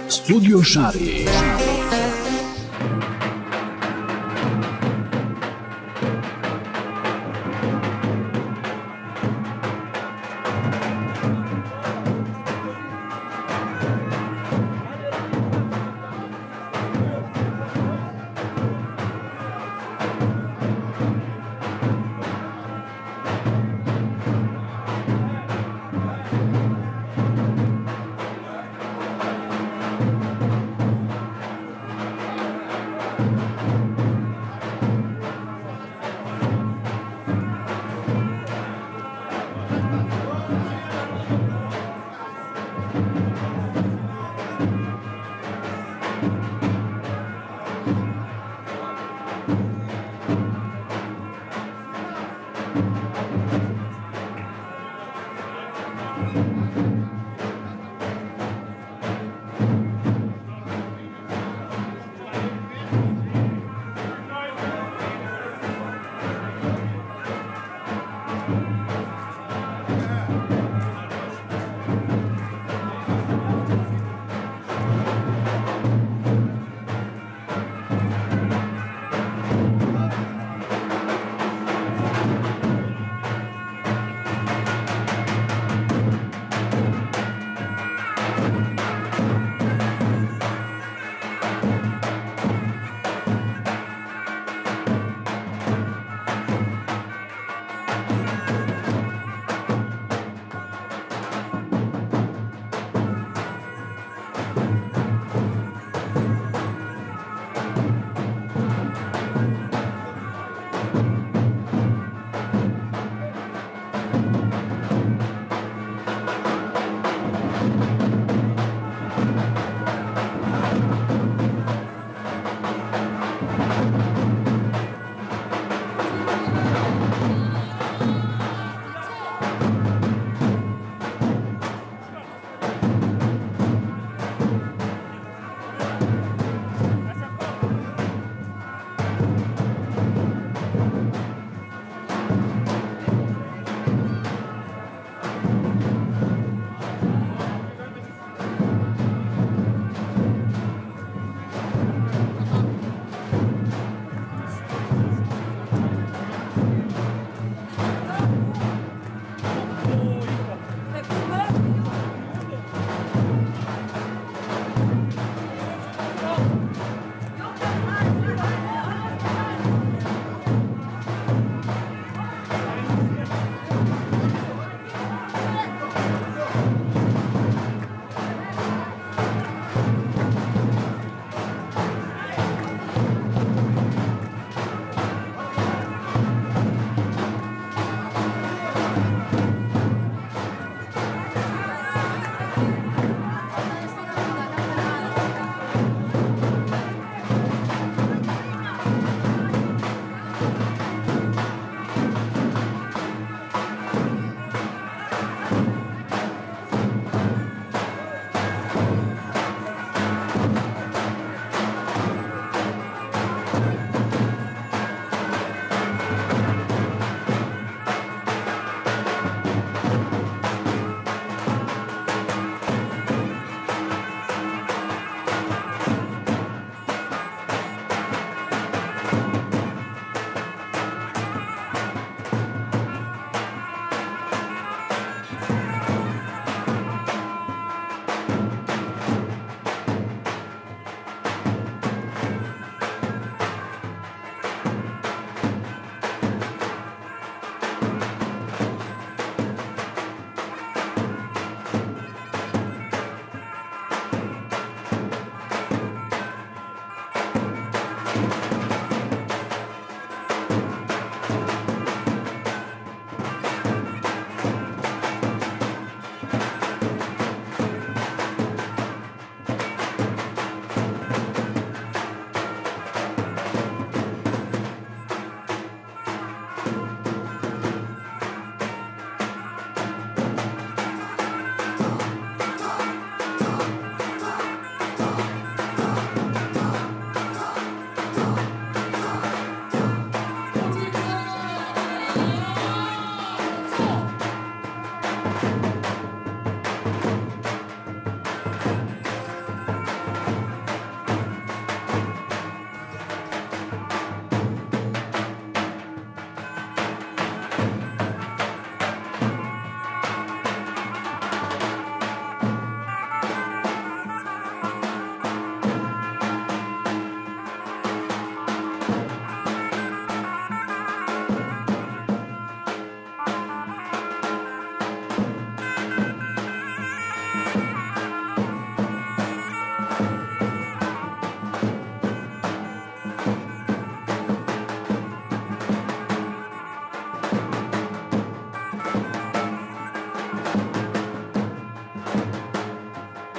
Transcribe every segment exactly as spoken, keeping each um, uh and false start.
استوديو شعبي.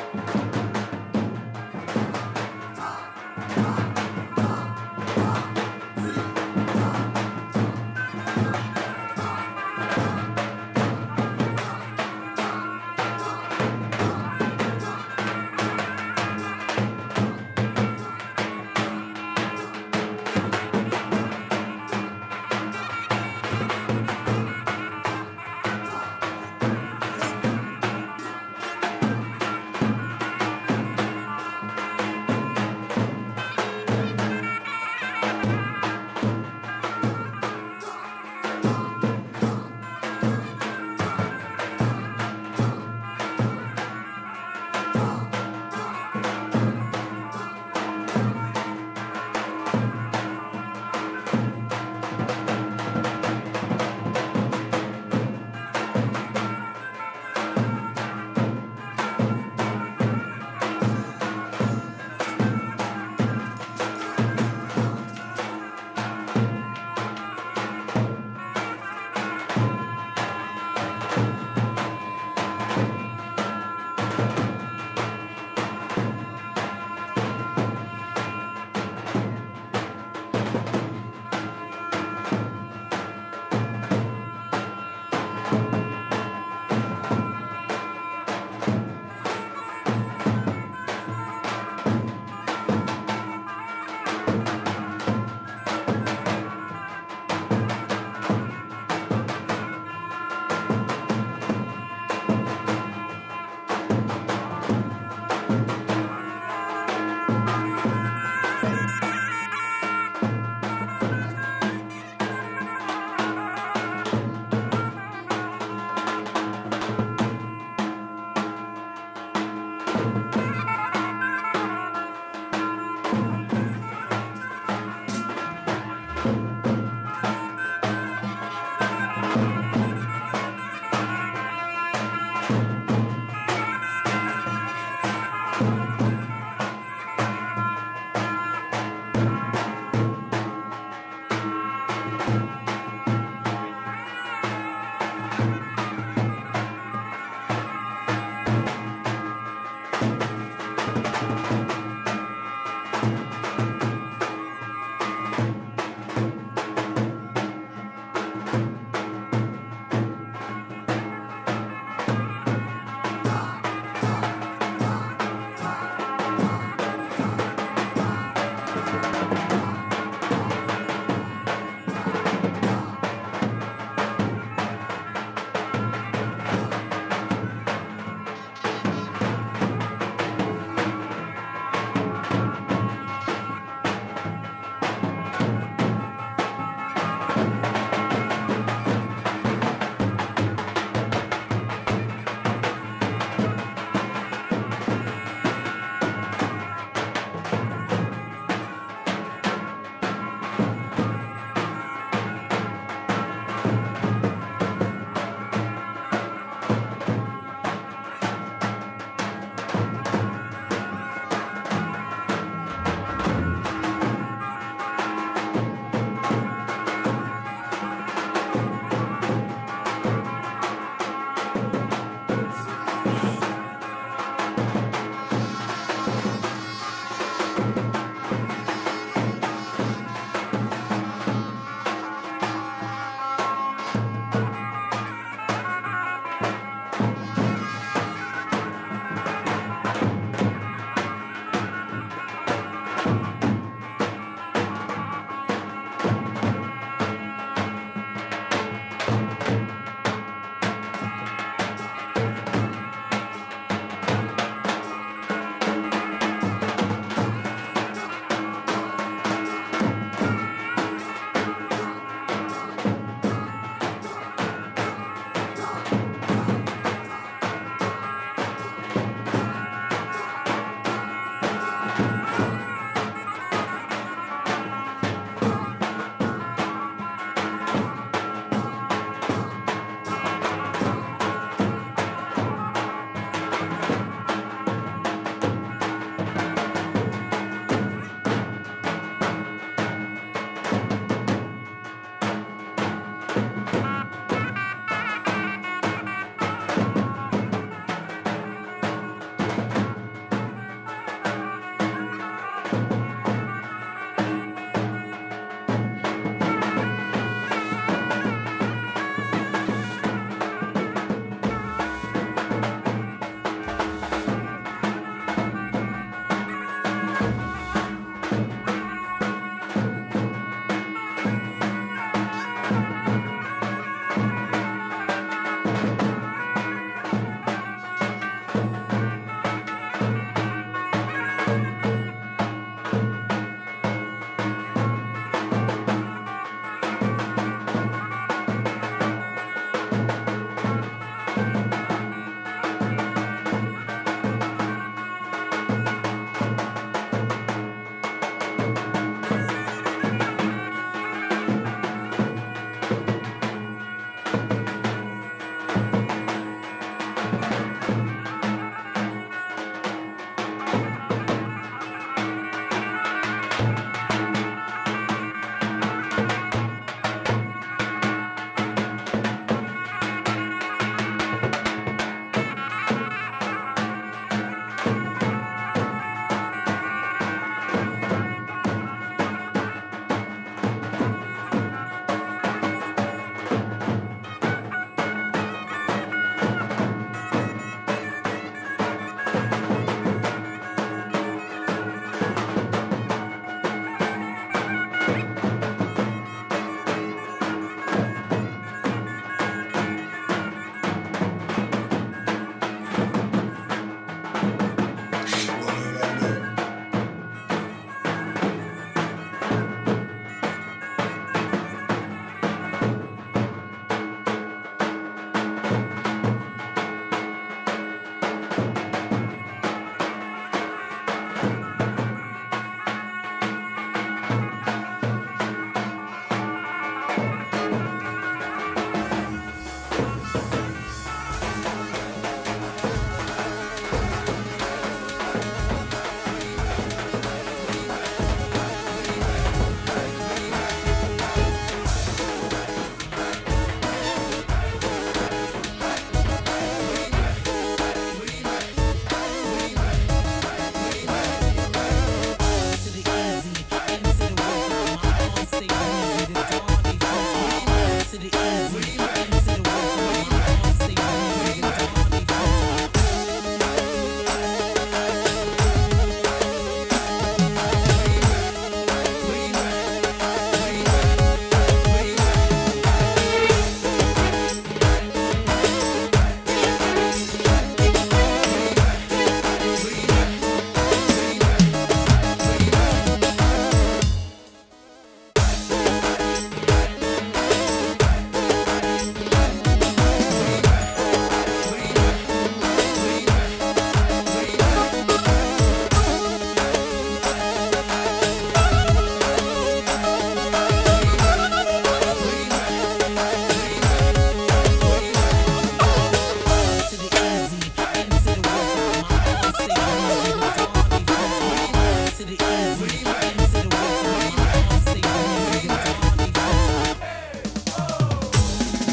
you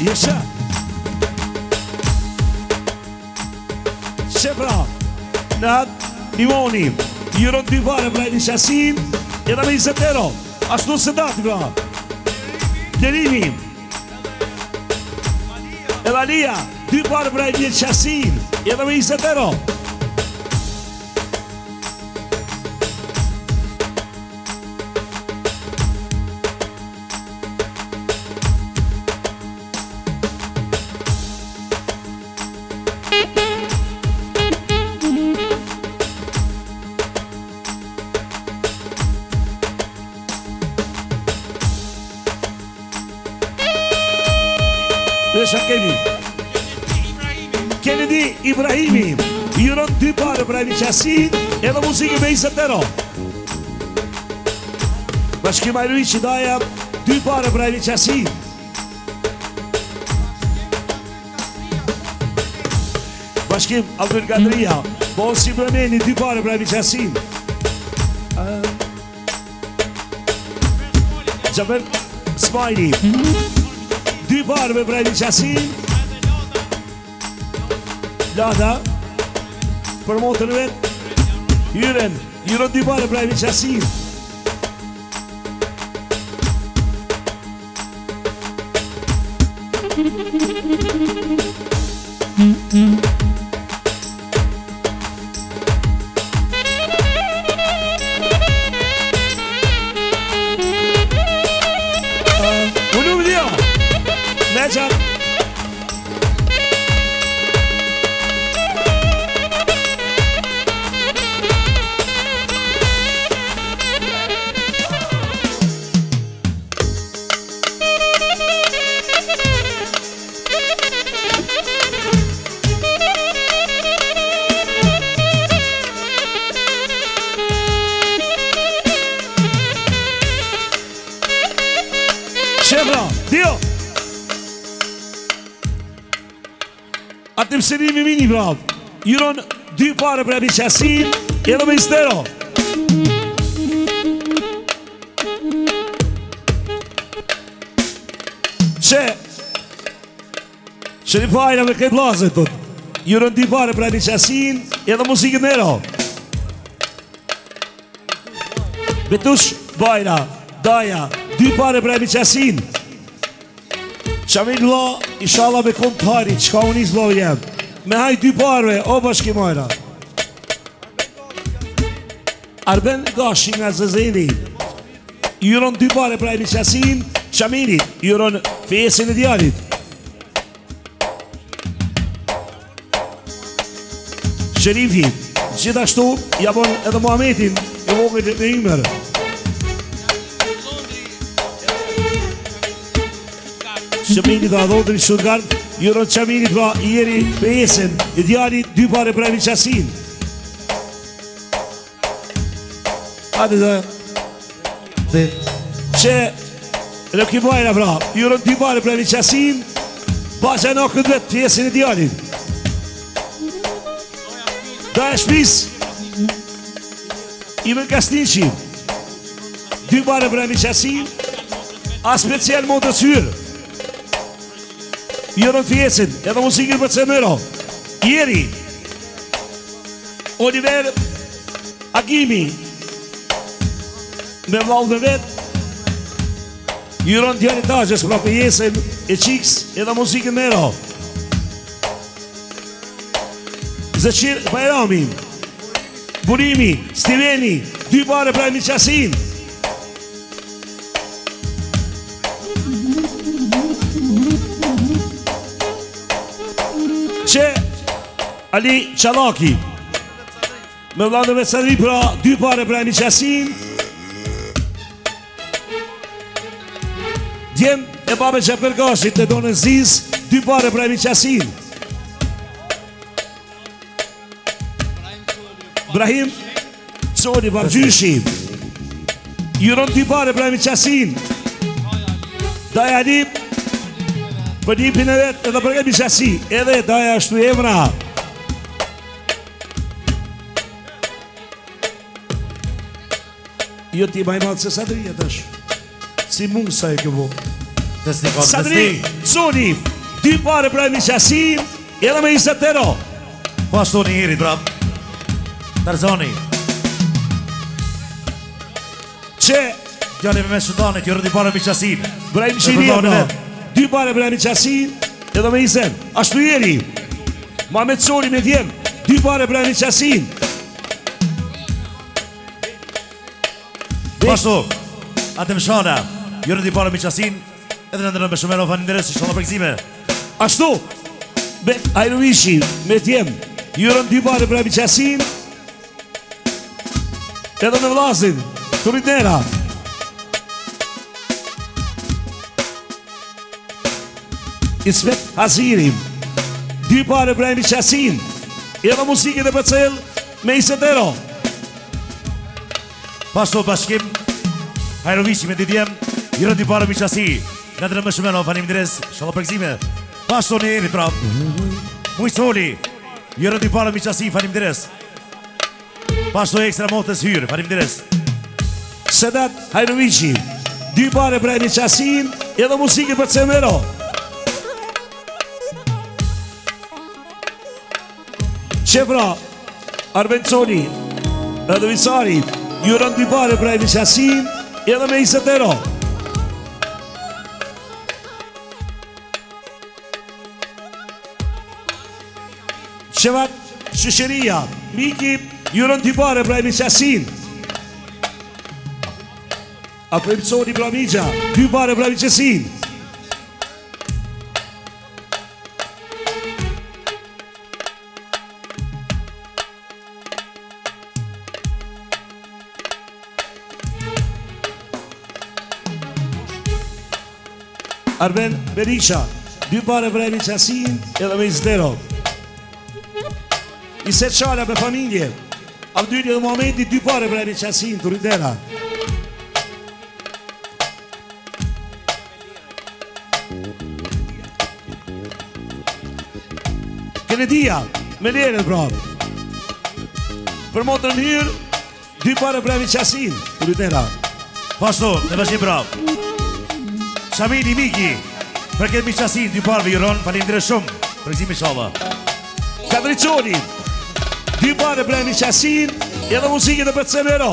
Jesha Shepra Nad Limoni Juron dy pare pra një qasin edhe me njëzet euro ashtu së dati pra Derimi edhe Alia dy pare pra një qasin edhe me njëzet euro Kennedy Kennedy Ibrahimi Juron dy pare pra një qasin edhe muzike me njëzet euro Bashkim Ajrui që daja dy pare pra një qasin Bashkim Albert Gadria Bon si bremeni dy pare pra një qasin Gjaber Smajni dy pare me pra një qasin Lada për motën vet Hyren Juron dy pare pra një qasin Ulu video Meqat Shebra, dio Atim sërimi mini brav Juron dy pare pra një qasin edhe me istero Që Që një fajna me këtë lazet tot Juron dy pare pra një qasin edhe musikën nero Betush Bajra Daja dy pare pra një qasin Qamin la, ishala me kontari, qka unë izlo jem Me haj dy parve, o bashkimajra Arben Gashi nga Zezeni Juron dy pare pra një qasin Qamini, juron fesin e djarit Sherifi, gjithashtu, jabon edhe Muhammedin E vogët e imer Qamini dhe adhodri Stuttgart Juron Qamini pra ieri fesin e djarit dy pare pra një qasin Ate dhe Dhe Që Rëki bajra pra Juron dy pare pra një qasin Basha në këtë vetë fesin e djarit Da e shpis Imen Kastinqi dy pare pra një qasin A special motosyrë Juron fjesin, edhe musikën për cemero Jeri Oliver Agimi Me vlau dhe vet Juron djani tajës pra për jesin e qiks edhe musikën mero Zëqir Bajrami Burimi, Stiveni dy pare pra një qasin Që Ali Qalaki Me vladë me cëri pra dy pare pra një qasin Djem e babe që përgashit të do në ziz dy pare pra një qasin Brahim Coli Bargjyshi Juron dy pare pra një qasin Daja Lip Për njipin e vetë edhe për këtë një qasi Edhe daja ashtu emra Jo ti ma i malë se Sadri e tash Si mund sa e këvo Sadri, Zoni dy pare për Emi Qasin, edhe me njëzet euro. Po ashtu një herit, brab. Tarzani. Që Gjali me me shëndanit, jo rëdi pare Emi Qasin. Brahim Qinia, bro. Dy pare për Emi Qasin, edhe me njëzet. Ashtu jeri. Mamet Sori me djem. Dy pare për Emi Qasin. Po ashtu, Adem Shana, jo rëdi pare Emi Qasin, edhe në ndërën me shumero faninderes, ishtë në përgzime. Ashtu, me Ajruishi, me djem. Jurën dy pare për Emi Qasin, edhe me vlazin, Turinera. Ismet Haziri, dy pare për Emi Qasin, edhe musikit e për cel me njëzet euro. Pasto bashkim, Hajrovici me didjem, jërë dy pare Emi Qasi, në ndërën me shumero faninderes, ishtë në përgzime. Pasto një herit, brab. Mujtësoli, jërë dy pare Emi Qasi, faninderes. Pasto ekstra motës hyrë, faninderes. Sedat Hajrovici, dy pare për Emi Qasin, edhe musikit për cel me euro. Qebra, Arbenconi, edhe Visari, jurën dy pare për Emi Qasin, edhe me njëzet euro. Qevat Shësheria, Miki, jurën dy pare për Emi Qasin. Arbenconi Bramigja, dy pare për Emi Qasin. Arben Berisha, dy pare për Emi Qasin, edhe me njëzet euro. Iset Shala me familje, Abdyri dhe Muhamedi, dy pare për Emi Qasin, Turinera. Kenedia, me lere bravo. Për motër në hyrë, dy pare për Emi Qasin, Turinera. Pasto, në bashkim brab. Shamili Miki, për këtë Emi Qasin, dy parve juron, falindire shumë, përgzimi shala. Kadriconi, dy pare për Emi Qasin, edhe musikit e për cemero.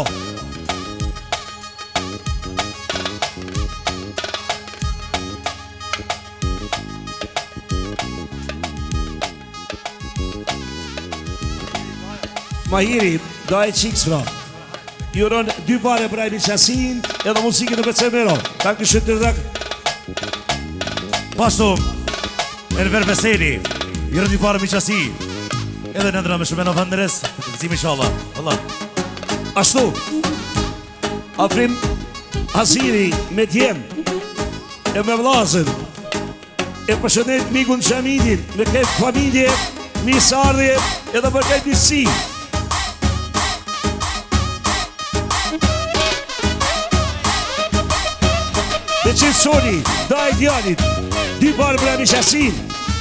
Mahiri, daj qiks pra. Juron dy pare për Emi Qasin, edhe musikit e për cemero. Tak në shëtë të dhak. Pasto, Enver Veseli, jërë dy pare Emi Qasi, edhe në ndërën me shumeno faninderes, përgzimi shala. Allah. Ashtu, Afrim Haziri me djem, e me vlazën, e përshëndet mikun Shamidin, me këtë familje, misardhje, edhe për këtë njësi. Dhe qëtë Soni, daj djanit, dy pare për Emi Qasin.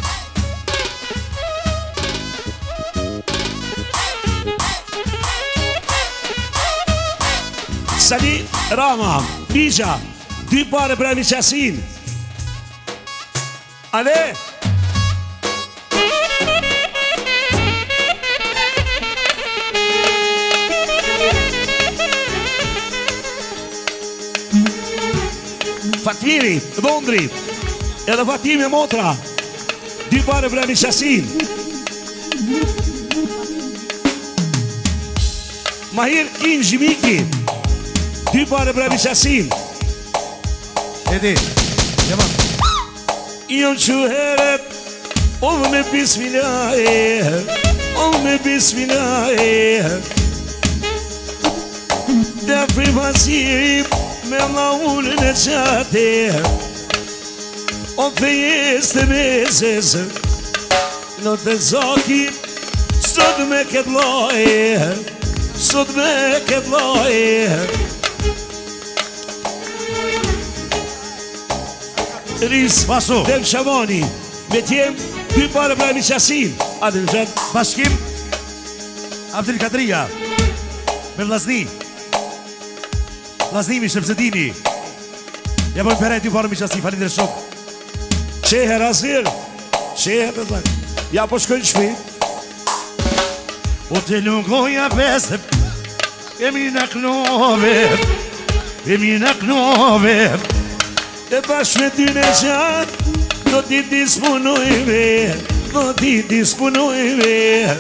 Sali Rama, Bija, dy pare për Emi Qasin. Ale? Fatmiri, Dhondri, edhe Fatimi Motra, dy pare për Emi Qasin. Mahir Kinji Miki, dy pare për Emi Qasin. Edi, jema. Ion që heret, o me bismillah, o me bismillah. Dhe frimazirim, me ma ullën e qate, o fejes të meses, në të zaki, sot me këtë loje, sot me këtë loje. Riz, Paso, Dem Shamoni, me tjem, dy pare për Emi Qasin. Adem Gjet, bashkim, Abdel Kadria, me Vlazni, Vlaznimi Shepsetini, ja pojmë përrejt dy pare Emi Qasi, falindire shumë. Qehe Razir, Që e të tak Ja po shkoj në shpi O të lungoja besë Emi në knove Emi në knove E bashkë me ty në qatë Do t'i disponojme Do t'i disponojme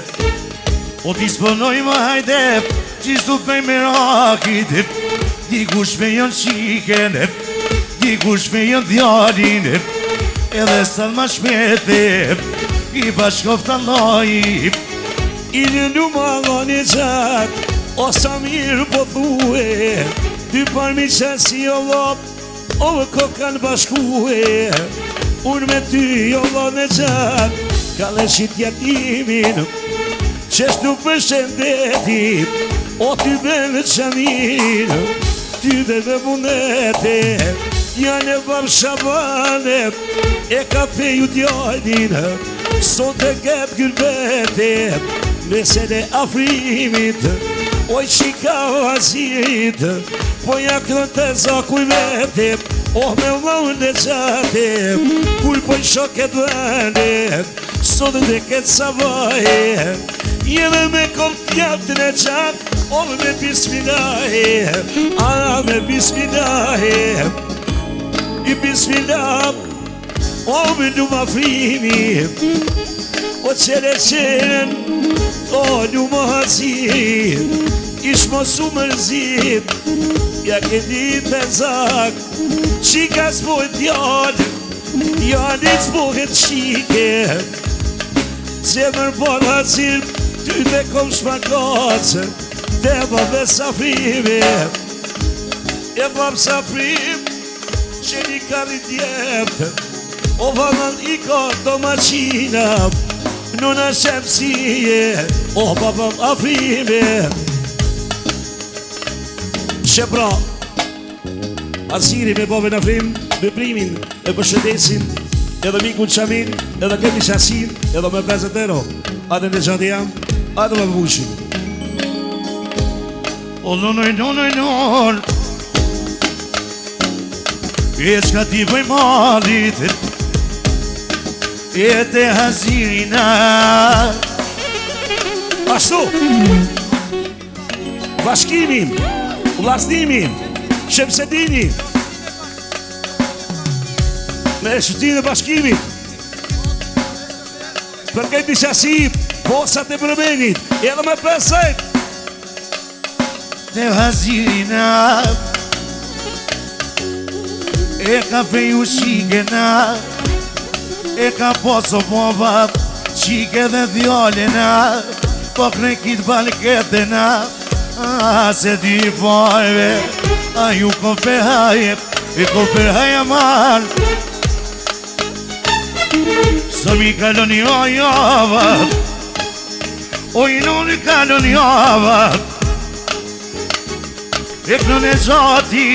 O disponojme hajde Qishtu pej me rakit Dikush me jën qiken Dikush me jën djalin Edhe sal ma shmete I bashkof të loj I në lumë alon e qatë O sa mirë po thue Ty parmi qasi o lop O vë ko kanë bashkue Unë me ty o lop e qatë Ka le shqitja timin Qeshtu për shëndetit O ty beve qamin Ty beve mundete Janë e bam shabanet E ka feju djallin Sot e ketë gëlbetet Mesele afrimit Oj qika vazit Po ja këtë të zakuj vetet Oh me vëllën e qatet Kull po i shoket vendet Sot dhe ketë savajet Jeve me kom tjatën e qatë O me bismillahe A me bismillahe I bismillah O me lumë afrimi O qere qeren O lumë hazit Ish mosu mërzit Ja ke dit e zak Qika s'pohet djallë Djallë s'pohet qike Zemër bon hazit Ty dhe kom shmakacë Dhe bëve safrime E bëve safrim Që një kari djeptë O vëllën i ka do maqina Nuna shemsije O bëve afrime Shepra Asiri me bëve në frim Bëprimin e përshëndesin Edhe mikun qamin Edhe kemi shasin Edhe me pesët euro Ate në gjatë jam Ate me vushin O nonoj, nonoj, non E qka ti bëj malit E te hazirina Ashtu Bashkimin Vlasnimin Shemsedini Me shëtin e bashkimit Për këtë një qasip Posat e përmenit Edhe me pesët Te hazirina E ka feju shikena E ka poso pova Qike dhe djallena Po krej kitë balketena A se di fajve A ju ko përhaje E ko përhaje mal Së mi kalon jo java O i non i kalon java E kënën e gjati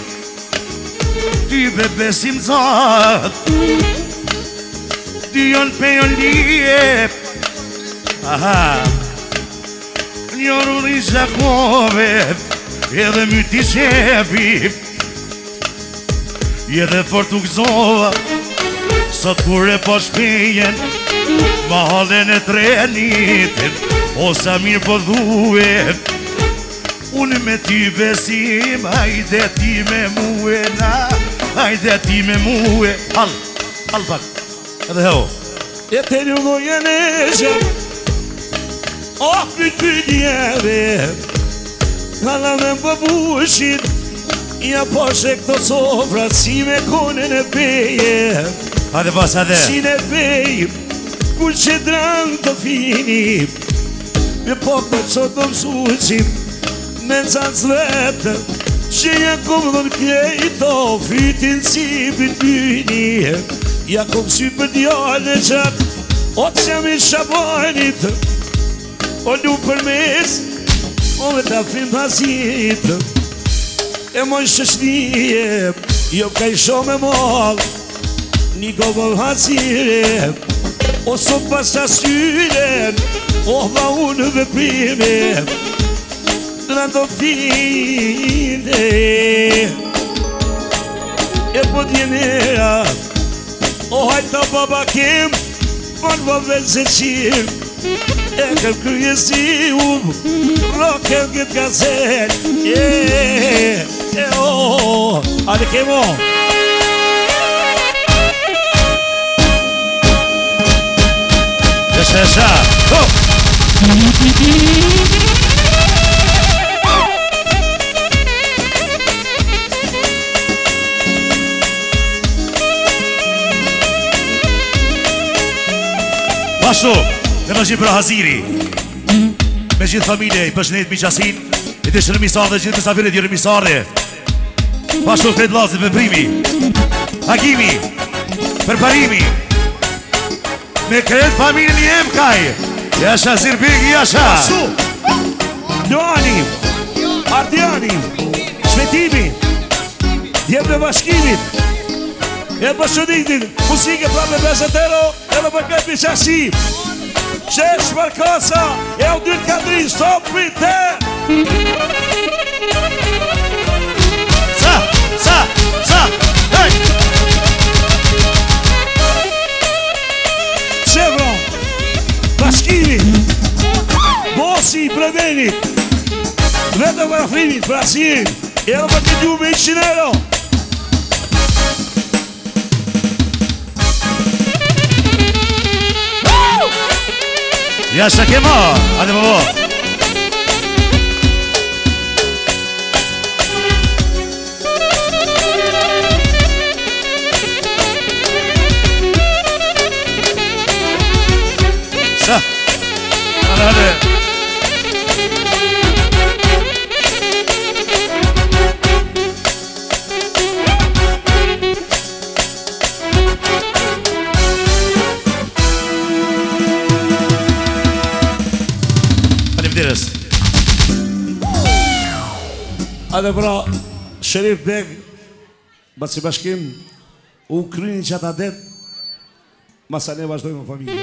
Ty be besim zat Ty jon pe jon liep Aha Njoru një zhakove Edhe myti shefi Edhe fortu gëzova Sot kur e po shpejen Ma halen e trenitin O sa mirë po dhuet Unë me ty besim, hajde ti me muë na Hajde ti me muë Hal, hal pak Edhe heo E të një gojën e gjë O për të djeve Hala me më përbushin Ja poshe këto sofra Si me konën e peje Hajde pas, hajde Si ne pej Kur që dranë të fini Me pok të qëtë të mësuqim Me në zanë vetë Që ja kom dhe në kjejto Fytin si për tyni Ja kom sy për djallë në qatë O të jam i shabanit O lu për mes O me ta frim pasit E moj shëshnije Jo ka i shumë e mal Një gobëll hasire O sot pas të syren O dha unë dhe prime Në do fine E po djenera O hajta baba kem mon vëllë se qirë E këm kryesi umë Rokem këtë gazel E, e, o Ale kemo Jasha, jasha Go! Pashtu, dhe më gjithë për Haziri Me gjithë familje, i përshëndet Miqasin I të shërëmisar dhe gjithë mësafirit jërë misarë Pashtu, këtë lazit për primi Hakimi Për parimi Me këtë familjen i Emkaj Jasha Zirbigi, jasha Pashtu Luani Ardiani Shmetimi Jem dhe bashkimit E përshënditin Musike pra me besetero Edhe për këtë Miqasi Qesh Markosa E u dytë Katrin Stop with them Sa, sa, sa Hey Chevron Bashkimi Bosi i Predenit Vetëm për afrimit Për asirin Edhe për këtë ju me i qinero Jasha kema, hajde babo Sa, hajde, hajde Adhe pra, Sherif Beg, Batsi Bashkim, u kryni që ata det, masa ne vazhdojmë në familje.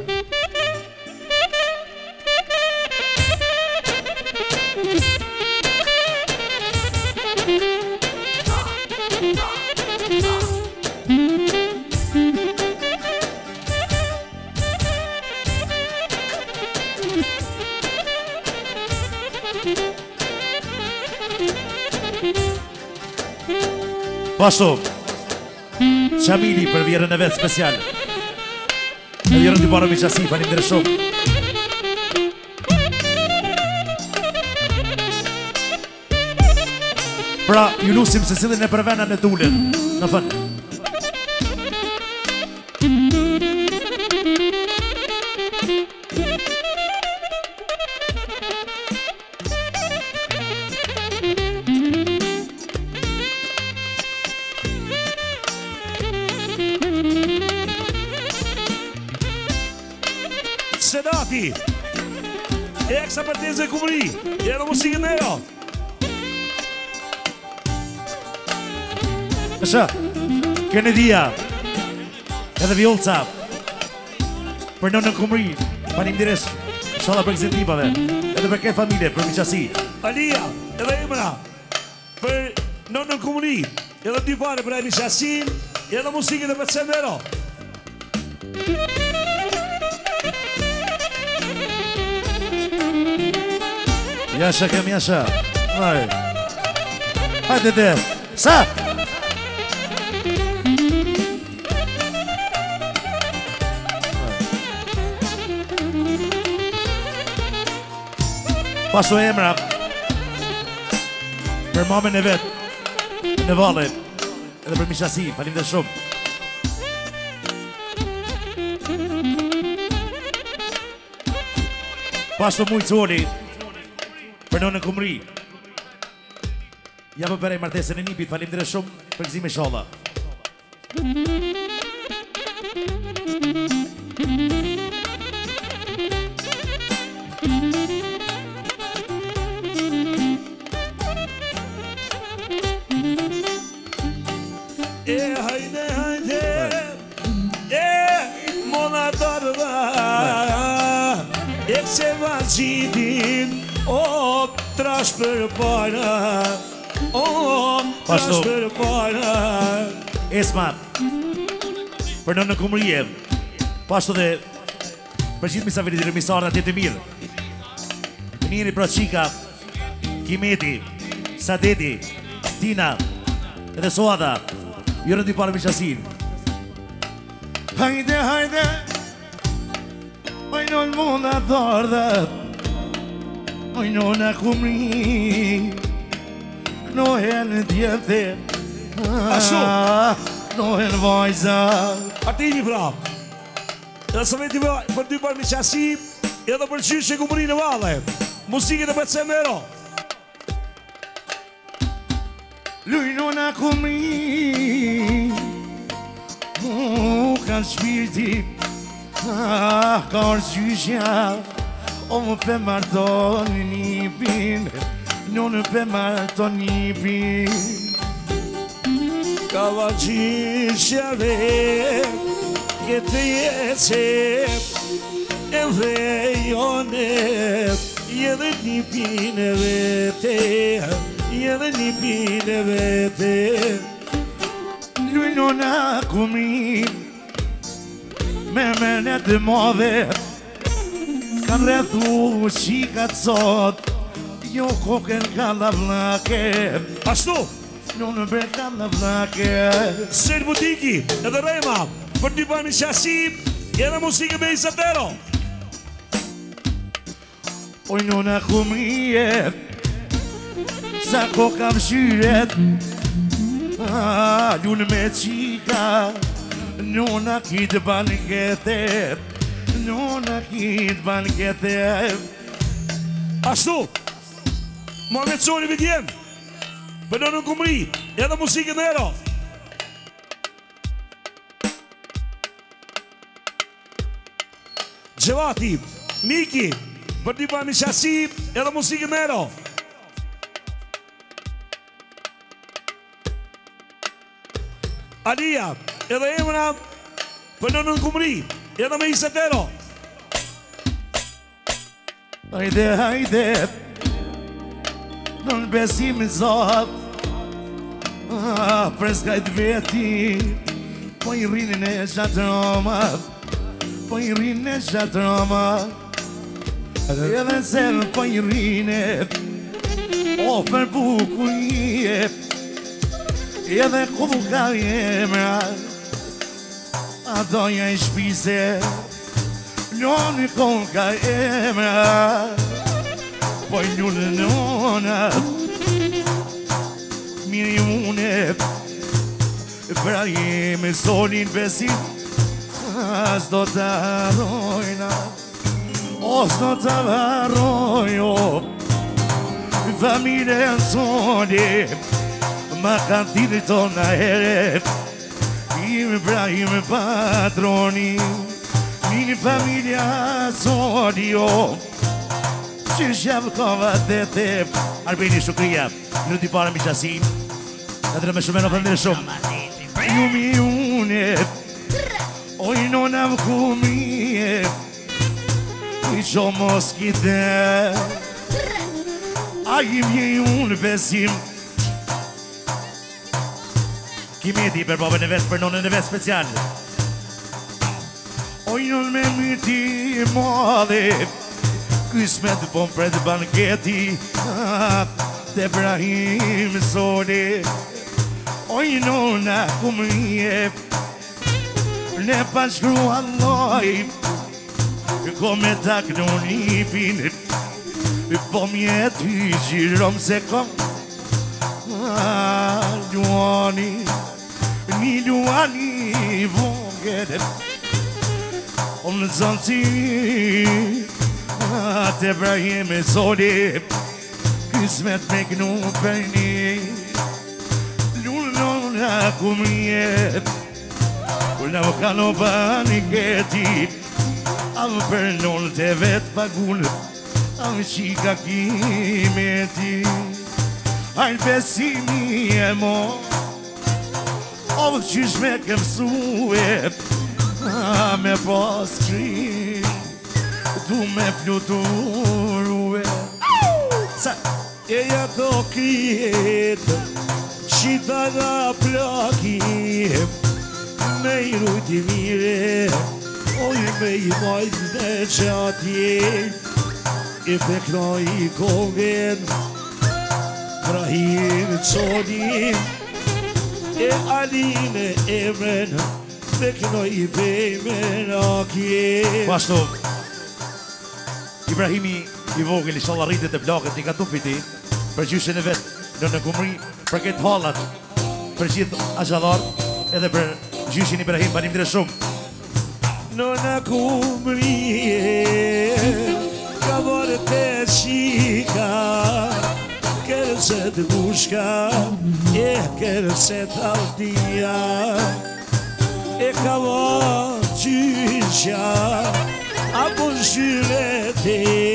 Pashtu Qamili për vjerën e vetë special E vjerën të parë Miqasi, falim dhe shumë Pra, ju lusim se cilin e përvena në tullin Në fënë Sedati Eksa për tezë e kumëri E në musikën e jo Ësha Kenedia Edhe Vjolca Për në në kumëri Falim dires Shala për këzit tipave Edhe për këtë familje Për Miqasi Alia Edhe Emra Për në në kumëri Edhe dy pare për e Miqasin Edhe musikën e për të sendero Jasha kem jasha Vaj Hajde dhe Sa Pasu Emra Për mamen e vet Në vale Edhe për Miqasi Falim dhe shumë Pasu mujtë Zoli Për në në kumri Ja për për e martesën e nipit Falim dhe shumë për gëzime shala E hajde hajde E mona darva E se vazhidin O trash për para O trash për para Esma Për në në kumrije Pashtu dhe Për gjithë misafirit dhe misarët atë të mirë. Njëri pra Qika, Kimeti, Sadeti, Tina, edhe Soada, ju rëndi parë Miqasin. Hajde, hajde, ojnon muna dhardhe, ojnon e kumri, knohen djethe, knohen vajza. Atini pra. Dhe së veti për dy parë Miqasi, edhe për qysh e kumri në valle. Musikët e përcem në ero. Lujnon e kumri, mu kanë shpirti, ah, ka orësyshja, o më pe marton një pin, në në pe marton një pin. Ka vaqishja dhe, këtë jetë e vejonet, edhe një pin e vete, edhe një pin e vete. Lujnon e kumri, me menet e madhe, kanë rrethu shikat sot, jo koken ka lavlake. Ashtu, në në bre ka lavlake. Sel Butiki, edhe Rema, për dy parë Miqasi, edhe musikë me Isatero. Oj në në kumrijet, sa ko kam shyret, ah, lunë me qika, në në kitë banketet, në në kitë banketet. Ashtu, Mohamed Soli Vidjem, për në në kumri, edhe musikë në ero. Gjevati, Miki, për dy parë Miqasi, edhe musikë në ero. Alia, edhe Emra, për në në kumri, edhe me Isatero. Hajde, hajde, në në besim zot, ah, preskajt veti, po i rinin e shatroma, po i rinin e shatroma, edhe se po i rinin, o për buku i e, edhe ku ka emra, a doja i shpise, njoni kon ka emra, po i njënë njona, miri une, pra jemi solin besim, as do të arrojna, os do të arrojo, familje në soli, ma kanë tiri tona ere, ime pra ime patroni, një familja soli jo, që shabë kova të te. Arbeni Shukria, në dy parë Miqasi, në të me shume në fëndre shumë. Ju mi une, oj në në më kumie, i që mos kite, a i mje unë besim. Kimeti për babën e vetë, për nonën e vetë special. Oj në me myti madhe, Kismet po më pred banketi, te Brahim Soli. Oj nona kumrije, ne pa shkru alloj, ko me tak në nipin, po mjet i gjirom se kom, luani, një luani vogere, o më zonë si, te Brahim Soli, kismet me gnu për një, lullon në kumrije, kur në më kano baniketi, am për lullë të vetë pagullë, am shika kimeti, ajnë besimi e mo, o qysh me këmsue, me pas kri, tu me fluturue. Sa Eja do krijetë, qita nga plaki, me i rujti mire, oj me i mojtë dhe qatje I peknoj I kongen Brahim Conin E Aline Emren Peknoj I bejmen akje Pashtu Ibrahimi I vogël inshallah rritet e plakët I ka tupiti Për gjyshen e vetë në në kumri Për këtë halat Për gjithë aqadar Edhe për gjyshin Ibrahim Panim dire shumë Në në kumri Ka vore të qika Kërëset gushka E kërëset altia E ka vore gjysha Apo shyrete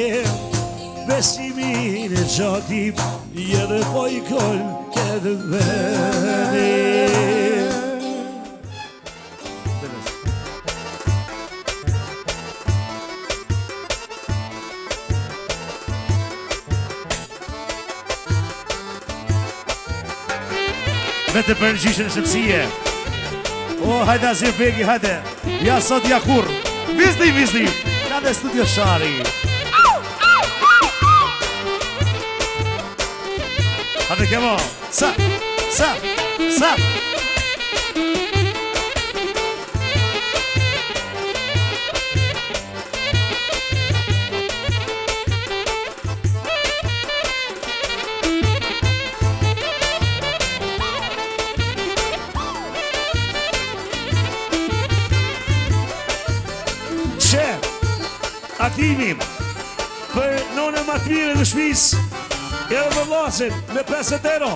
Besimin e qatim Jede po I koll Këtë vene Vete për gjyshen e shëpsie O, hajde Azir Begi, hajde Ja sot ja kur Vizni, vizni Ka dhe studio Shari Hajde kemo Sa, sa, sa Akimi Për none ma të mire në shpis Edhe më lasin Me pesët euro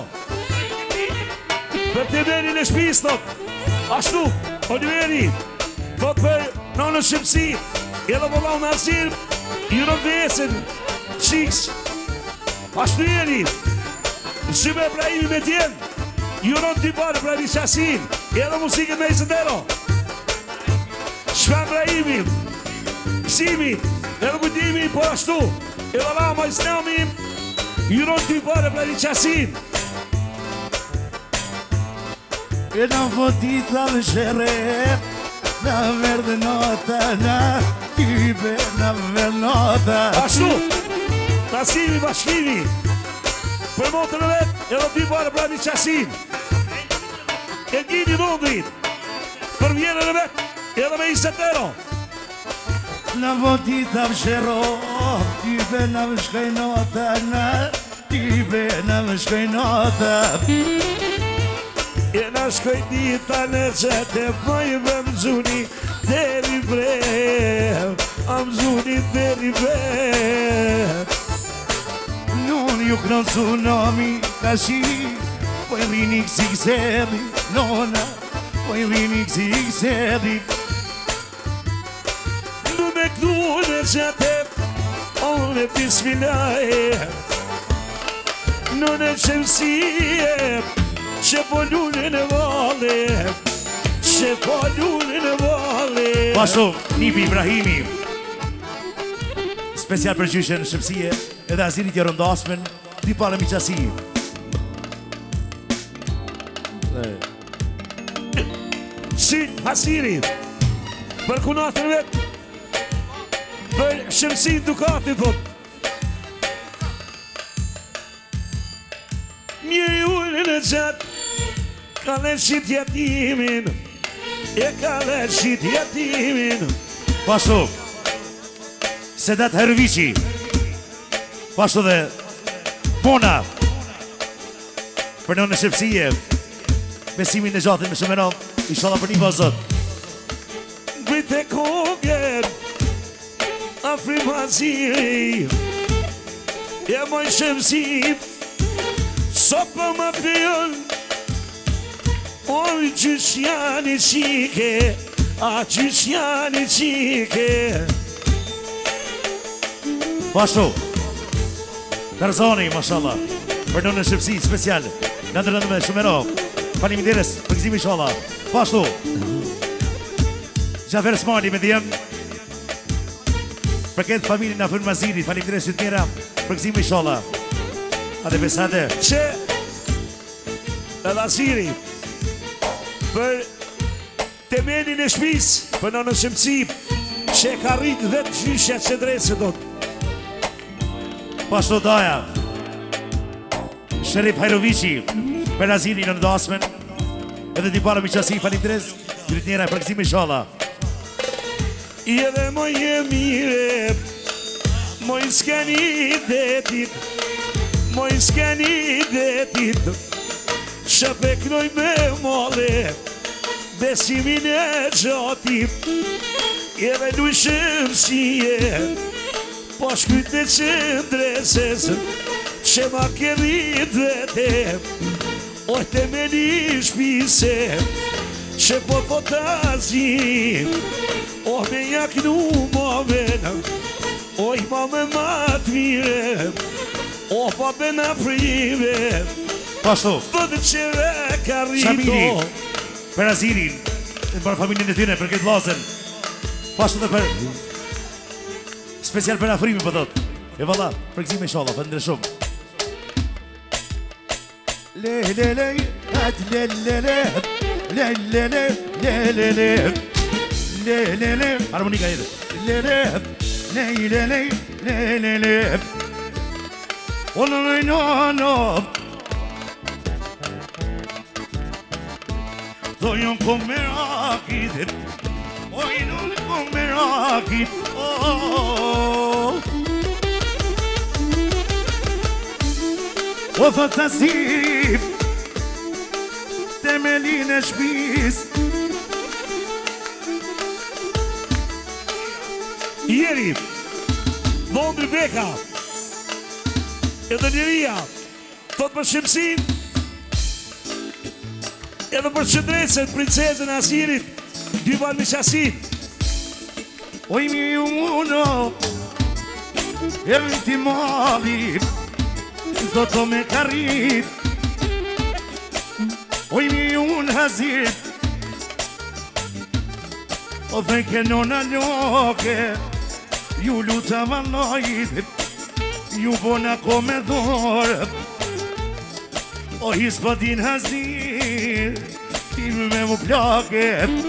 Për të veri në shpis Thot Ashtu Oliveri Thot për none shqipsi Edhe më lau në asir Juro të vesin Qiks Ashtu jeri Shqime Ibrahimi me tjen Juro të tibar Ibrahimi qasin Edhe musikën me pesët euro Shme Ibrahimi Simi, edhe kujtimi po ashtu Edhe lama islami Juron t'i pare për një qasin E në fotita dhe shere Në verde nota Në type në verde nota Ashtu Nasimi bashkimi Për motën e vetë Edhe t'i pare për një qasin E gjini dhondrit Për vjenën e vetë Edhe me njëzet euro Në votita më shero Type në më shkaj nota Në type në më shkaj nota E në shkoj dita në qete Pojve më zuni Deri bre Am zuni deri bre Nun ju kënë tsunami Ka shi Po i rini kësi kësedi Nona Po i rini kësi kësedi Me këtu në qete Onë bismillahe Në në qëmsie Që po lullin e vale Që po lullin e vale Pashtu, Nipi Ibrahimi Special për gjyshen shëpsie Edhe Azirit i rëndasmen Ti pare mi qasi Si Hasiri Për kunatën vetë Për shëmsi Dukati thot Mjeri ullin e qatë Ka le qit jetimin E ka le qit jetimin Pashtu Sedat Hervici Pashtu dhe Pona Për në në shëpsie Besimin e gjatin me shumenon Ishala për një bazot Gbite kogen Afri maziri E moj shëmsi Sopë më pion Oj gjysjani qike A gjysjani qike Pashtu Tarzani, mashallah Për në në shëpsi special Në ndër në me shumero Panim deres, përgzimi inshallah Pashtu Gjafer Smani me djem Për këtë familje në fërë mazirit Panim deres të tjera Përgzimi inshallah Ate besate Që Edhe Asiri Për temelin e shpis Për në në shëmësi që ka rritë dhe të gjyshja që drejtë se do të. Pashtu daja Sherif Hajrovici Perazini në ndasmen edhe di para miqasi falimdres Dyrit njera e përgëzimi shala I edhe moj e mire Moj s'keni detit Moj s'keni detit Shëpeknoj me mole Besimin e gjatit Edhe lushëm si e Po shkyte që ndreses Që ma kërit vete Oj të me një shpise Që po po tazi Oj me jaknu ma vena Oj ma me mat mire Oj pa me na prive Pashtu Vëdë që ve ka rrito Shamiri Perazinin Për familjen e tyre për këtë lazen Pashtu dhe për Special për afrimi për thot E valla, përgëzime shala, për ndre shumë Le le le At le le le Le le le Le le le Le le le Harmonika jetë Le le Le le le Le le le Oh no no no no Do jon kom merakit Oj non kom merakit Oh O fantasit Temelin e shpis Jeri Vondri Beka Edhe njëria Thot për Shemsin Edhe për qëndrecet Princezën Asirit Dy balë miqasit Oj mi uno E rriti mali Do të me karit Oj mi unë hazit O dhe ke nona loke Ju luta valojit Ju bona kome dhore O hispadin hazit Ti me mu plake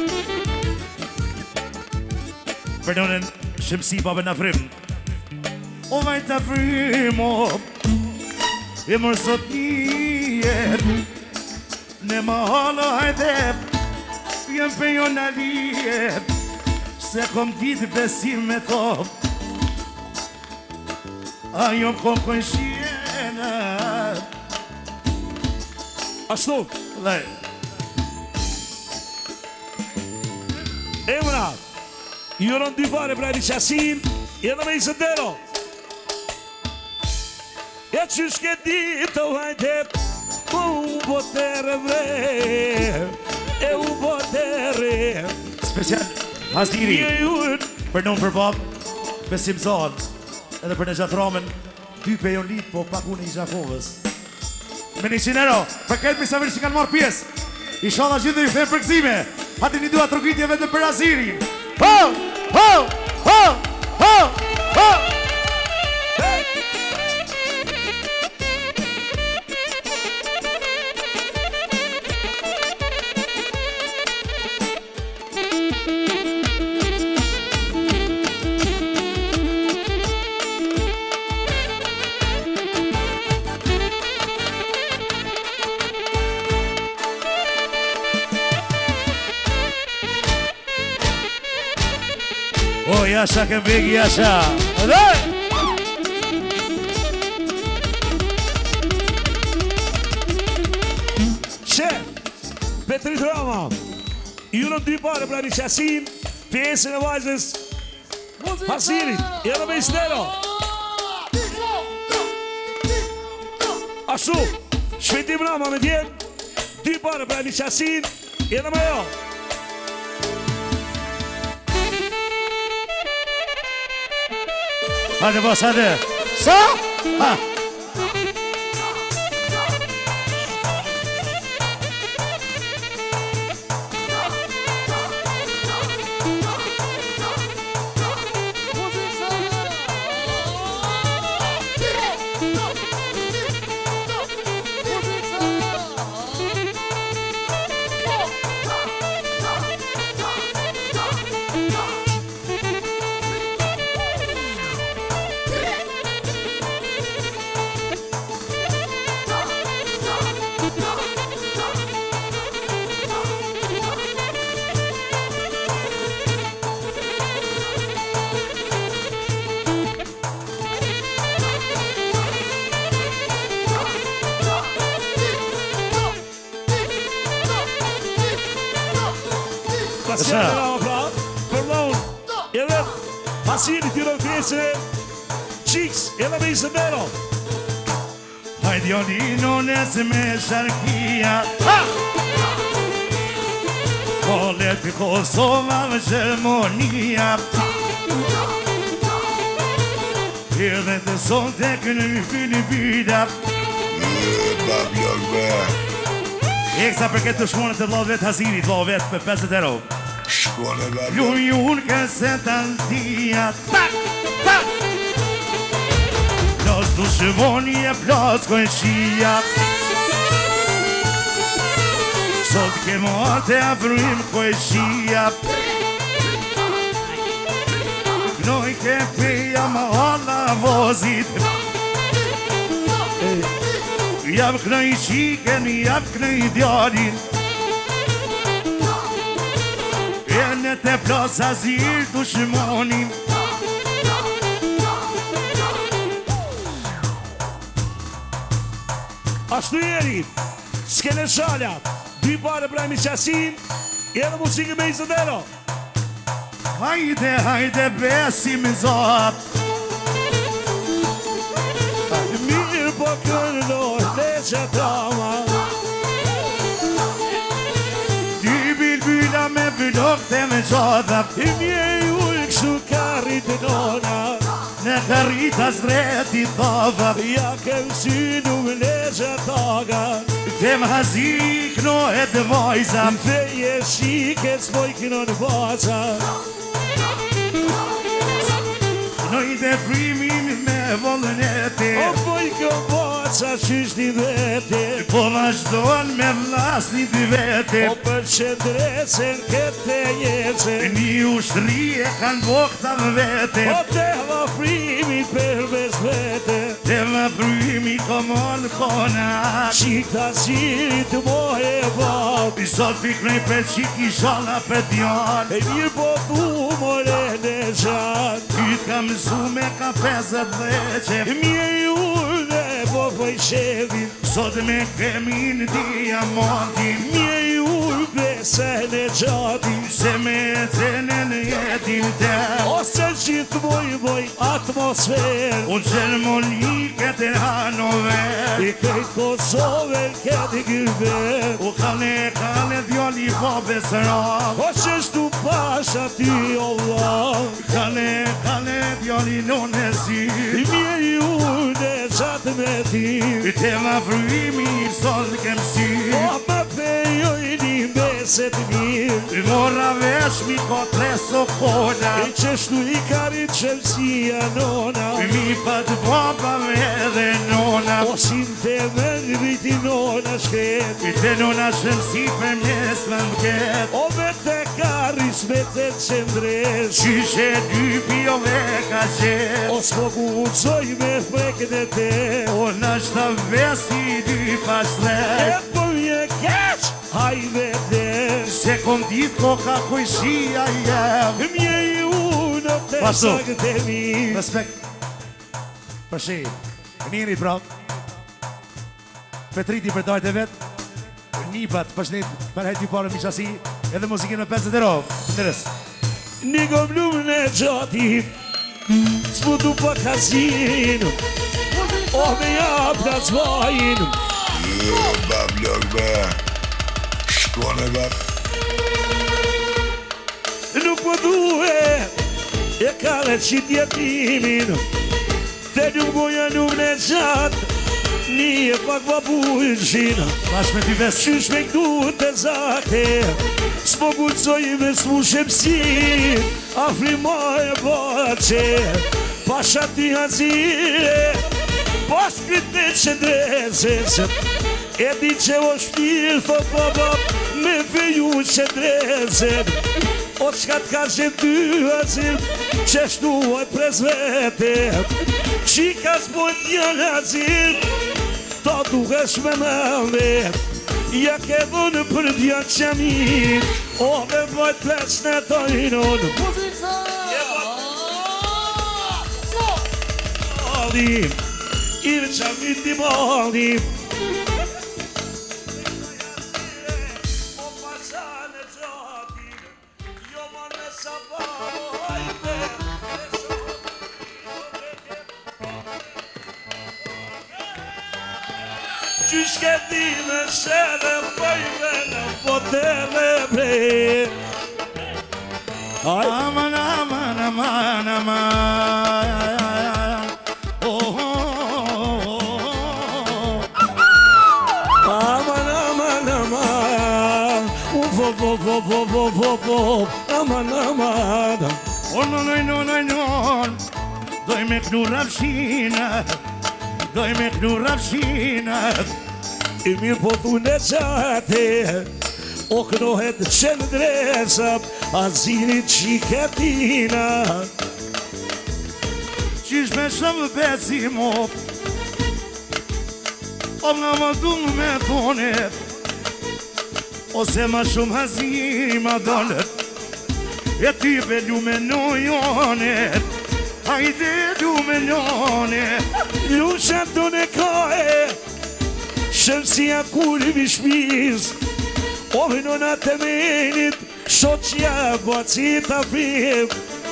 Për nënën Shemsi babën afrim O vajt afrimo E mërë sot njet Ne ma halo hajdep Jem pe jo në lijet Se kom ditë besim me top A jo kom kojshjena Ashtu Dhe Emra Juron dy pare pra një qasin Edhe me i sëndero E që shke ditë o hajtep Po u botere vre E u botere Special Hasdiri Një jurën Për nëmë për bab Besim zon Edhe për në gjatë ramen Dy pejon lit po pak unë i Gjakovës Me një qinero Për këtë misavir që kanë marrë pjesë I shala gjithë dhe i them përgëzime Hati një dua trokitje vetë për Azirin Ho! Ho! Ho! Ho! Ho! O, jasha kem vegi, jasha Dhe! Që Petri Drama Juron dy pare pra një qasin Pjesën e vajzës Hasirit Edhe me i stero Ashtu Shpetim Rama me djenë Dy pare pra një qasin Edhe me jo Hajde bas, hajde Sa? Ha! Spaziale no, pra, per l'on. E le Hasini tiro fece. Chicks, e la mesa vero. Hajde Jolino nëse me sharkia Kolet Kosova me Gjermonia Edhe të son të kënë Filipina Eksa për këtë të shmonë të vlau vetë Hazinit, vlau vetë për pesëdhjetë euro. Shkone babja. Luj unë këse të ndia Tak, tak Plas të shëvoni e plas kojnë shia Sot ke mate a vrim kojnë shia Knoj ke peja ma alla vozit Jam knoj qiken, jam knoj djalin E në të plas azir të shëmonim Ashtu jeri, s'kene shalja, dy pare pra mi qasin, edhe muzikë me Izabelo. Hajde, hajde, besim zot Mirë po këndoj, leqe trama. Dy bilbyla me blokte me gjodha I mjej ujë kështu karrit e nona. Në karrita zreti thova Ja kem synu me leqe taga. Të më hazik no e të vojza Feje shike s'poj kino në baca. Noj të frimin me volnete O poj kë baca qysh një vete. Po vazhdon me vlasni dy vete O për qëndrecen këtë jetë. Një ushtri e kanë vokta më vete O te va frimi për mes vete. Të më frimi komon kona Qikta zirit mohe vab. I sot piknej për qiki shala për djan E mirë po tu more në gjan. Kyt ka mësu me ka pesët dheqe Mje june po poj shevin. Sot me kemin diamantin Mje june besen e gjatin. Se me cenen jetin te Ose gjithë moj moj atmosfer. Unë Gjermonike të Hanover I krejt Kosove këtë gërber. U kane kane djali po besëram O qështu pasha ty Allah. Kane kane djali non e si Mje june gjatë me tim. I te ma frimi sot kem si O ma pejoj një meset mirë. I mora vesh mi ko tre sokola E qështu i karit qëmësia nona. I mi pat baba me dhe nona O sin të mërë viti nona shkret. I te nona shëmsi për mjes më mket O me te karis me të qëndres. Qyshe dy pjove ka qet O s'po ku udzoj me freket e te. O nashta vesi dy E paslet po mje keq, hajde te. Se kom dit ko ka kujshia jem Mje ju në të Pasu. shakët e mi. Respekt. Përshi, njëri pra. Petriti për dajt e vetë. Nipat, përshnit, për hejt ju parë mishasi. Edhe muzikin me pesëdhjetë euro. Ndërës. Një gomlumë në gjati, s'putu pa kasin. O me jap të zvajin. Jo, bablok be. Shkone bab. Nuk po duhe e kare qit jetimin. Te nuk boja nuk në gjatë, një e pak babujnë shina. Bash me ty ves. Qysh me këtu të zake, s'po gudzoj me s'mu shemsin. Afrima e bache, pasha ty hazire, pas këtë që dreses. E di që o shpirë, thot baba, me feju që dreset. O qka t'ka që ty hazir, që shtuaj pres vete. Qika s'pojt një hazir, ta dukesh me mëve. Ja ke dhënë për djatë që mirë, o me vajt pres në tojnon. Malim, i veqa viti malim. O pasane gjatin, Qysh ke ti me shere pëjve në potere bre. Aman, aman, aman, aman. Oh, oh, oh. Aman, aman, aman. Uf, uf, uf, uf, uf, uf, uf, uf. Aman, aman. Oh, no, no, no, no, no. Doj me knu rafshina, doj me knu rafshina. I mirë po thune qate, o knohet qendresap, a zinit qiketina. Qysh me shumë besimo, o nga më du me thone, ose ma shumë hazima donet, e ty be lume nojonet, hajde lume nojonet. Lushat do në kae, shëmsia kulmi shpiz, o vënona të menit, shoqja bacita prim.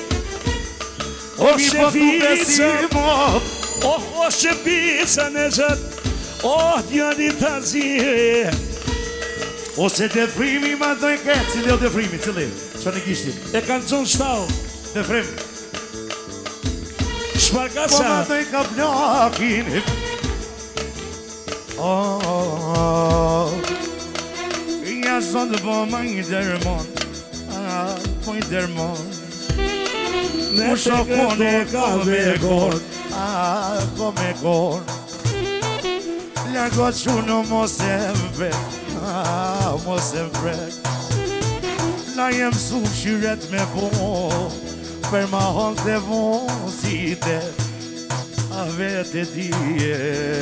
O Mi po tu besimo, o o shëpica në gjët, o djani të zire. ose të frimi ma doj ketë, cili o të frimi, cili, që në kishti, E kanë zonë shtau, të frimi. Po ma shparkasa, doj ka plakin. Oh, oh, ja zonë po ma i dërmon, ah, po i dërmon. në Po të shokone këtë ka me kon, ah, ko me kon. Largo quno mos e vret, ah, mos e vret. Na jem su shiret me po, për ma hon të vonsite, a vete dije.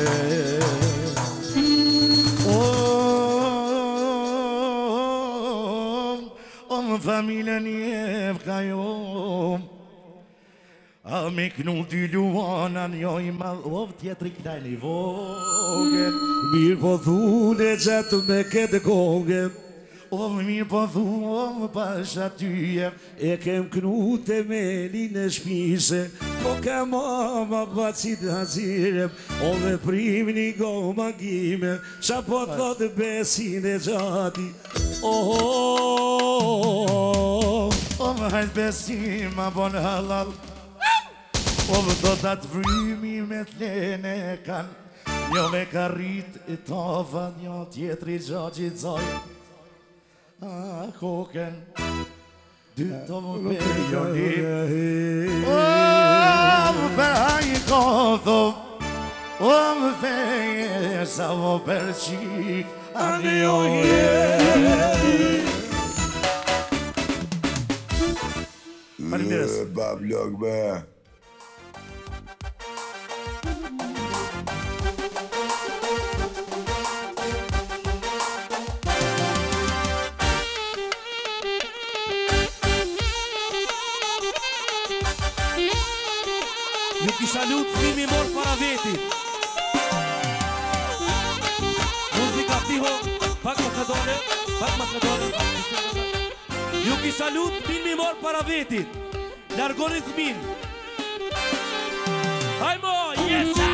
Oh, om familjen jev ka jo, a me knu ty luanan jo i madh, ov tjetëri këtaj një vogel. mirë po thune gjatë me këtë konge, O mirë po thu, pash atyje, e kem knu të melin e shpise, po ka mama bacit hazirem, o me prim një goma gjime, qa po thot besin e gjati. Oh, oh, o më hajt besim ma bon halal. O më do të atë vrimi me t'lene kan, njo me ka rrit e tova, njo tjetëri gjagjit zoj. A koken, dy të më perioni. O më bëj kodho, o më veje sa më përqik, a njo Faleminderes. Yeah, Bob Young Man. Ju kisha lutë fëmimi morë para vetit. Muzika tiho, pak më të dole, pak më të dole. Ju kisha lutë fëmimi morë para vetit. Largoni thmin. Hajmo, jesa!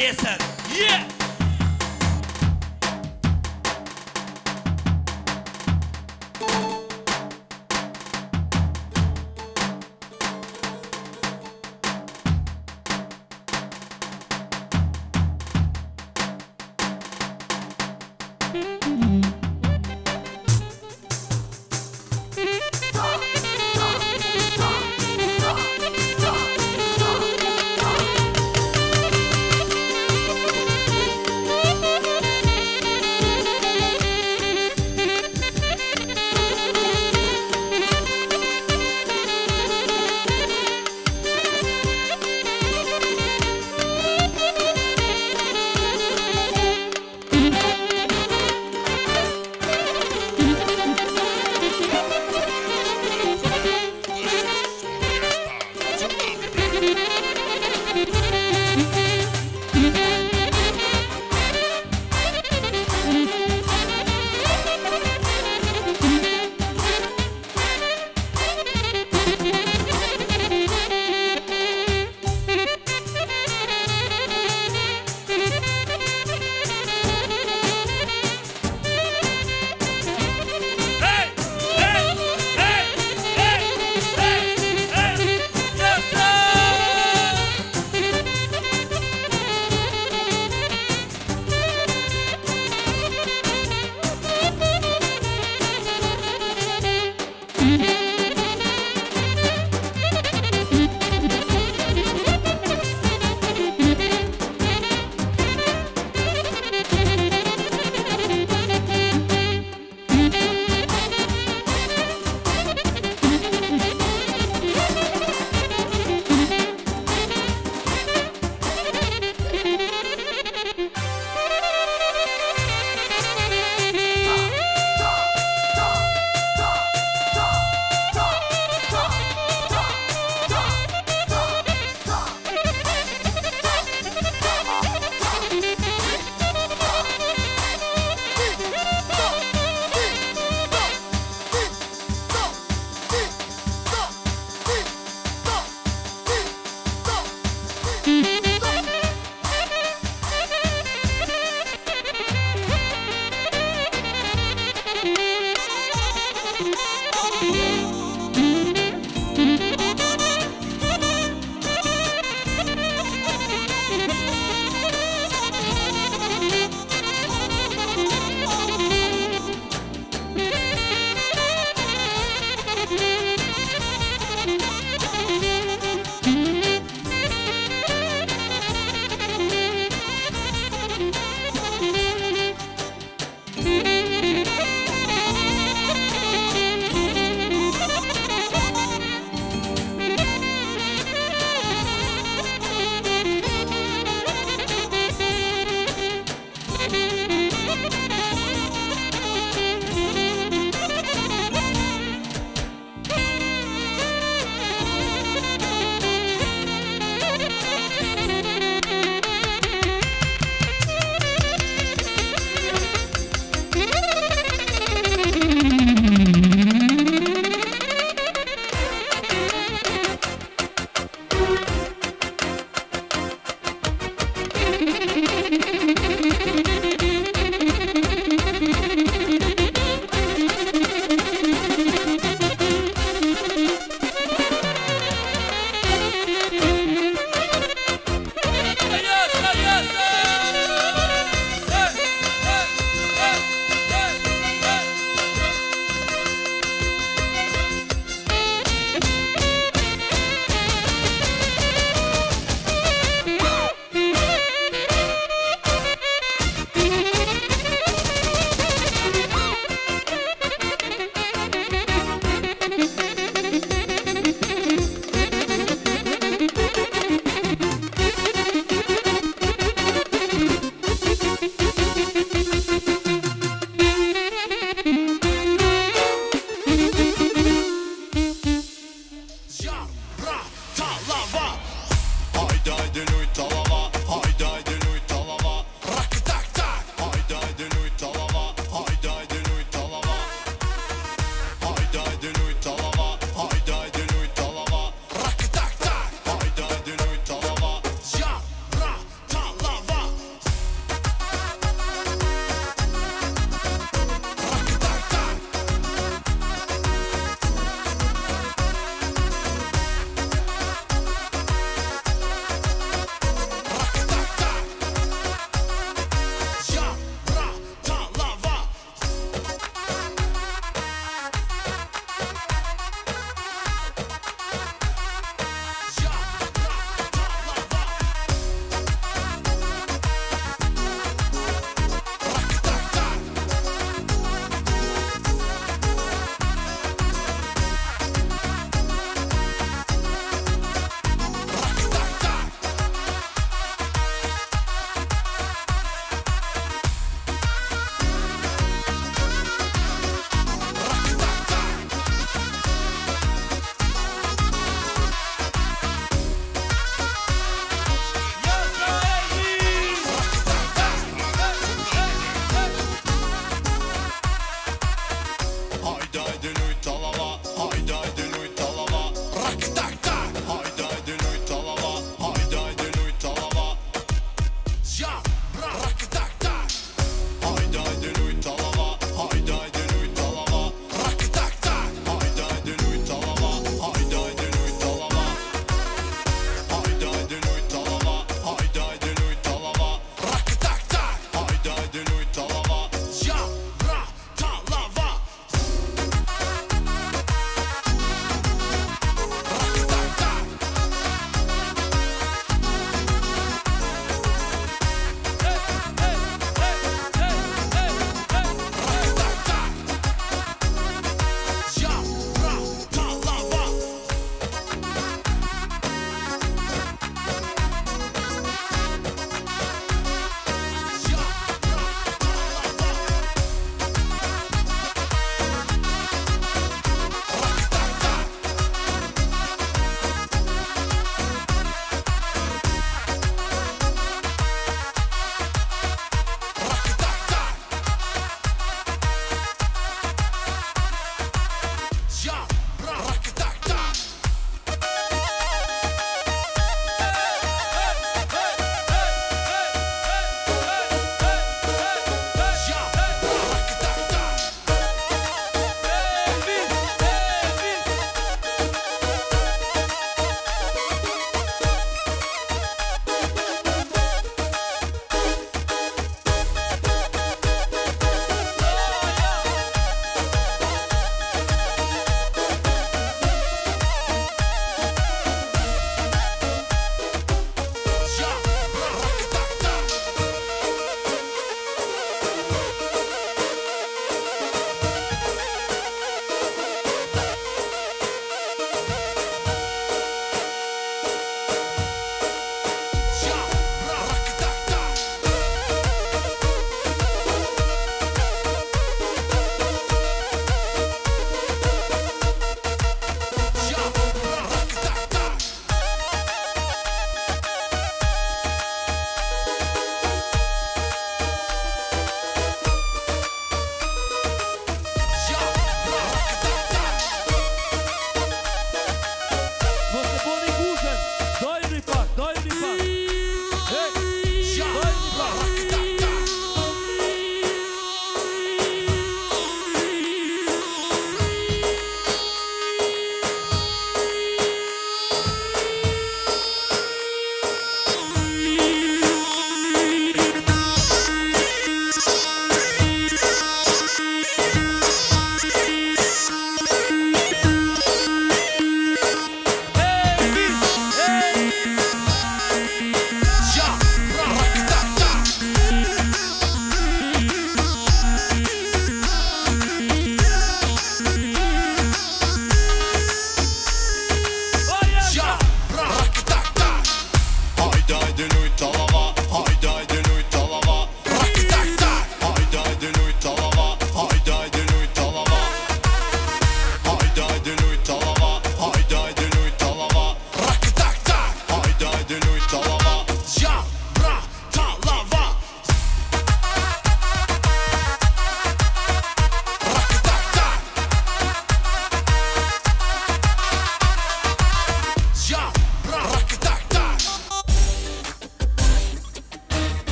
اليسار yeah.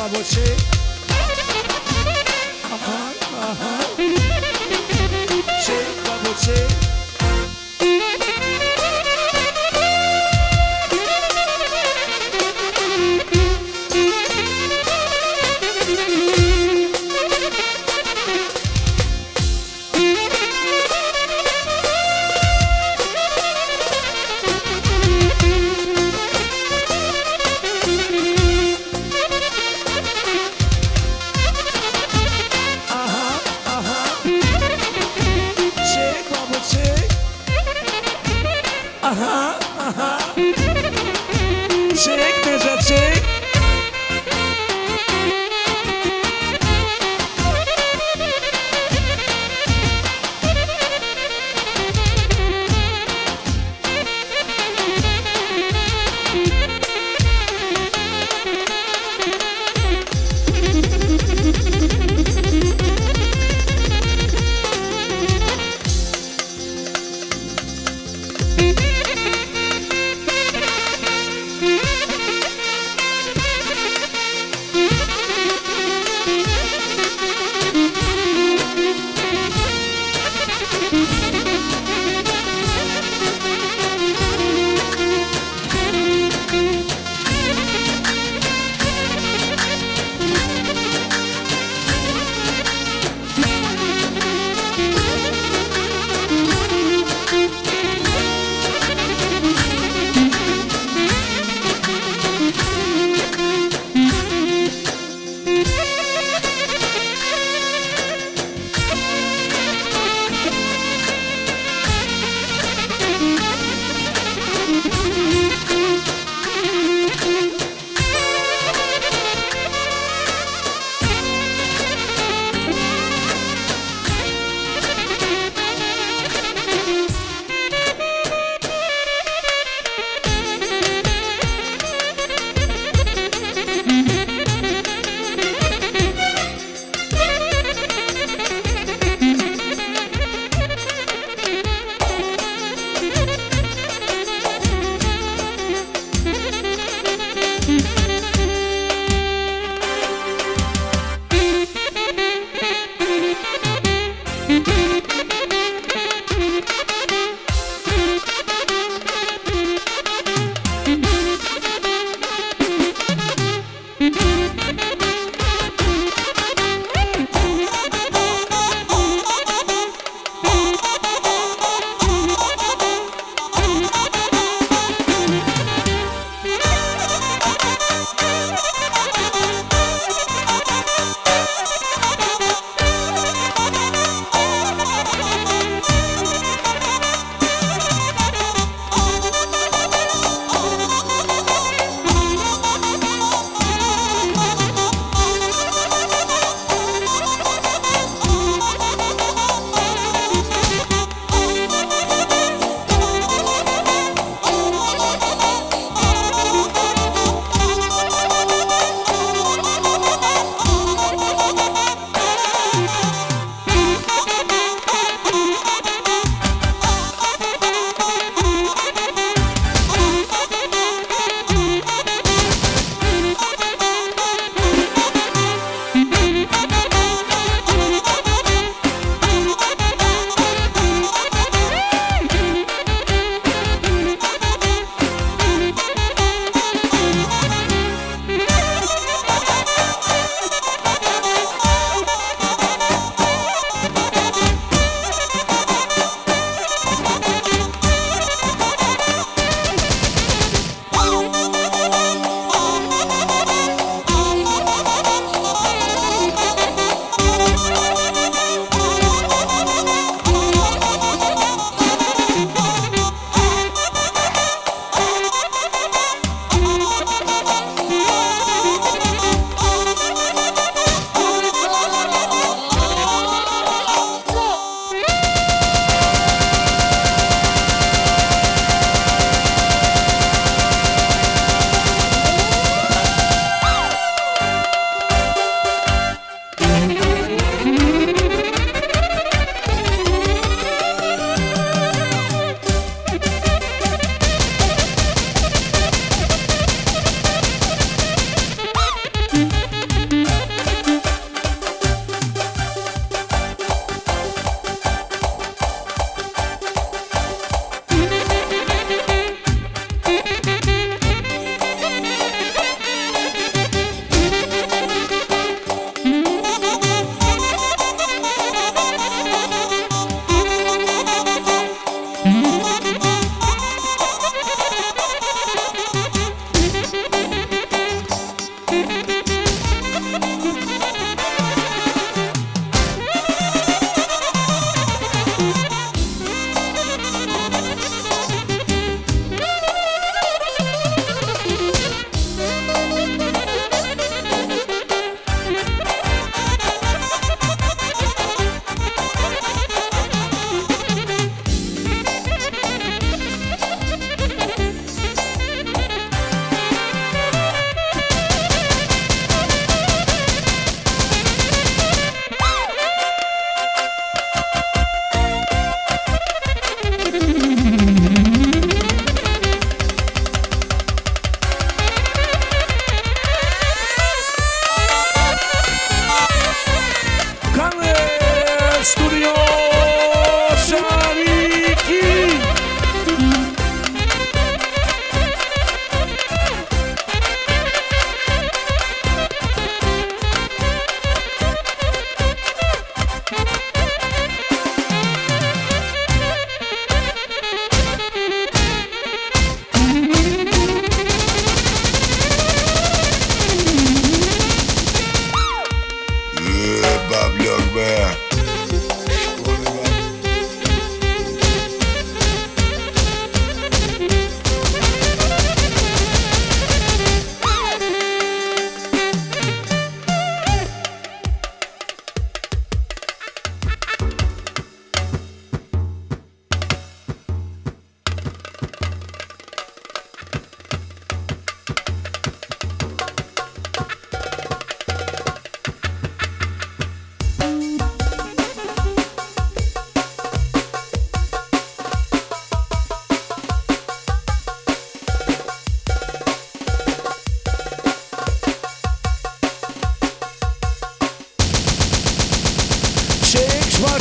bubble shake. Uh-huh, uh-huh. Shake, bubble shake. Shake, bubble, shake.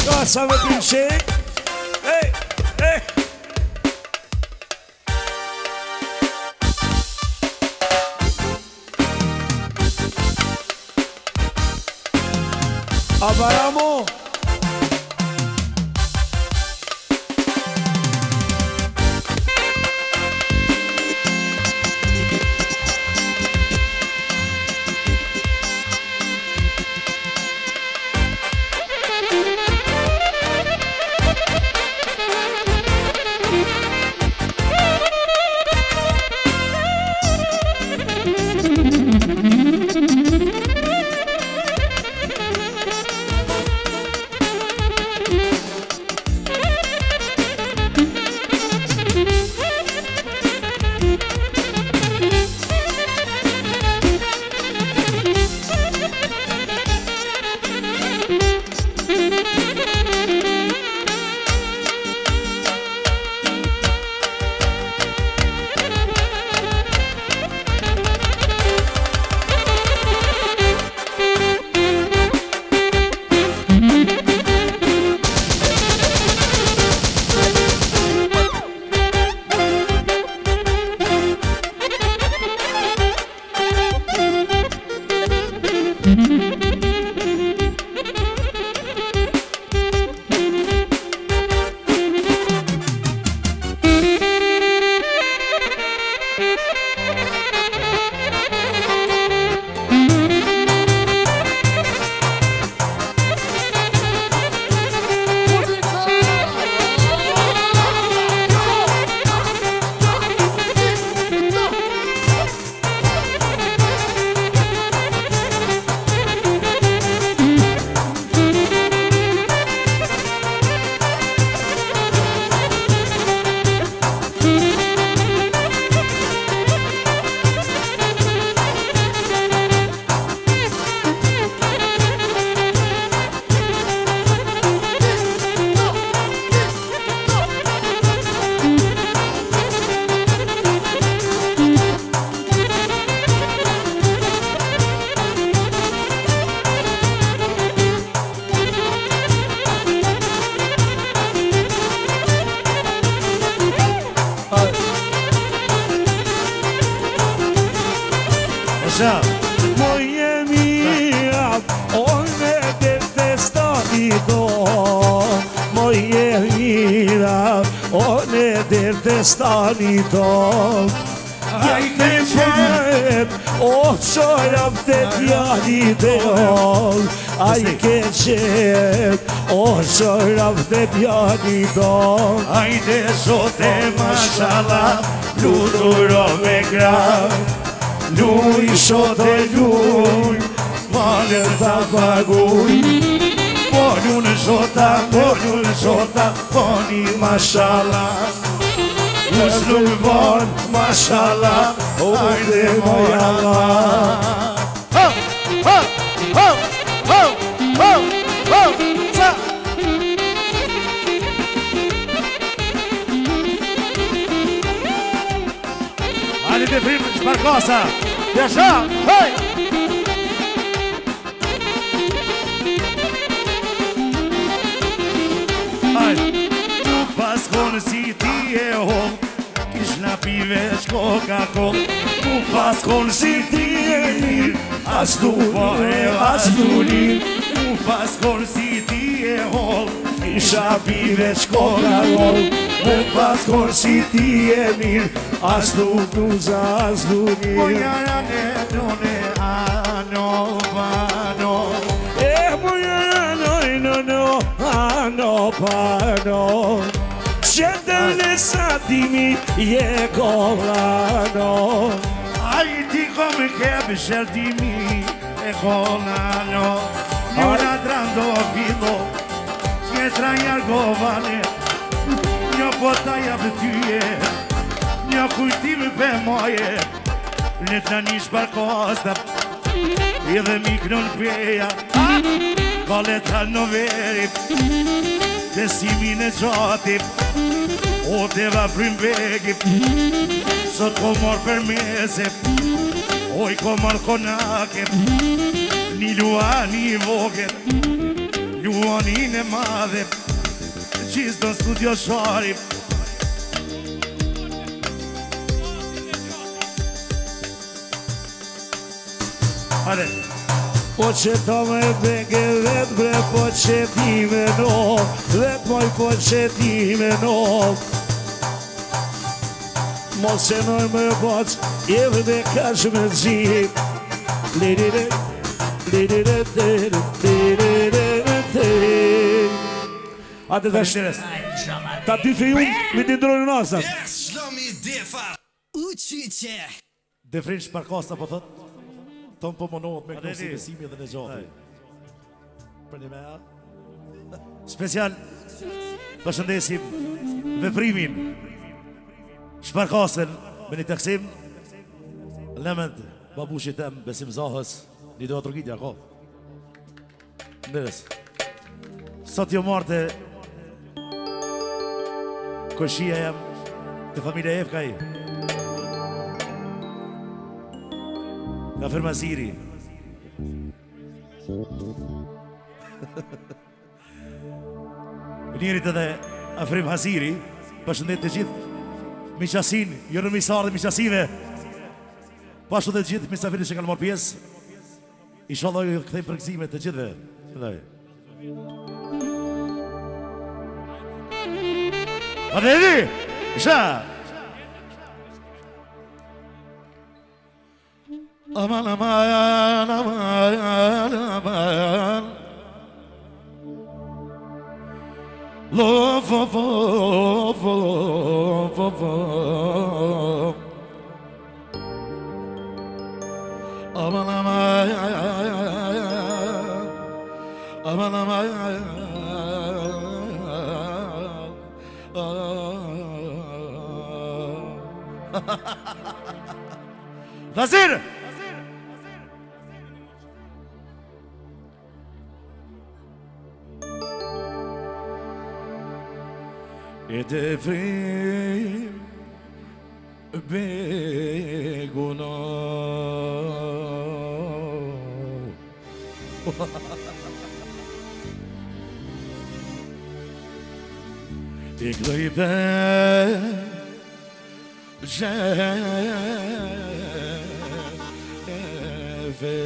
Barkosa me pinshek. Hey, hey. Abaramo. Moje mira, one detestadito. Moje mira, one detestadito. Aj te qep, o qoram të djalit e ol. Aj ke qep, o qoram të djalit e ol. Ajde zote mashallah, luturo me gra. Luj shote luj, malën ta paguj. Po lunë shota, po lunë shota, po një mashallah. Nës nuk bon, mashallah, ajde moj Allah. Ho, ho, ho, ho, ho, ho, sa. Hajde të frimë Shparkosa, Jasha, hej! Hajde, pas konë si ti e hom, kish na pive shkoka kom. Pas konë si ti e mirë, as tu pare, as tu lirë. Pas konë si ti e hom, kisha pive shkoka kom. Pas konë si ti e mirë, as tu bluza, as tu lirë. Mojara ne, none, ano, vano. Eh, mojara no, no, no, ano, pano. Qëndër në satimi, je kolano. Ai ti come che sceltimi e colano. Njona drando filo, tjetra jargovane. Një potaja për tyje, një kujtimi për moje. Let në një Shparkosa, edhe mikron peja. Ka letra në veri, besimin e gjatit. O deva frimbegi, sot ko mor për mese. Oj ko mor konake, një lua një voget. Juanin e madhe Qizë do studio shari Hade Po që ta me beke vetë bre, po që ti me no Vetë moj po që ti me no Mos e noj me poq, jeve dhe ka që me gjip Lirire, lirire, lirire, lirire, lirire Ate të shires Ta dy fejun, mi t'i ndrojnë nasat Shlomi defa Uqyqe Defrin Shparkosta po thot Ton po monohet me kënosi besimi dhe në gjati Për një mea Special Përshëndesim Veprimin Shparkostën me një teksim Lement Babushit tem Besim Zahës Një doa trugitja ko Ndërës Sot jo marte Kërshia jam Të familja Efka i Nga Fermaziri Njerit edhe Afrim Haziri Përshëndet të gjithë Miqasin, jo në misar dhe miqasive Pashtu dhe të gjithë misafirit që kanë marrë pjesë Inshallah ju këthejmë përgëzime të gjithëve A dhe edhi Isha Aman, aman, aman, aman Love, love, love, love, love Aman, aman, aman, aman Nazir! E te vrim beguna E gëjbe gjeve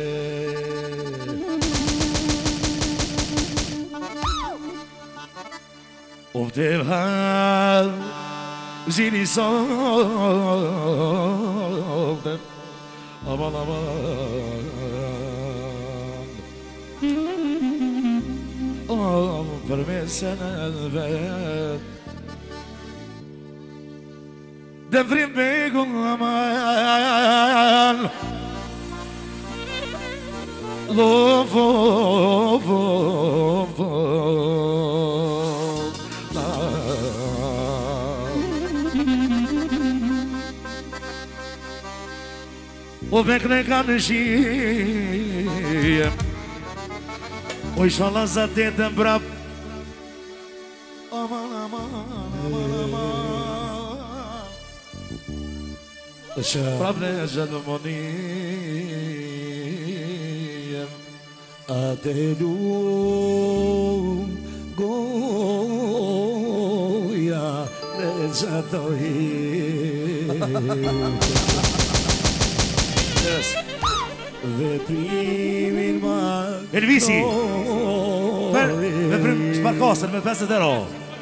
Of de hal zini solden Aman aman Oh, per me se ne vet Den vrim begun aman Love, love, love, love O vek ne kanë shije O inshallah za tetën brap Aman, aman, aman, aman Prap ne gjëdëmonije Ate lu goja ne gjatohi Veprimin ma Elvisi Veprim Shparkostën me pesë euro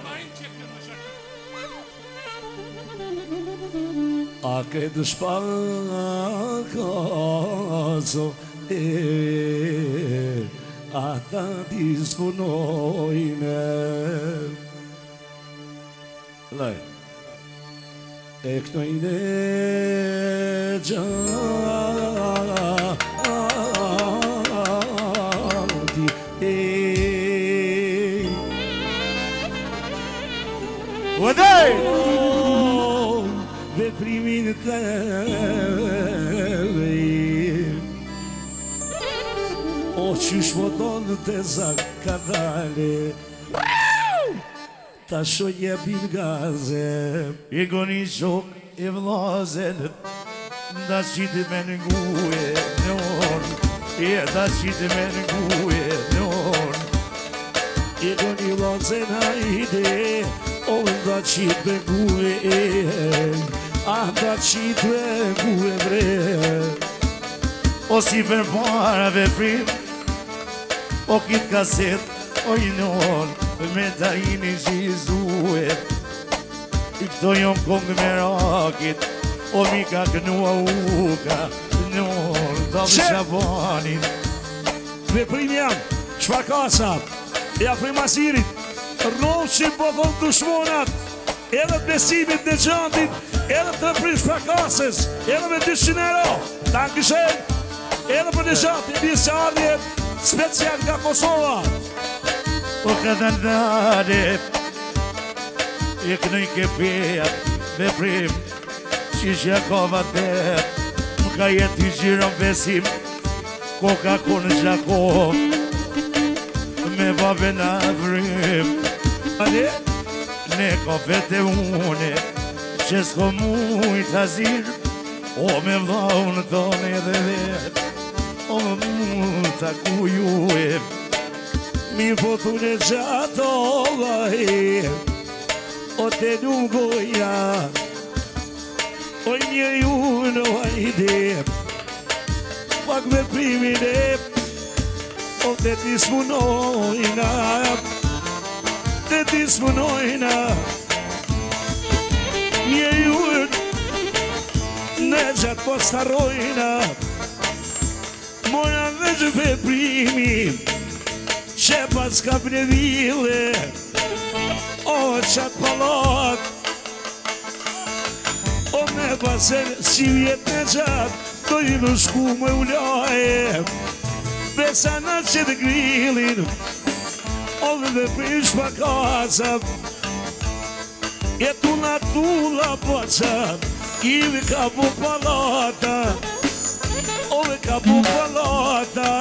A këtë shpakazo e ata disponojnë Lej E këto i ne gjati e Uedej Veprimin të O qysh më tonë të zakadale Ta shonje bin gaze I goni shok i vlazen Da qitë me në nguje në orë I da qitë me në nguje në orë E do një lozën hajde O nda qitë me guve e A nda qitë me guve bre O si për para veprim O kitë kaset O i non Me ta i një gjizue I këto jon kongë me rakit O mi ka kënua uka Non Ta dhe shabanin Veprim jam Shpakasa E afrim asirit Roqin po thonë dushmonat Edhe të besimit në gjandit Edhe të prim shpakases Edhe me dyqin euro Ta në këshen Edhe për në gjandit Një se ardhje special nga Kosova O këtë ndare E kënëj ke pejat Veprim Qishja kova të Më ka jetë i gjiron besim Koka konë gjako Me babe në vrim Ale? Ne ka vete une Që s'ko mujt azir O me vlaun tone dhe vet O me mujt ta ku ju e Mi fotu në gjatova e O te nugoja O një ju në vajde Pak me primin e O te dismunojna Te dismunojna Një ju Në gjatë po starojna Mora dhe që veprimi Që pas ka për vile O qatë palak O me pasen si vjetë në gjatë Do i në shku me ulaje Besa në që të grillin O dhe dhe prish pa kasap E tu në tula poqat Ivi ka bu palata O dhe ka bu palata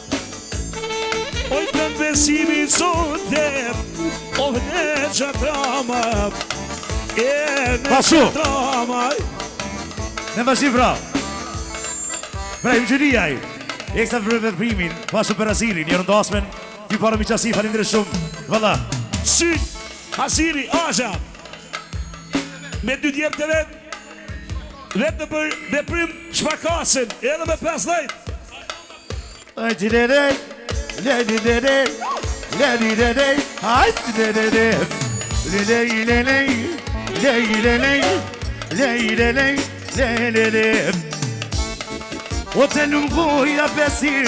O i të në besimi zote O dhe në qatrama E në qatrama Në më shifra Pra im gjërijaj Eksa për veprimin Pasu për Asirin Një rëndasmen Ti parë mi qasi falindre shumë Valla Syt Asiri Aja Me dy djerë të vetë Vetë për veprim shpakasin Edhe me pesdhejt Ajti dhe dhe Ledi dhe dhe Ledi dhe dhe Ajti dhe dhe dhe Ledi dhe dhe Ledi dhe dhe Ledi dhe dhe Ledi dhe dhe O të nungoja besim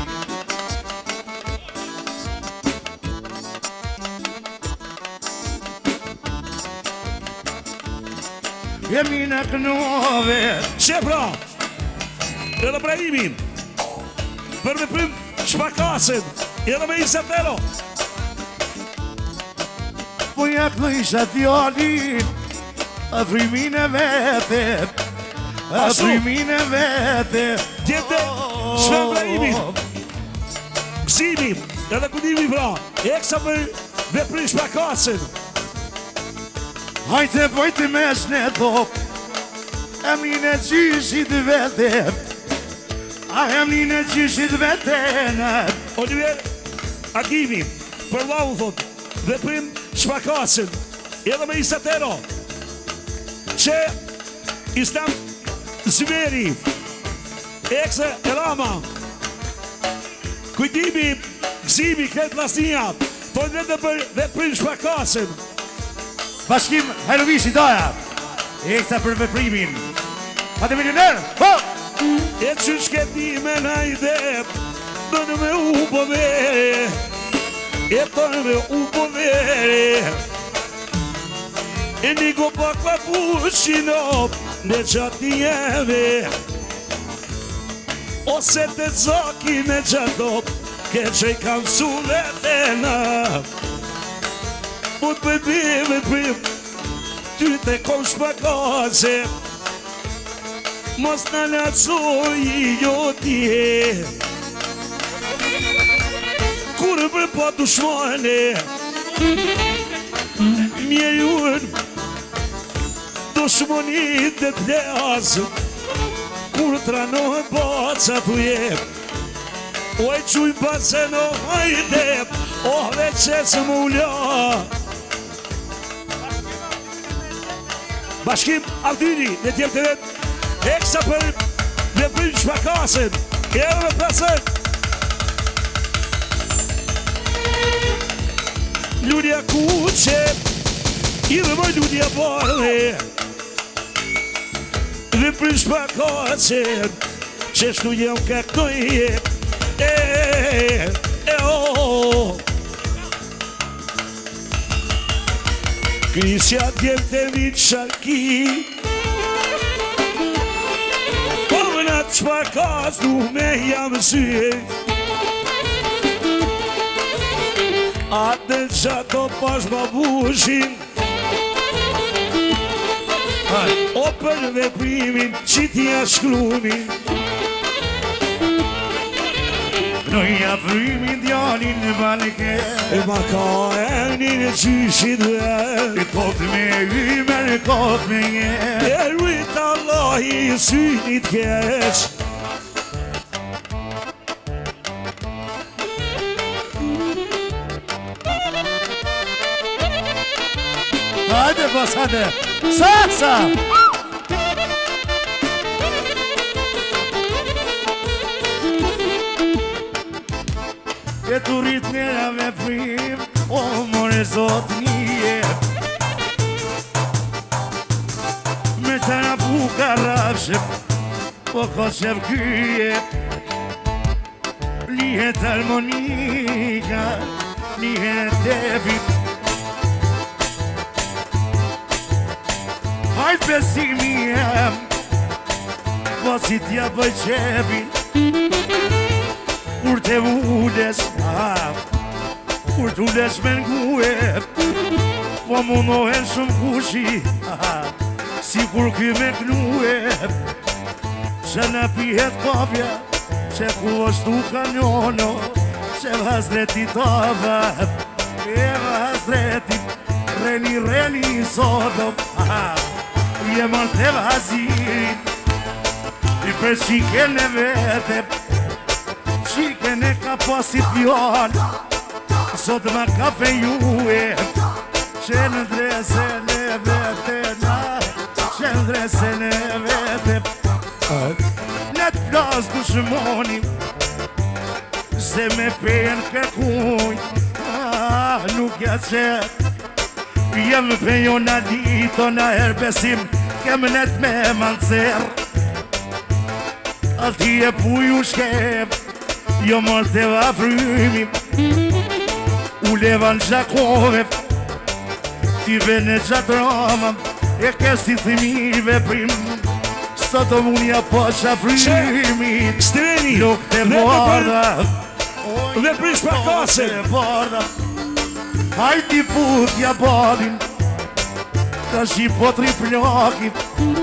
Jemi në kënove Shepra Edhe Brahimi Për me prim shpakasin Edhe me isetero Po ja kënësha tjallin Afrimin e vete Afrimin e vete Djete Shpe Brahimi Gzimi Edhe kudimi pra Eksa për me prim shpakasin Hajte pojte me shne thop E mine qyshit vete A e mine qyshit vete Oliver Agimi Për lau thot Veprim shpakasin Edhe me isetero Që Istam Zveri Ekse Elama Kujdimi Gzimi këtë lasnia Po vete për veprim shpakasin Bashkim Hajrovishi Daja Eksa për veprimin Pate milioner Ho E që shketi me najde Dënë me u po vere E tërë me u po vere E një go pak pa pushino Në qatë jeve Ose të zoki në qatop Ke që i kam su vetena Mut me bive prim Ty të kom shpakase Mos në lacoj i jo tje Kur për po dushmane Mjerun Dushmonit të plas Kur tranohet boca tu je Oj quj pasë në hajde, oh veqe së mullo. Bashkim Ardini, në tjerë të vetë, eksa për veprim shpakasin, kërë me pasën. Lunia kuqe, i dhe moj lunia barë, veprim shpakasin, që shtu jem kaktoj, e, e, o. Krisja djemë të vitë sharki, po më në të shpakas du me jam syje. Atë që ato pash babushin, o për veprimin që t'ja shkrumin. Noja frimin djalin në balike, E ma ka e një në qyshit dhe, e kot me yme, e kot me nje. e rrit Allah i synit keq. Hajde pas, hajde, salsa! E të rrit njëra veprim, o more zot një. Me të nga puka rafshep, po ko qep kyje. Lihet harmonika, lihet tefit. Hajt besimi jem, po si t'ja bëj qepin. Kur te vulles, ah, kur t'ulles me n'gue, po mundohen shumë kushi, ah, si kur ky me knue, që në pihet kopja, që ku është u kanjono, që vazreti tava, e vazreti, reni reni sodo, ah, jemën të vazirin, i për qiken e vete, Qiken e ka pasi fjall, sot ma ka fejue, që në dresen e vete, na, që në dresen e vete. Në të plas du shmonim, se me pen kërkuj, ah, nuk ja qet. Jem pejo na dito na herbesim, kem net me mancer. Alti e puju shkep, jo mërë të vafrymi, u levan gjakove, ti vene gjatë rama, e kesti thimive prim, sot o munja po qafrymi, Steveni, nuk të borda, dhe prish për kasin. Hajti putja balin, ka shi po tri plaki,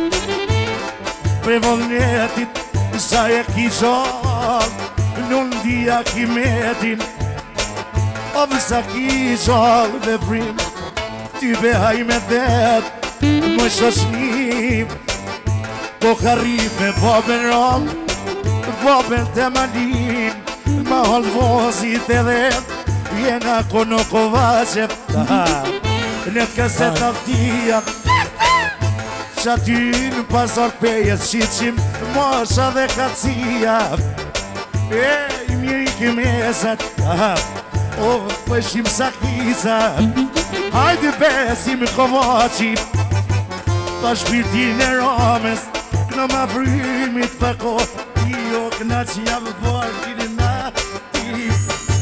pre vëllnetit, sa e ki gjallë, non dia ki metin, o vësa ki gjallë dhe prim, ty behaj me det, më shoshnim, po ka rrit me babën ram, babën të malin, ma halë vozit edhe, jena kono kovacep, në të këset avtia, që aty në pasar pejes shqyqim, mosha dhe kacia, e i miri këmesat, o pëshim sakizat, hajde besim kovaci, pa shpirtin e rames, këna ma frimit pa ko, jo këna që jam bërë, kini na, ti,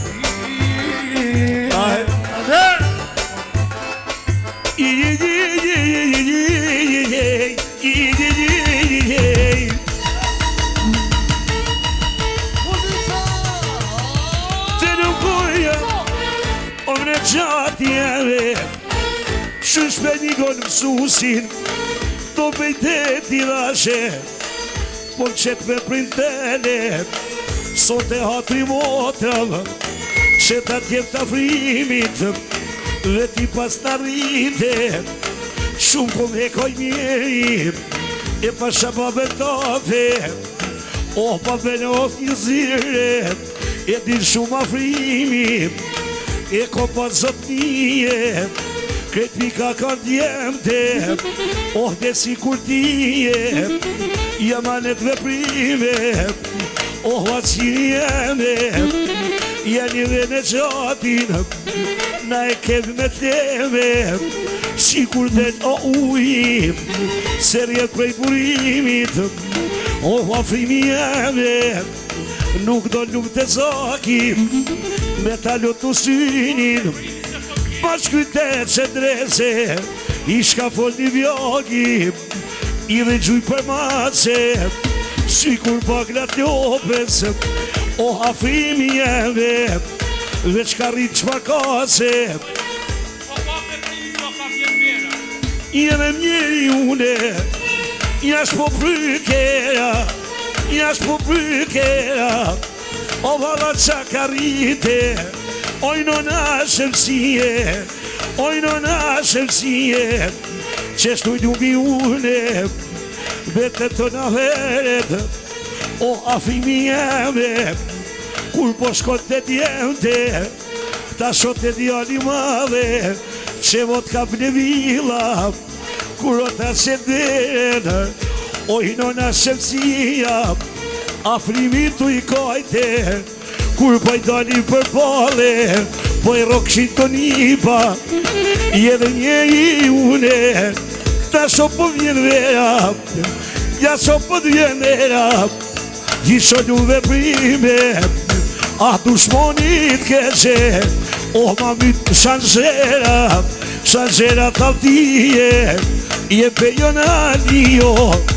Gjatjeve, shush me një gonë mësusin, do pejte t'i dhashe, por qëtë me printene, sot e hatri motëm, që ta tjetë të frimit, dhe ti pas të rrite, shumë kom e koj mjeri, e pasha pa betove, o pa bene o një zire, E din shumë afrimi E ko pa zotnije Këtë pika ka djemte Oh dhe si kur tije Jamanet veprime Oh vacini jeme Jeni dhe në gjatin Na e kev me teme Si kur dhe o ujim Serjet prej burimit Oh afrimi jeme Nuk do lumë të zakim Me ta lutu synin Ma shkytet që drese I shka fol një vjogim I dhe gjuj për mace Si kur pak lat ljopes O afrimi jeme Veç ka rrit qmar kase Jene mjeri une Jash po prykera Jash po prykera O vala qa ka rrite Oj nona shemsie Oj nona shemsie Qeshtu i dubi une Vete të na veret O afrimi jeme Kur po shkot të djemte Ta shot të djali madhe Që vot ka për vila Kur o ta që deren Oj nona shemsia Afrimi tu i kajte Kur po i dali për pale Po i rokshin të nipa Jedhe një i une Ta shot po vjen vera Ja shot po vjen vera Gjisho ljuve prime Ah dushmonit keqe Oh ma mytë shanxera Shanxera taltije Je pejon alijo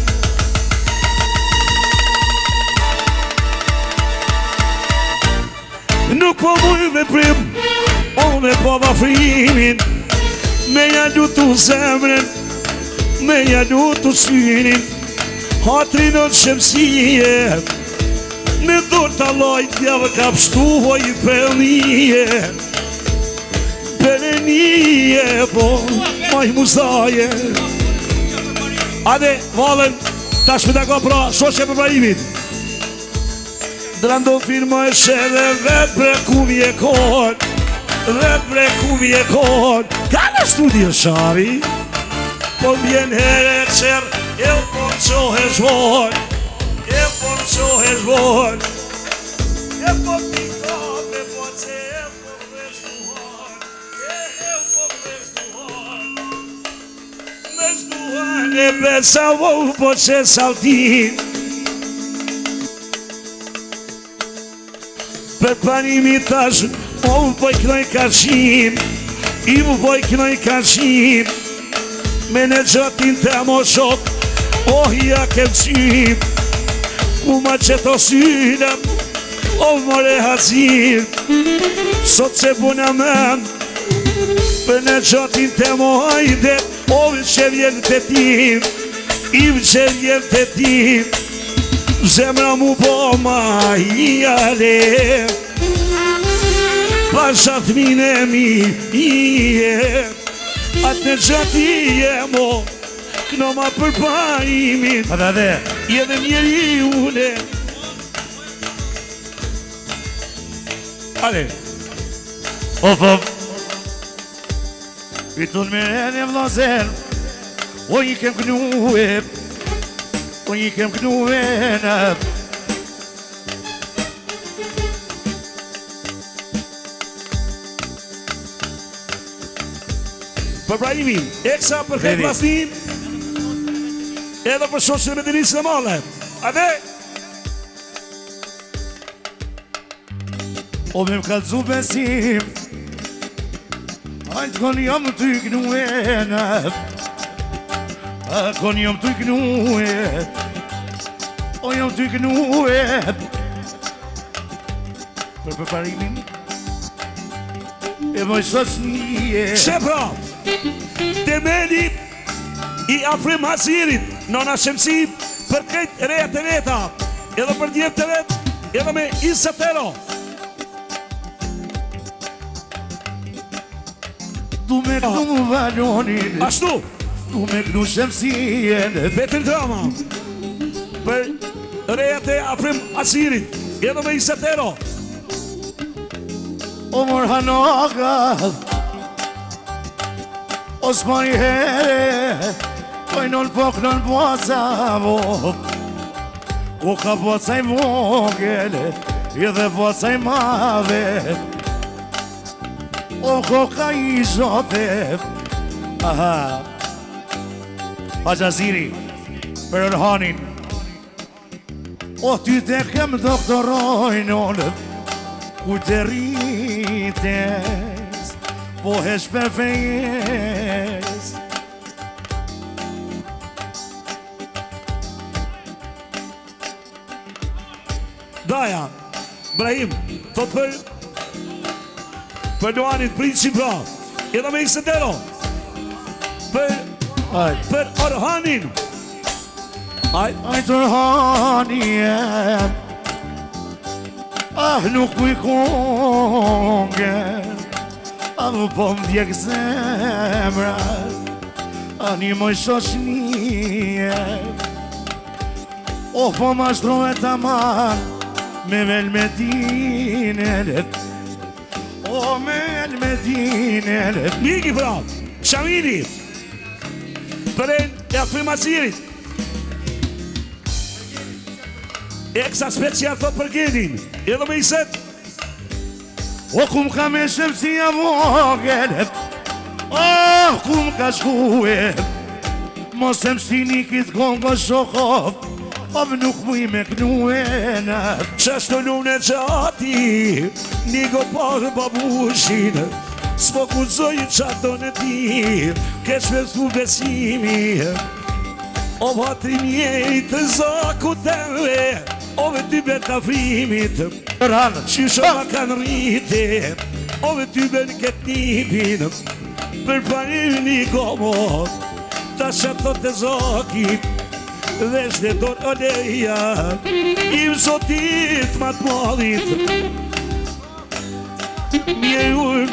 Nuk po muj me prim O me po afrimin Me ja lutu zemren Me ja lutu synin Hatrin o shemsie Me dhur të lojtja vë ka pështu hoj për nije Për e nije po Maj muzaje Ade valen Tash me ta ka pra Shoshe për prajimit Drando firma e shedhe Vet bre ku mi e kon Vet bre ku mi e kon Ka në studio shari Po mbjen here qer E u po qohe zhvon E po qohe zhvon E po pika me po që E po vështuhan E po vështuhan Me zduhan e besa vohu po që saltin Per panimi tash O më po i knoj kashim I më po i knoj kashim Me në gjatin të mo shok Oh ja kem qim Ku ma qëto sylem O more hazir Sot se puna men Për në gjatin të mo hajde O vë që vjen të tim I vë që vjen të tim Zemra mu po ma i ale Pashat mine mi i e Atë në gjati e mo Këno ma për parimin Adhe adhe I edhe mjeri une Ale Of of I tun me rene vlazen O i kem kënu e O i kem kënu e në Për prajimin Eksa për këtë plasnin Edhe për shoqë me dinisë në male Ade O me më kalzu besim Hajtë kon jam të i kënu e në Kon jam të i kënu e O jam të i kënu e Për përparimin E moj sos një Shepra Temeli I afrim hasirit Nona Shemsi Për këtë rejët e veta Edhe për djetë të vetë Edhe me Isatero Tu me kënu valonin Ashtu Tu me kënu Shemsien Betër drama Për rejët e afrim hasirit Edhe me Isatero Umur hanogat Osmani here Kojnon poknon pozavo Ku ka pozaj vogele Edhe pozaj mave O koka i zote Aha Hajaziri Për Orhanin O ty te kem doktorojnë Ku të rrites Po hesh për fejes Daja, Brahim, thot për Për Luanit Principa Edhe me Xendero Për Për Orhanin Aj Aj të Orhanin Ah, nuk u i konge Ah, më po më djek zemra Ah, një moj shoshnije Oh, po më ashtrove të man Me vel me dinelet Oh, me vel me dinelet Miki pra, Shamini Për e e akrimasirit Eksa special thot për Gedin Edhe me i set O kum ka me shemësia vogelet Oh, kum ka shkue Mos e mështini kitë kongo shokov Of nuk mu i me knuena Qashtë lune qati Niko parë babushin S'po kuzoj qato në ti Kesh me thu besimi O vatri mjej të zaku tëve Ove ty be të frimit Qysho ma kanë rrite Ove ty be në këtë nipin Për parim një komot Ta shëtë të zakit Vesh dhe dorë oleja Im zotit ma të madhit Mje unë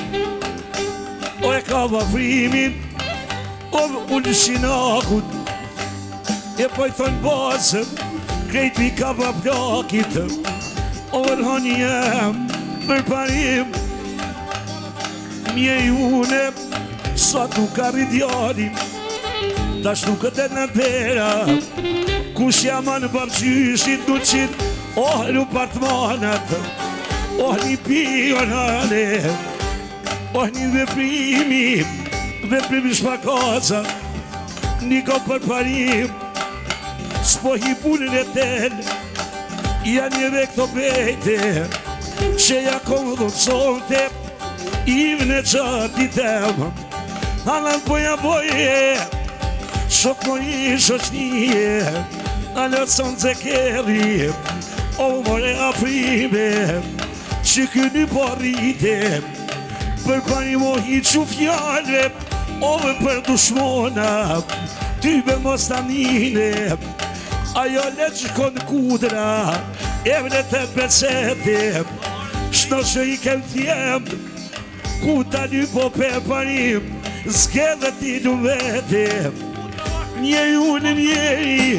O e ka va frimin O unë shinakut E po i thonë basëm Krejt mi ka va plakit O vërhani jem Për parim Mje unë Sot nuk ka ridjali Tash nuk këtë në pera Kush jama në babqyshit du qit Oh, në partmanat Oh, një pionale Oh, një veprimi Veprimi shpakaza Një ko për parim S'po hi punën e tel Janë një dhe këto bejte Që ja kohë dhëtsonte Imë në qatë i temë Alan poja boje Shok mo i shoshnije Alë të sonë zekeri O more afrime Që këni porrite Për pani mo hi që fjallë Ove për dushmona Ty be mos të nine Ajo le që konë kudra Evne të besete Shno që i kem tjemë Ku ta një po për parim Zke dhe ti në vete Njeri unë njeri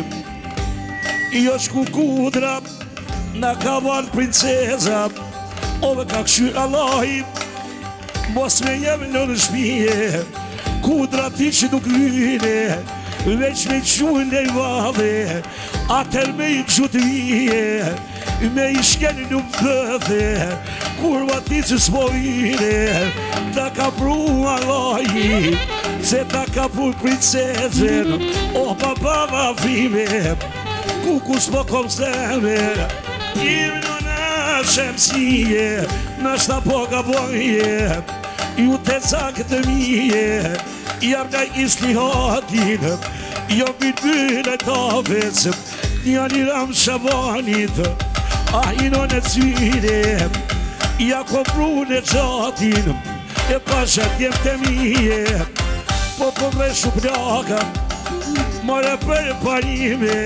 Jo shku kudra Na ka vanë princeza Ove ka këshyr Allahi Mos me jemi në në shpije Kudra ti që nuk lyne Veç me qunë e vade Atër me i gjutë vije Me i shkeni në mbëdhe Kurva ti që s'po vine Ta ka pru Allahi Se ta ka pru princezën O papa ma frime Ku ku s'po kom zeme Imi në në shemësie Në shta po ka boje Ju të zakë të mije Jam nga isli hatin Jo bitë bënë e tafesëm Një një ramë shabanit A i në në cyne Ja kompru në qatin E pasha t'jem të mije Po po vreshu plaka Mare për parime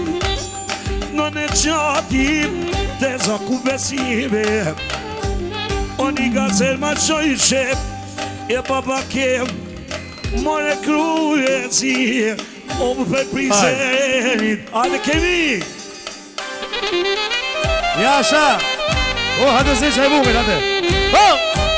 Në në qatin Të zaku besime O një gazer ma qoj shep E papa kem More kruje si O më për prisenit Ale kemi Jasha O, hajde si që e bukit, hajde Oh!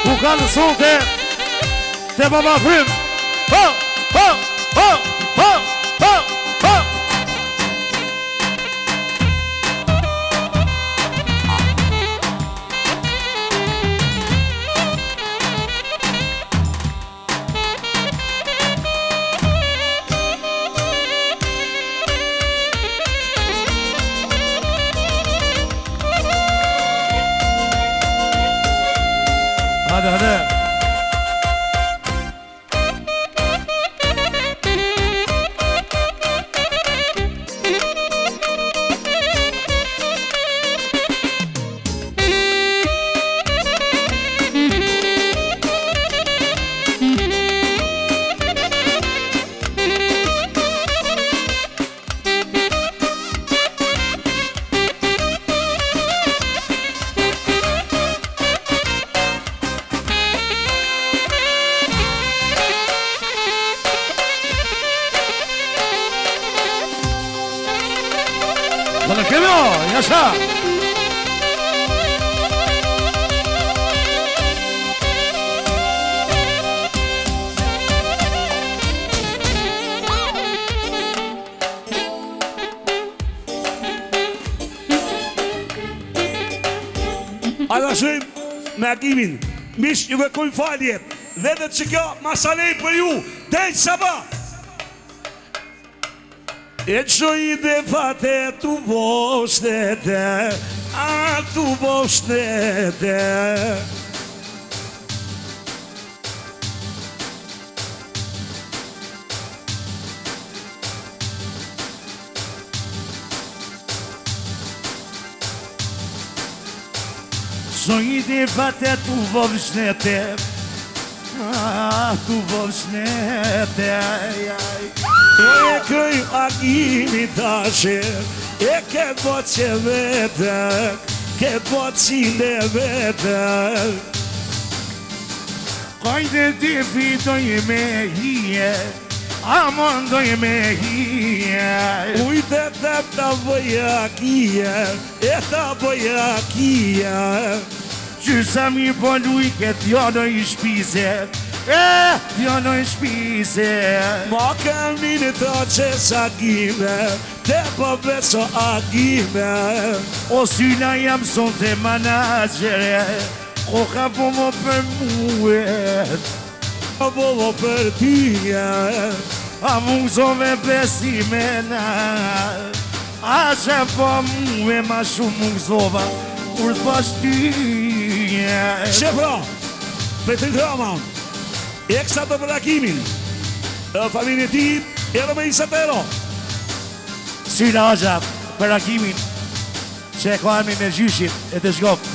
Ku kanë sonte te baba frim. Ho, ho, ho, ho, ho, ho. هذا هذا ولا كده يا شا Ata shrim me Akimin. Mish ju kërkoj falje. Vetë që kjo masalej për ju. Dejt saba. E që i dhe fate tu boshtete, a tu boshtete. Që i dhe fate tu boshtete, a tu boshtete. E këj Akimi tashe, e ke bot që vete, ke bot qile vete. Kajde ti fitoj me hije, amon doj me hije. Ujte të të bëja kije, e të bëja kije. Qysa mi po luj këtë jono i shpise, e jono i shpise. Ma kemi në të qesa Akime, te po beso Akime. O syna jam son të managere, koka po mo për muet. A bovo për tyje, A mungzove besimena, a që po muhe ma shumë mungzova, kur të pash tyje. Shepra, për të drama, e kësa të për Akimin, familje ti, edhe me Isatero. Syna Aja për Akimin, që e ka armi me gjyshit e të shgop.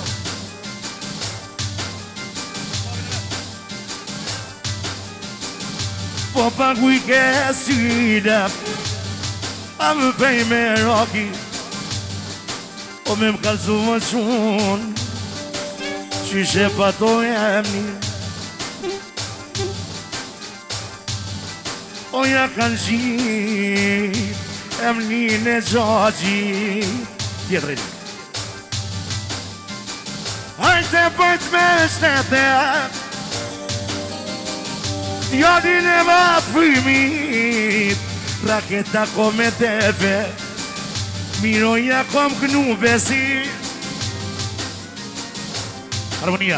Po paguj ke syna, a më pej me roki, o me më kalzu më qunë, qyshe patoj e mi. O ja kanë gjit, e më një në gjagji. Tjetërin. Hajte pëjt me shtete, Djallin e ma frimit, raketa ko me teve, miroja kom kënu besi. Harmonia.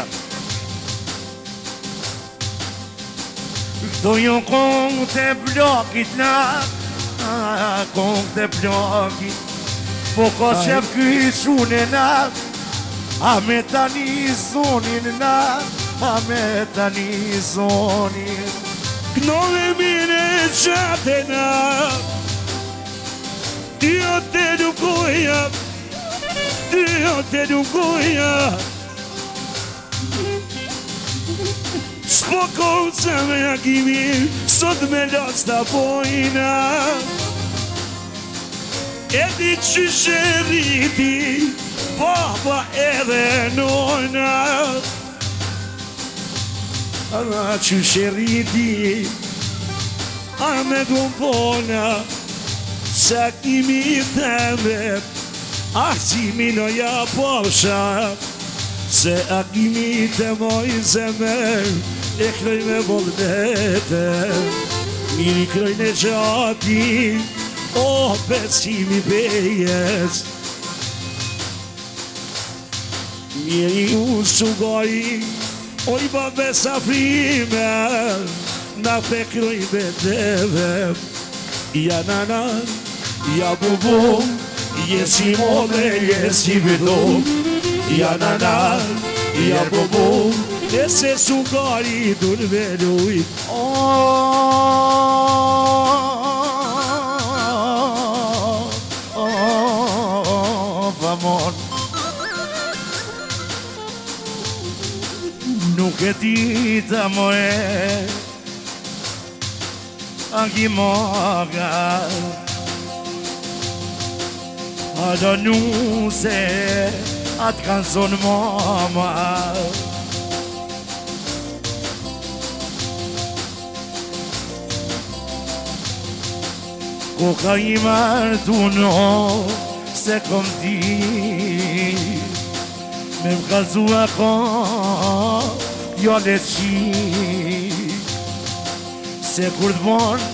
Këto jo kong të blokit na, kong të blokit, po ko qef këj shune na, a me tani zonin na, a me tani zonin. Knove mine qatena, Dio te dukoja, Dio te dukoja. S'po kohë që me Akimi, sot me lot s'ta pojna. E di që shëriti, baba edhe nona. Ana që shëriti, a me dumpona, sa Akimi teme, a që minoja posha. Se agimi të moj zemer e kroj me vullnete, mirë i kroj në gjati, o besimi bejes. Mirë i unë sugari, oj ba besa frime, na pe kroj me deve. Ja nana, ja bubu, jesi mone, jesi vidu. Ja nana, ja bubu, e se sugari dur veluj. Amor, nuk e ti të more, anki moga, a do nuse, atë kanë zonë mama. Koka i martu no, se kom ti, me më kalzua ko, jo le qi, se kur të bon,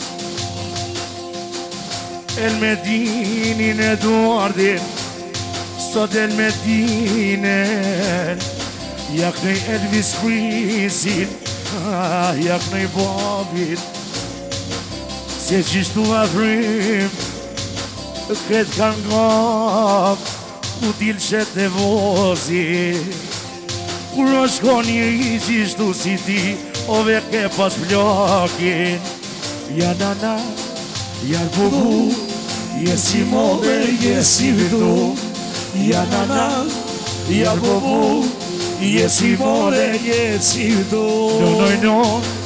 el Medinin e duardin, sot el Medinen, jak nej Elvis Preslin, jak nej Bobin, se qishtu afrim, këtë kanë ngop, ku dilshet e vozi, kur o shko njëri qishtu si ti, ove ke pas blokin. Ja nana, ja bubu, jesi mode, jesi vidu. Ja nana, ja bubu, jesi mode, jesi vidu. No, no, no,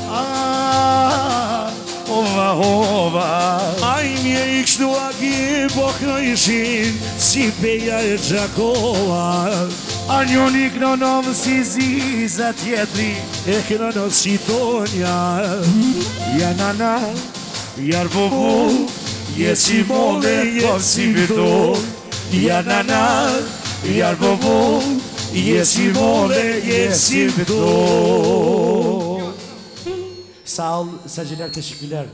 ah, ova, ova. Aj mje i kështu agi, po knojshin, si beja e Gjakova. A njoni knonom si ziza tjetri, e knonom si tonja. Ja nana, jar bubu, jesi mode, jesi vidu. Ja nana, jar bubu, jesi mode, jesi vidu. Sağ ol, seyirciler, teşekkürler.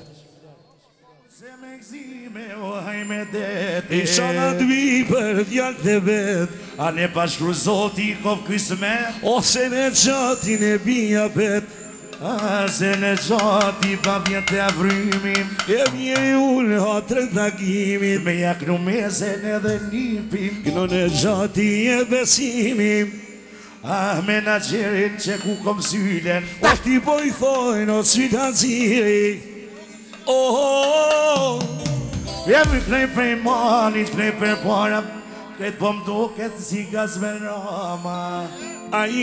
Inshallah dvi për djallë të vet, a ne pashkru zoti kov kësme, ose në gjatin e bia bet, a se në gjati pa vjen të avrymin, e vjeri unë hatre takimin, me jaknu mezen edhe nipin, këno në gjati e besimin. ah menagerin që ku kom sylen, O ti po i thojnë o syta ziri. Oh, oh, oh. jemi krej prej manit, krej prej para, kretë po më duket si gazme rama. Ai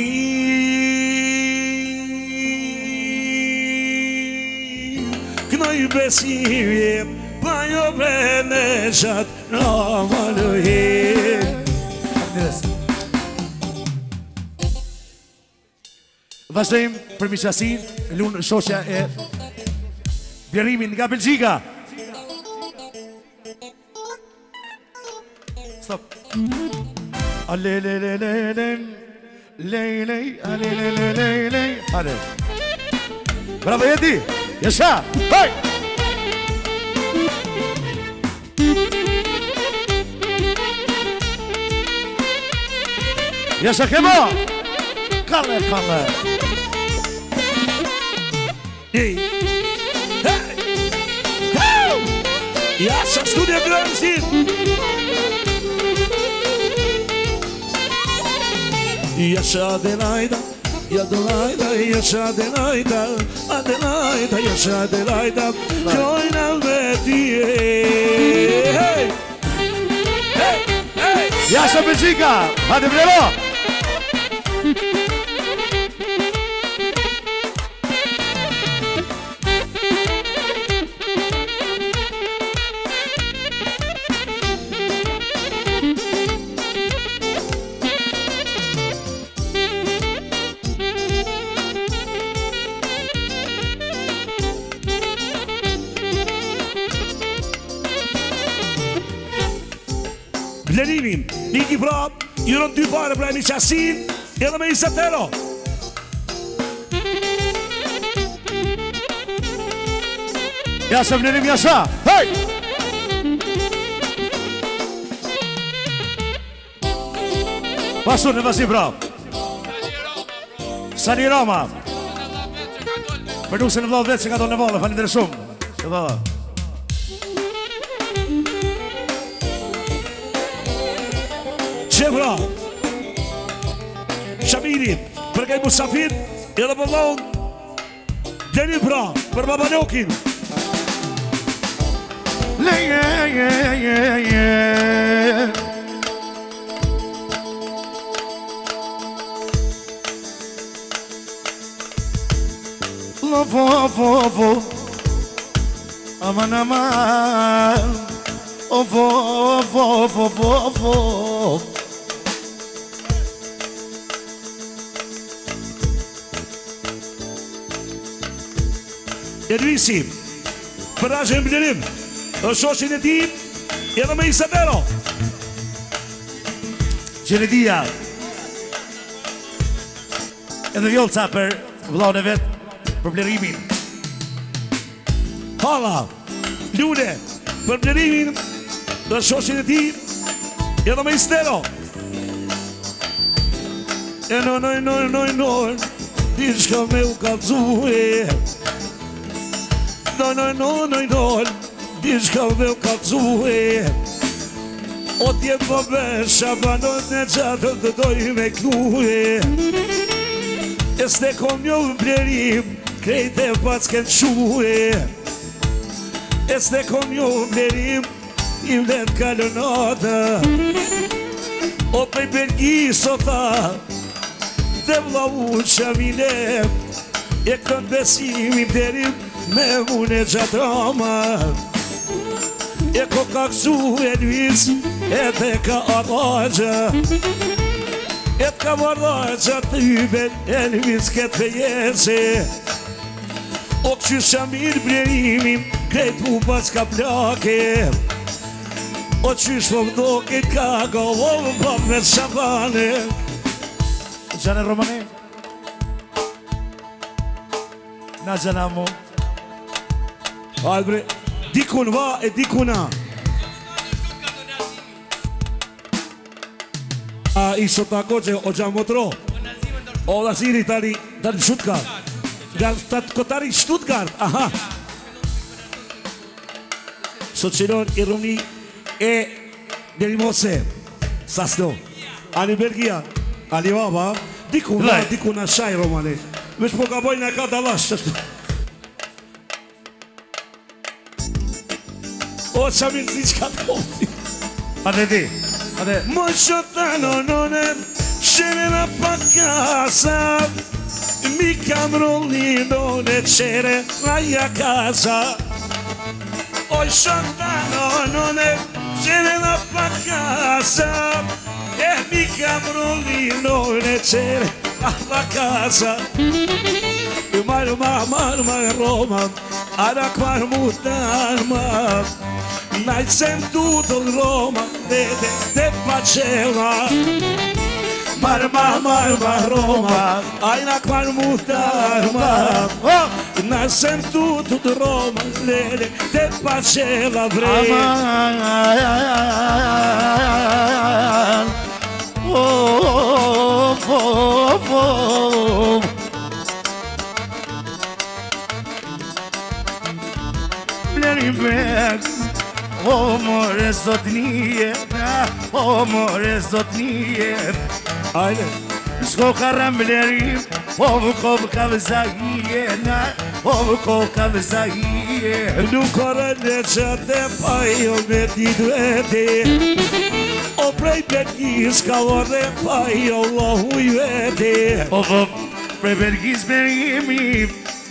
knoj besimi, pa jo brene qatë rama në he. Vazhdojmë për miqasin, lunë shoqja e bjerimin nga Belgjika. Stop. A le le le le le le le a le le le le le hadi. Bravo Edi, yaşa, hey! Yaşa Kemo! Kalle, kalle! Hey! Hey! Hey! Yaşa Studio Grönsin! Yaşa Adelaida, Adelaida, yaşa Adelaida, Adelaida, yaşa Adelaida, joina veti. Hey! Hey! Hey! Yaşa Belgjika! Hadi bravo! Blerimin, Niki prap, juron dy pare pra një qasin, Edhe me njëzet euro. Jasha Blerim, Jasha! Hej! Pasur në vazhdim pra. Sani Rama. Për nuk se në vladh vetë që ka do në valë, falim dhe shumë. Që dhe. Që pra. Shamiri, për kaj Musafir, edhe për vladh. Deni pra, për Babanokin. Leje, je, je, je. Vo, vo, vo. Aman, aman. Oh, vo, vo, vo, vo, vo. Edvisi, për rashën Blerim, është shoshin e ti, edhe me njëzet euro. Gjenedia. Edhe vjolca për vllaun e vetë. Për Blerimin. Hala, Lune, për Blerimin, dhe shoshin e ti, edhe me njëzet euro. E në nëj, nëj, nëj, nëj, di shka me u kalzue. Nëj, nëj, nëj, nëj, nëj, di shka me u kalzue. O tje po besha, banot në gjatë të doj me knue. E s'ne kom një Blerim, krejt e pas kënë shue. E s'ne kom një Blerim, i vlet kalonata. O pej Belgi sota, dhe vlau qamine. E këtë besim i Blerim, me mune gjatrama. E ko ka këzu e Luis, e te ka arrajja. E t'ka vardajqa të hyben, e Luis këtë fejese. O që Shamir Blerimi, krejt mu pas ka plake. O që shpo mdoke ka golovë, pa me shabane. Gjane Romane. Na gjana mu. Hajde bre, dikun va e dikuna. A i sot tako që o gjamë motro. O Laziri tali, tali Stuttgart. Nga kotari Stuttgart, aha. Sot qënon i rëmni e Derimose. Sasno. Ani Belgia, ani baba. Dikuna, dikuna shaj Romane. Vesh po ka bojnë e ka dalash. O qamin zi qka të kofi. Ate ti, ate. Më qëtano nënem, shenena pa kasa. Mi kam rolli nëne qere, raja kasa. O qëtano nënem, shenena pa kasa. E mi kam rolli nëne qere, raja kasa. Marë ma, marë ma e Roma, arak marë mu të arma. Najtë sem tu të Roma, dhe dhe dhe pacela. Marë ma, marë ma Roma, arak marë mu të arma. Najtë sem tu të Roma, dhe dhe dhe pacela vre. Oh, oh, oh. Blerim, o more zotnije, o more zotnije. Ajde. Shko karam Blerim, o më kovë ka vëzahije, o më kovë ka vëzahije. Nuk orë në qëte pa jo me ti duete. O prej Belgis ka orë pa jo Allahu i vete. O vë prej Belgis Blerimi,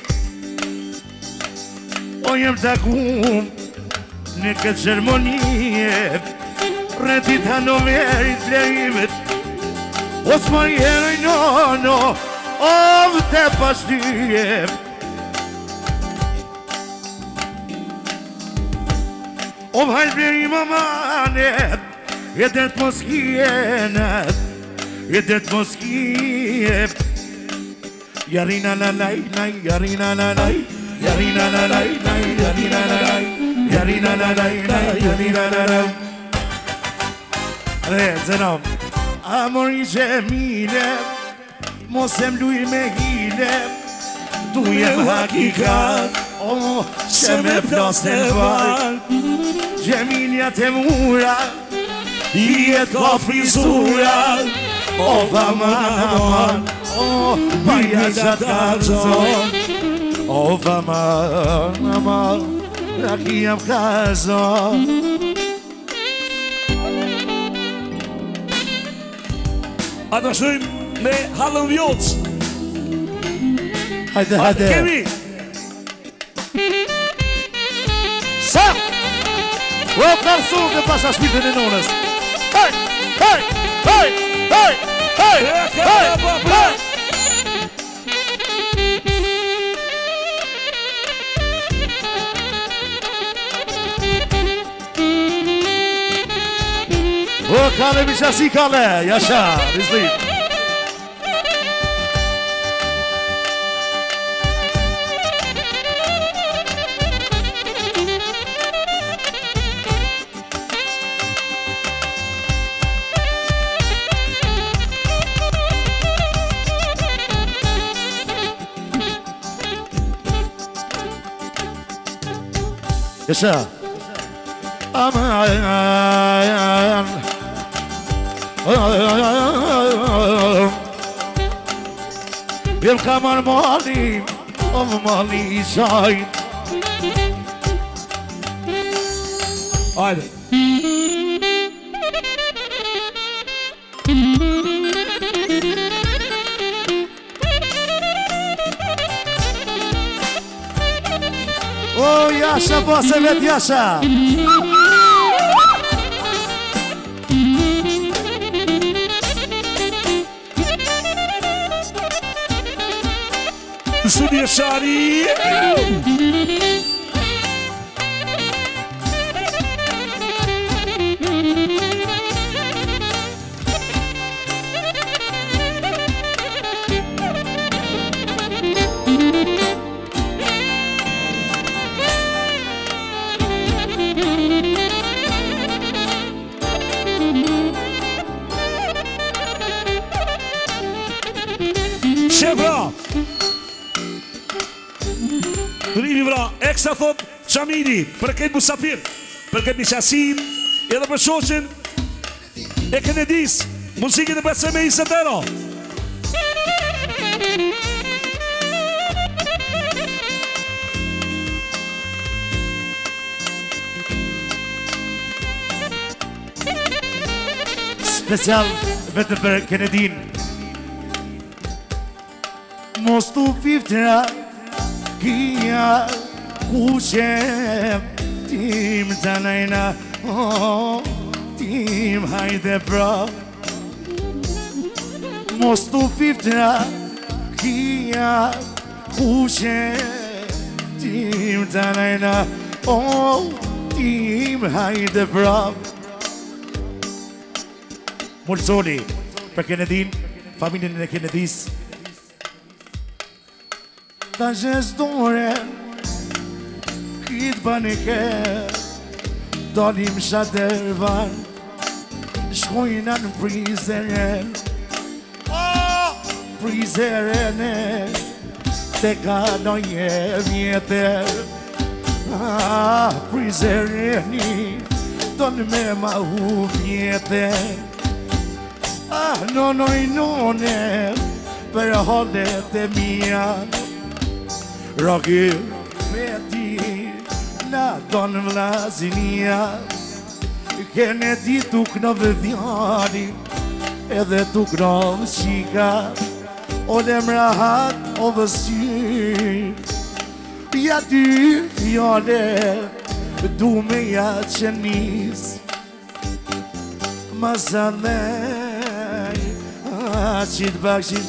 o jem takum në këtë gjermonije. Rëtit Hanoverit Blerimet, o s'mar jeroj nono, o vëte pashtyje. O vajt Blerim amanet, e dert mos kjenet, e det mos kje Jarina la laj, laj, jarina la laj Jarina la laj, laj, jarina la laj Jarina la laj, laj, jarina la laj Re, zënom Amor i gjemile Mos e mluj me hile Tu jem hakikat Oh, që me plas të vaj Gjemilja të mura I e ka frizura O faman aman O paja qatë ka zon O faman aman Raki jam ka zon A të shujmë me halën vjoc Hajde, hajde Kemi Sa O karsu dhe pasha shpitën e nonës Hej, hej, hej, hej, hej, hej, hej O kale Miqasi kale, jasha, rizlit Yaşa. Aman. Bir kamar mali, o mali şahin. Haydi. O yaşa po sevet yaşa. Studio Shari. Shevra Rimi vra, eksa thot Qamini, për këtë musafir Për këtë Miqasin Edhe për shoqin E Kenedis Muzikën e bëtse me Isetero Special vetëm për Kenedin. Mos tu fiftra Kia Kushem Tim tanajna Oh Tim hajde pra Mos tu fiftra Kia Kushem Tim tanajna Oh Tim hajde pra Mulsoli për Kenedin, familjen e Kenedis. Ta gjes dore Kitë banike Dalim shadervan Shkojna në prizeren Oh, prizeren Te kaloje vjetër Ah, prizereni Don me ma hu vjetër Ah, nonoj none Per hollet e mia Rocky me ti Na donë vlazinia Kene ti tuk në vëdhjani Edhe tuk në shika O lem rahat o vësy Ja ty fjale Du me ja qenis Mazalej Qit bak qit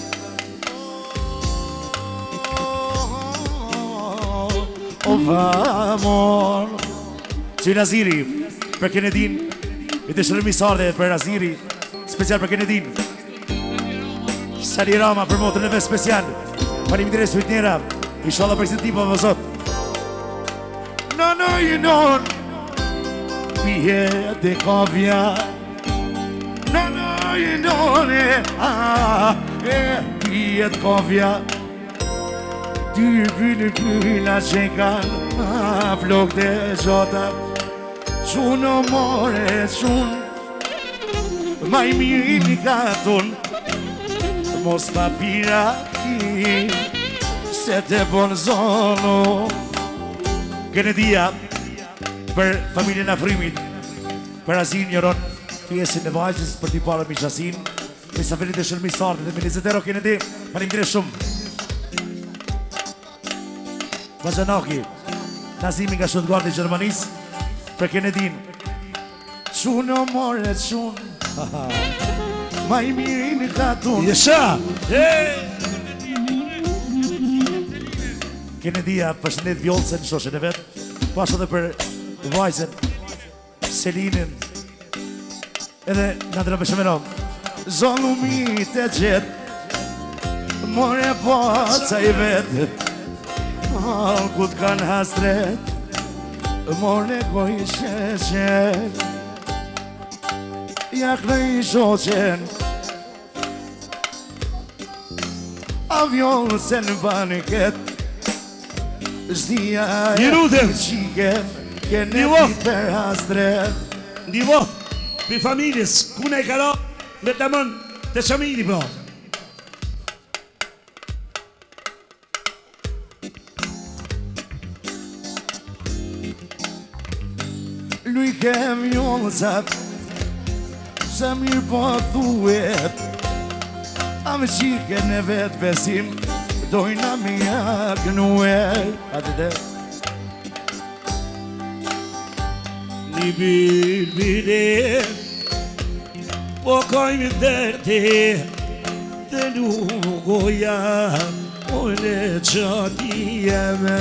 O vamor Që Naziri Për Kenedin I të shërëmi sarde për Naziri Special për Kenedin Sali Rama për motën e vetë special. Faleminderit Sultnera. Inshallah për këtë tipo vëzot. No, no, you know. Pije de kovja. No, no, you know. Ah, eh, pije de kovja. Ty vyllë kylla që kanë flok të gjota. Qunë o more qunë, maj mirë ka tonë. Mos pa pira ki, se te bon zono. Kenedia për familjen Afrimit, për Azin njëron pjesën e vajzës për t'i parë Miqasin, me saferit e shërmisartë dhe me njëzëtero Kennedy, faleminderit shumë. Vazhanaki, Nazimi nga Stuttgart i Gjermanisë, për Kennedyn. Qunë o more qunë, ma i mirin ka tonë. Jesha! Kennedia përshëndet Vjollcën, shoshën e vetë, pas edhe për vajzën, Selinin, edhe nga të rëpëshëmenom. Zonu mi të gjithë, more paca i vetë, ku t'kan hasret, more goj sheshen, jak në i shoqen, avion se në baniket, zdia Një lutem. qiken, kene Një vof. ti për hasret. Ndi voth, për familjes, kuna i kara, me të mën të shamini, bro. Lui kem jonësat, se mirë po thuet, a me qiken e vetë besim, dojna me jakënuer. Ate dhe Një birbire, po kojmë dërte, të lugoja, o në qati jeme.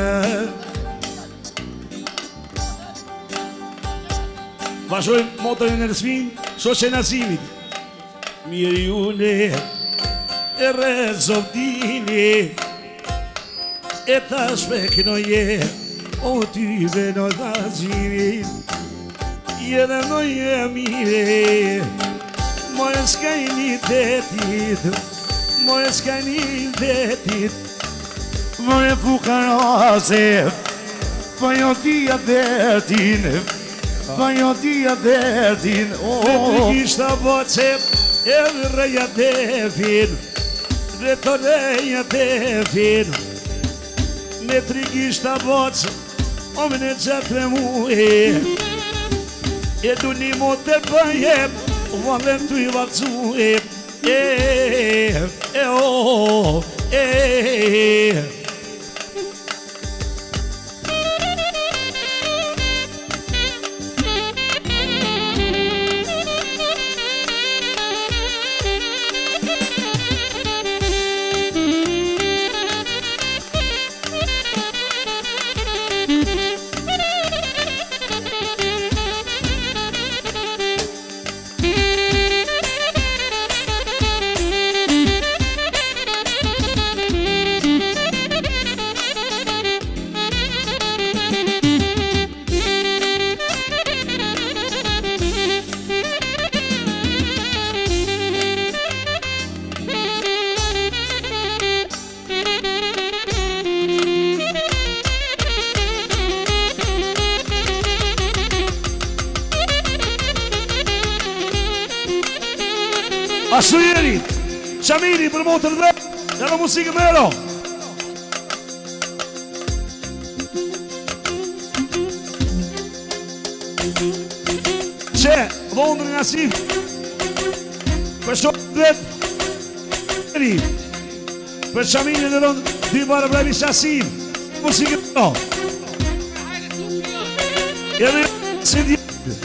Vazhdojmë motën e rësmin, shoqe Nazimit. Mirë june, e rezovdini, e tash me kënoje, o ty beno Nazimit. Jede noje mire, moje s'kaj një detit, moje s'kaj një detit. More fukarase, pa jo tia dertin, pa jo tia dertin. Dhe të kishta boce, e dhe reja defin, dhe të reja defin. Me tri kishta boce, o me në gjatë me muhe, e du një mot të bëjem, valem të i valcujem. E, e, o, e, e. Ashtu jeri, Qamiri për motër dhe, dhe në musikë më ero. Që, dhondër nga sif, për shokë dhe, për Qamiri dhe rëndë, dy barë brevi shasim, musikë më ero. Jemi, si djetë.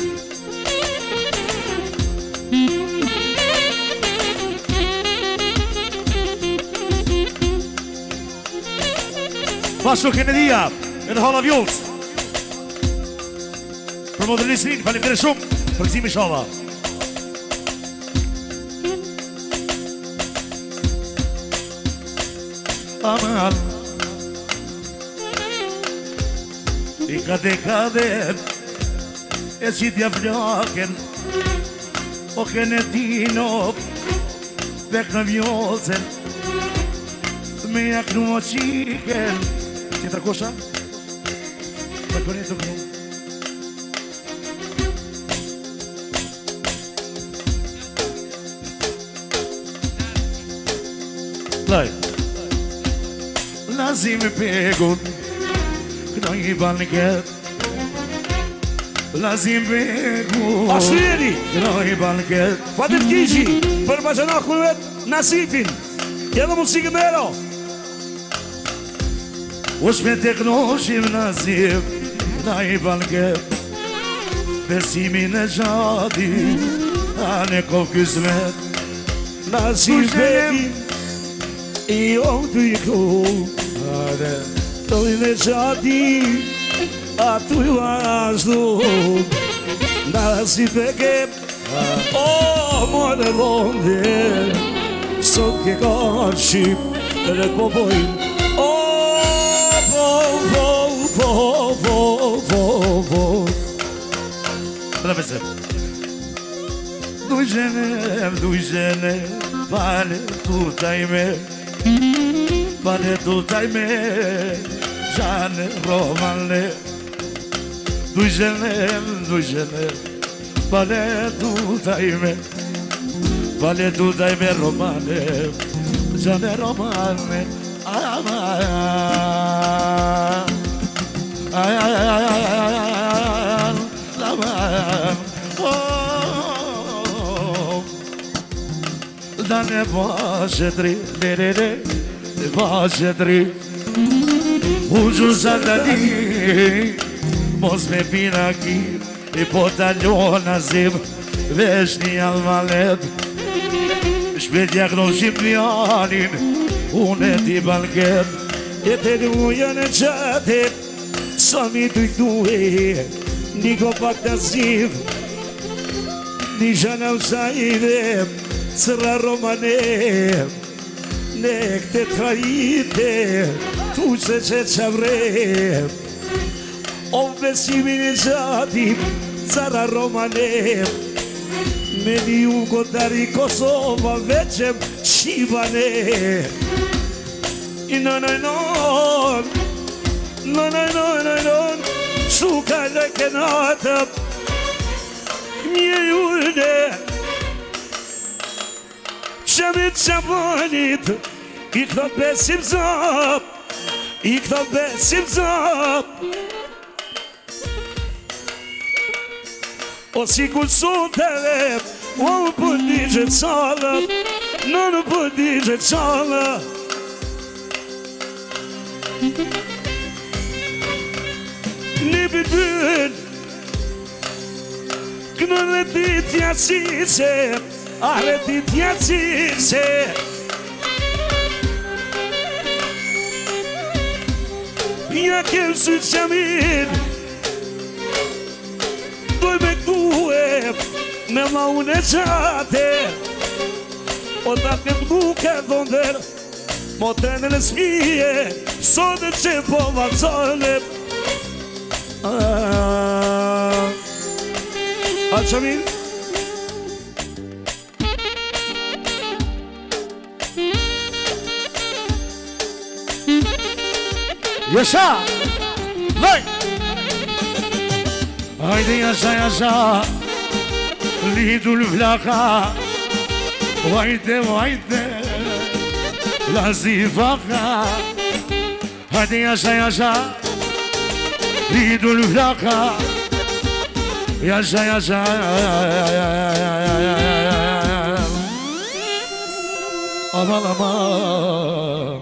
Bashko Kennedia, e në hala Vjollës. Për modernisrin, faleminderit shumë, për gëzimi inshallah. aman I kade kade E si t'ja flaken O kenetino Pek në vjolsen Me jaknu o qiken Tjetër kosha Bakoni të kënu Laj Lazim e pegun Këna i banket Lazim pegun Ashtu jeni Këna i banket Fatim Kishi Për bashanaku vetë Nasifin Edhe musikë mero Ush me teknoshim Nasif Këna i banket Besimin e gjati Ane kov kësmet Nasif bebi I o të i ku Të i me gjati A tu i vazhdu Nasif bebi O, mërë dhonde Sot ke ka shqip Dhe po pojnë O, po, po, po, po, po, po Dhe besem Dujxenem, dujxenem Pane tutaj me Pane tutaj me Gjane romane Dujxenem, dujxenem Pane tutaj me Pane tutaj me romane Gjane romane Aman Ay, ay, ay, ay, ay, ay, Aman Da ne vazhetri, le le le, ne vazhetri Uđu sad da di, mos me pina ki I po talona zim, vesh një almalet Shpet jakno shqipjanin, une ti banket E të luja në qate Sa mi të këtue Niko pak të ziv Nisha në usajde Cëra romane Ne këte trajite Tu se që qavre O besimin e gjatim Cëra romane Me një u kotari Kosova veqem Shqibane I në në non Në në në në non Shtuka në kënatëm Mje june Qëmit qamonit I këto besim zap I këto besim zap O si ku sote dhe O për digje qalë Në në për digje qalë Një bëtën Kënë dhe ti t'ja qise Are ti t'ja qise Ja kem sy qamin Doj me këtue Me ma unë e qate O ta të duke dhonder Mo të në në smije Sot e që po vazone A qamin Jasha Lej Hajde jasha jasha Lidu l'vlaka Vajte vajte Lazi faka Hajde jasha jasha Lidu l'vlaka Jasha jasha Aman aman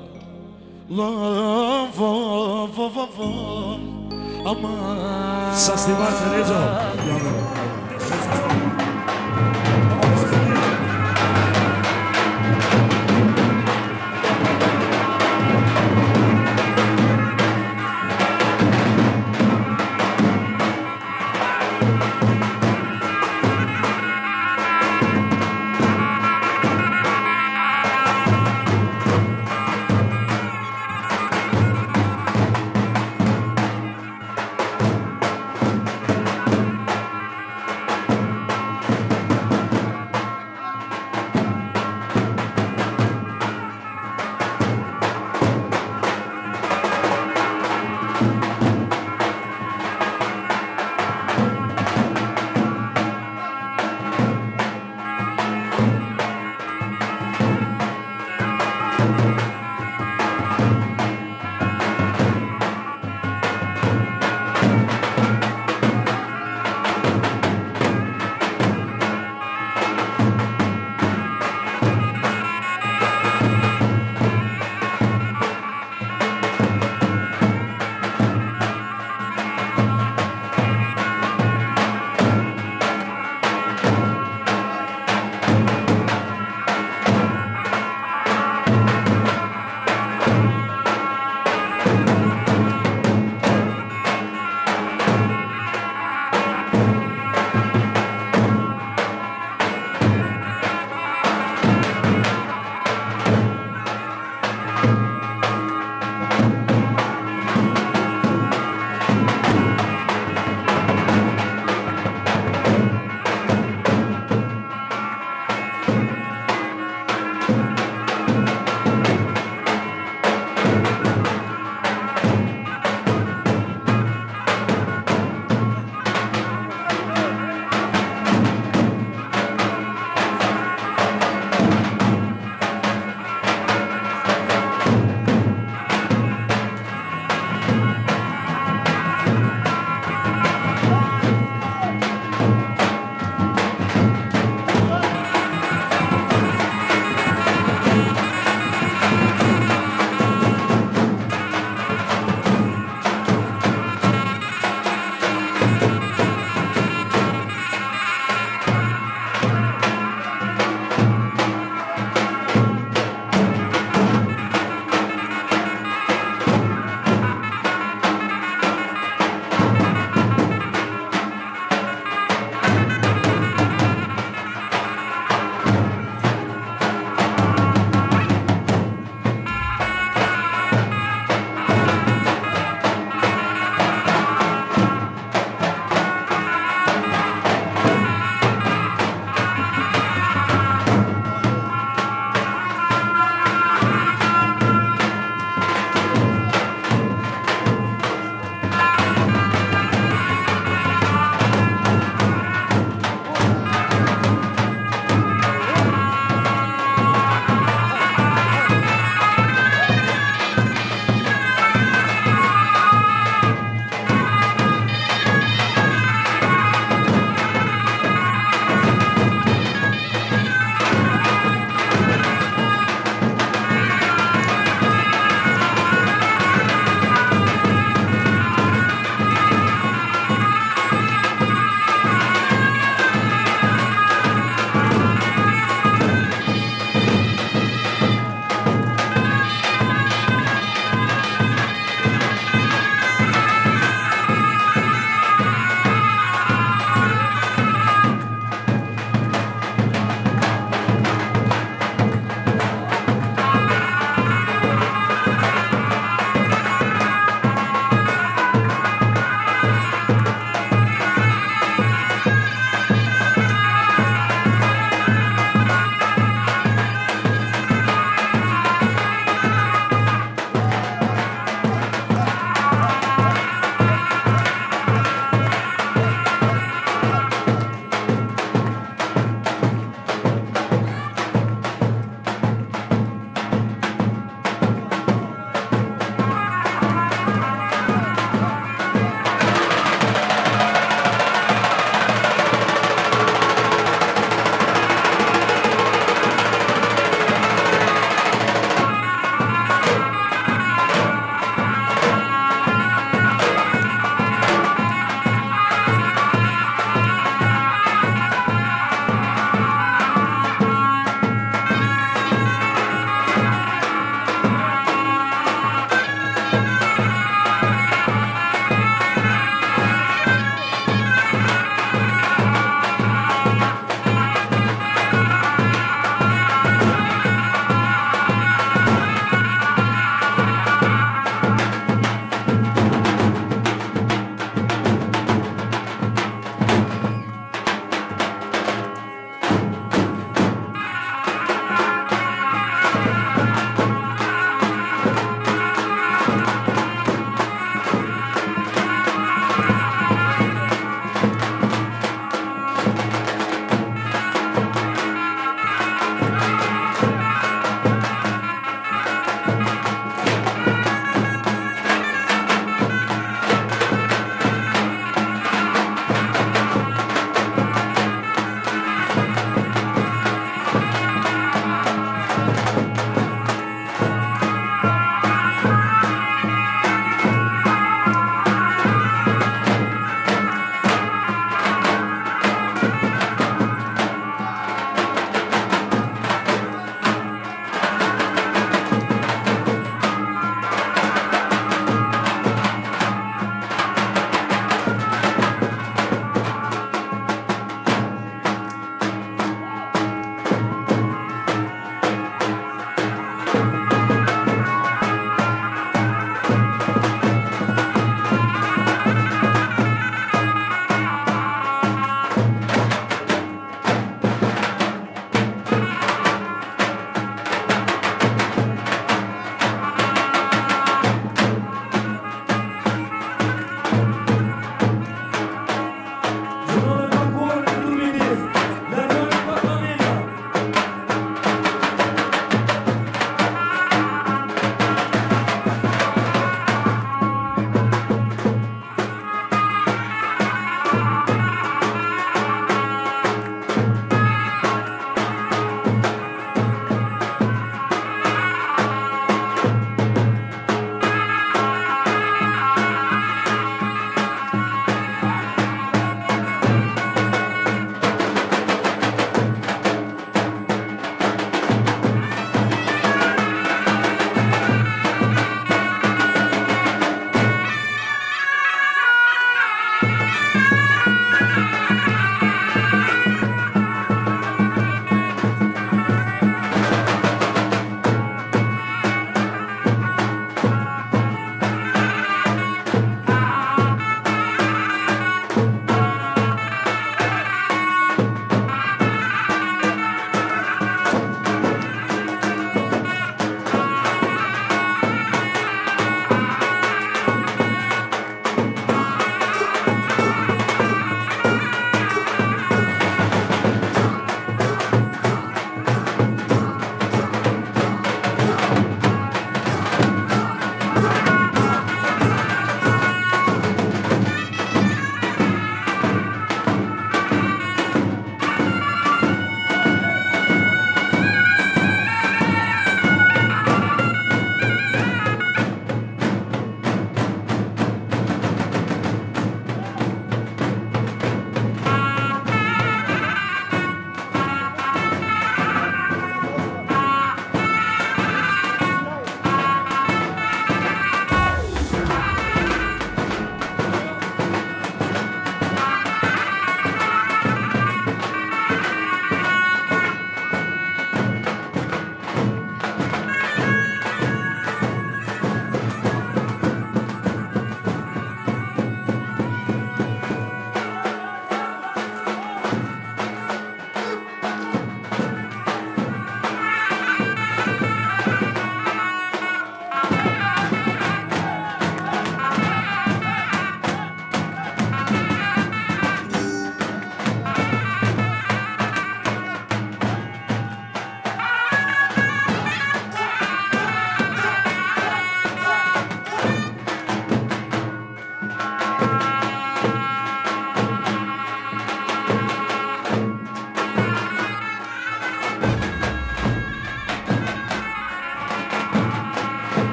Love, for, for, for, for, aman. Sa stimat të regjo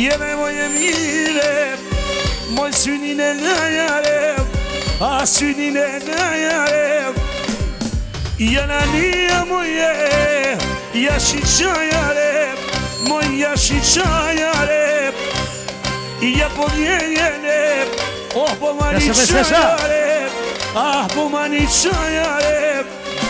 Jene moje mire, moj synin e najare, a synin e najare. Jena nija moje, jashi qajare, moj jashi qajare. Ja po vjenjene, oh po mani qajare, ah po mani qajare.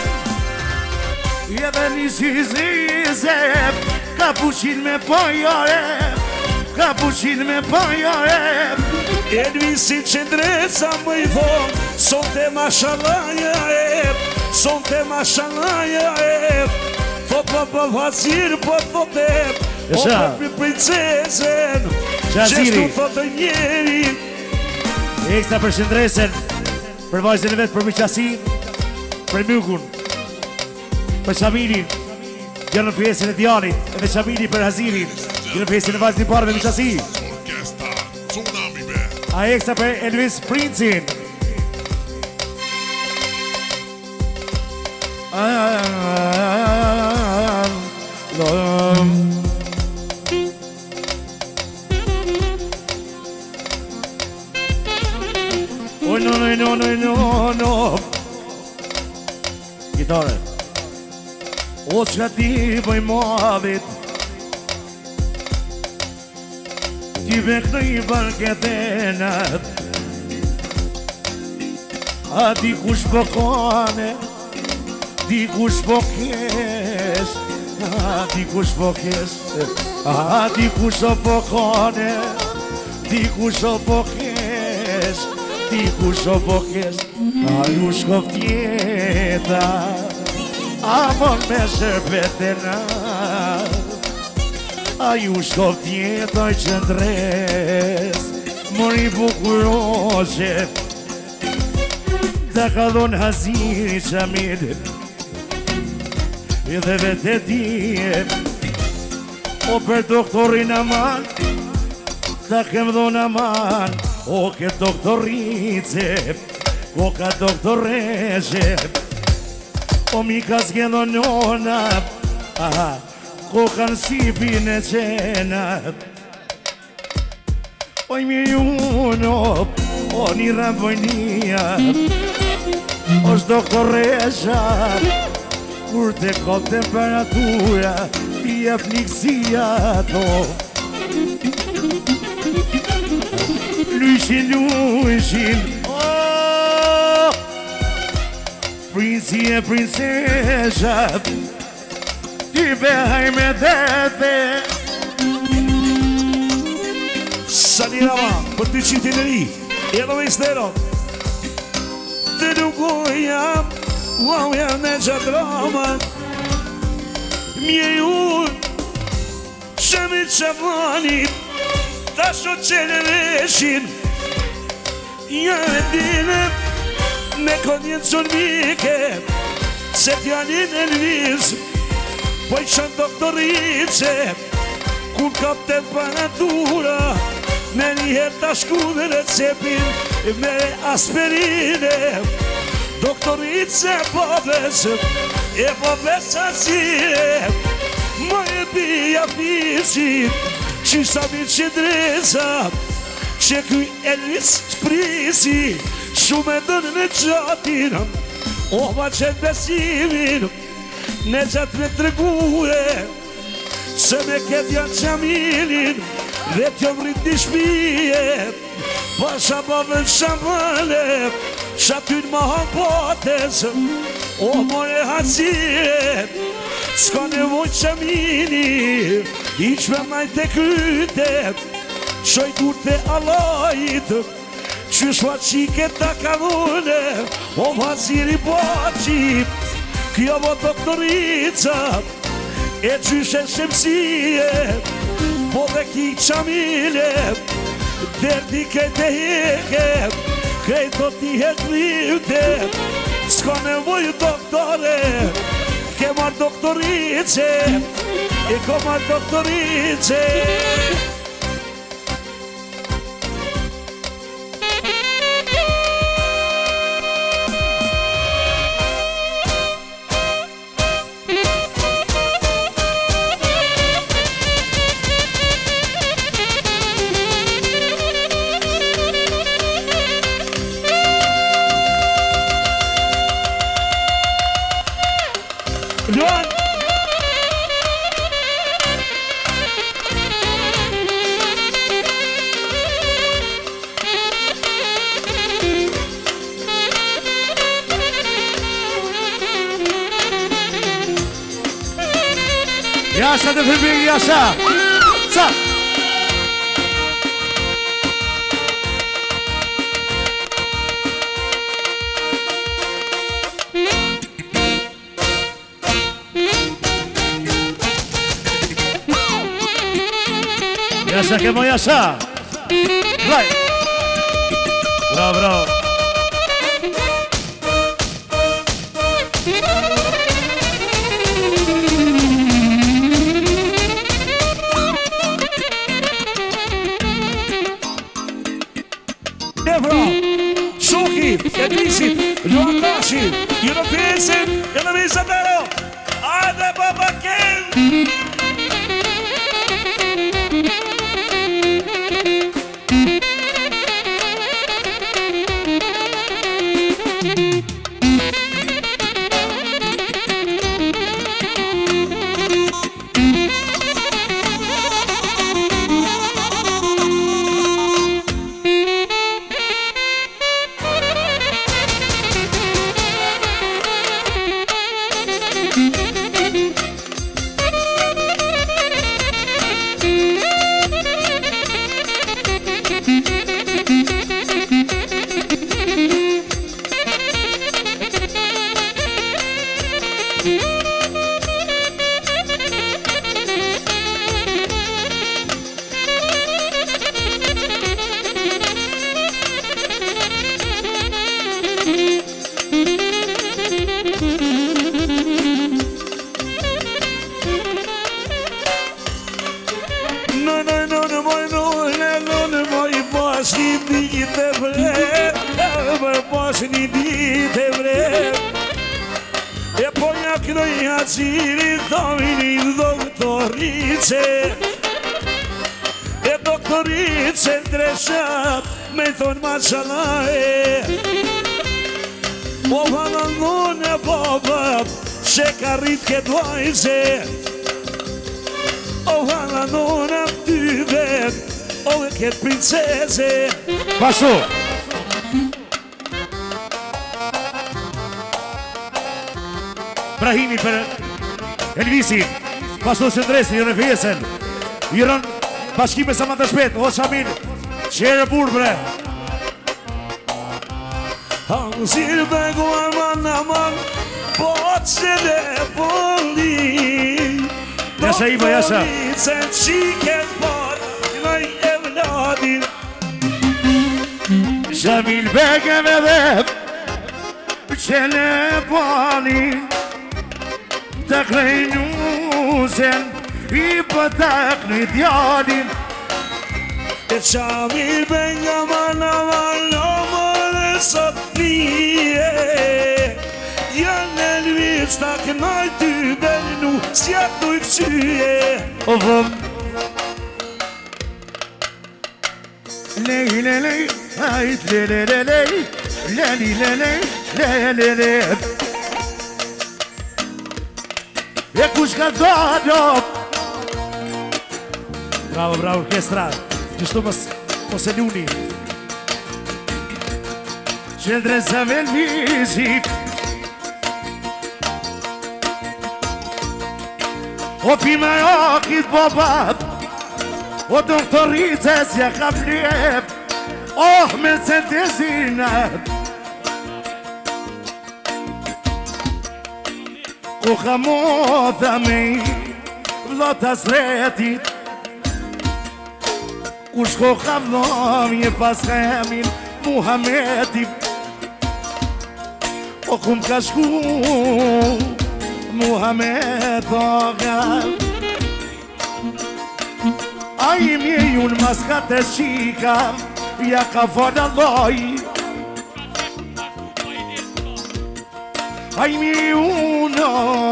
Edhe nisi zize, kapuqin me pojare, kapuqin me pojare. Elvisi qendreca më i thonë, sonte mashallaja e, sonte mashallaja e. Po po po vazir po thote, o po princesen, qeshtu thote njeri. Ekstra për qendresen, për vajzën e vetë, për miqasin, për mjukun, për Shamilin, gjënë në pjesën e djanit, edhe Shamili për Hazirin, gjënë në pjesën e vajzën i parë dhe miqasi. A ekstra për Elvis Princin. Oh no no no no no no. Gitare. O qka ti bëj muhabit, ti beknë i barketenat, a di kush po kone, di kush po kesh, a di kush po kesh, a di kush po kone, di kush po kesh, di kush po kesh, a ju shkof tjeta, a mon me shërbetena, a ju shkof tjetoj qëndres, mori bukuroshe, ta ka dhon Haziri Shamil, edhe vete dije, o për doktorin aman, ta kem dhon aman, o ke doktorice, o ka doktoreshe, o mi ka s'gjedho njona, aha, ko kanë sipin e qenat. Oj mi juno, o një rabojnia, është doktoresha, kur te ko temperatura, ti jep nikësia to. Lyshin, lyshin, Princi e princesha, ti behaj me dhete. Salirama për ty qintineri, edhe me stero. Të nukoja, wow ja me gjadrama, mje unë, shëmi qavanit, ta sho qene veshin, ja e dine, me kodjen qërmike, se t'janin e lviz, po i qënë doktorice, kur kap temperatura, me njëherë ta shku dhe recepin, me aspirine, doktorice po besë, e po besë asire, më e pija fisit, që sa mi qëndreza, që kuj Elvis Prisi, shumë e dënë në gjatin, o ma qenë besimin, në gjatë me tregure, se me ketë janë Shamilin, dhe t'jom rrit një shpije, pasha babën shamane, shatyn ma hampotes, o more Hazire, s'ka nevoj Shamili, iq me majtë e kryte, qoj dur të Allahit, qysh ma qike ta kanone, o Haziri boqi, kjo vo doktorica, e qysh e shemsie, po dhe ki Shamile, derdi kejt e heke, krejt do t'i heklivte, s'ka nevoj doktore, ke mar doktorice, e ko mar doktorice. Luan. Yaşa de Filbin, yaşa! Sa! Yaşa Kemal, yaşa! Right! Bravo, bravo! Edrisi, Luan Kashi, European, Eloise Abello, Ada Baba Ken. E doktorice ndreshat me thon mashallah O valandon e baba se ka rrit këtë vajze O valandon e ty vet O e këtë princeze Pasu! Brahimi për Elvisi Pasu së ndresi, jërë fjesen Jërën bashkime sa më të shpet O Shamil, qere burë bre Hangzir begu aman aman Po që dhe boli Jasha Iba, jasha Se qiket por Në i evladin Shamil bege me dheb Qele boli Të krejnusen I pëtak në djalin E qami benga mana mana Mëre sot nije Janë e lvic ta kënaj ty bernu Sja tu i këqyje O vëm Lej le lej Ajt le le le lej Leli le lej Le le le E kush ka dhadop Bravo, bravo, orkestra Gjështu mës, mos e luni Qëndre sa vel mizik O pime okit bobat O doktorice s'ja ka plep Oh me se të zinat Ku ka modha me Vlota sretit Ku shko ka vlomje pas hemin Muhamedi O kum ka shku Muhammed oga A i mi unë mas ka të shika Ja ka foda loj A i mi unë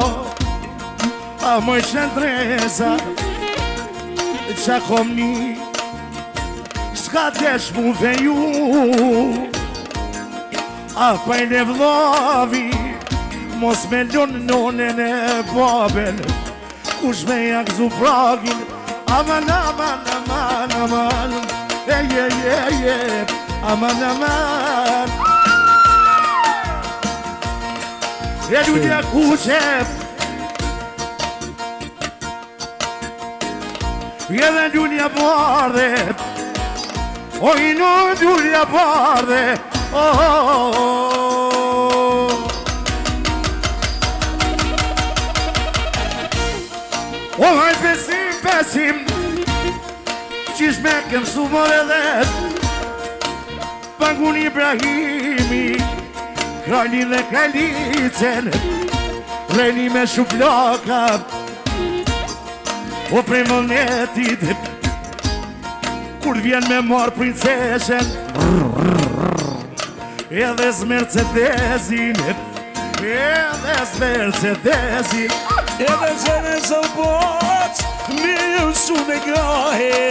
A më shëndreza Qa kom një Ska desh mu veju A pajnë vlovi Mos me lun nonen e babel Kush me jakzu pragin Aman, aman, aman, aman Ej, ej, ej, ej Aman, aman E lunia kuqe E dhe lunia bardhe Oj, no lunia bardhe Oh, oh, oh O hajt besim, besim Qish me kem sumor edhe Bangun Ibrahimi Kralin dhe kalicen Reni me shuplaka O prej mënetit Kur vjen me marë princeshen Edhe s'Mercedesin Edhe s'Mercedesin Edhe se në zëmboq Mi ju su me gahe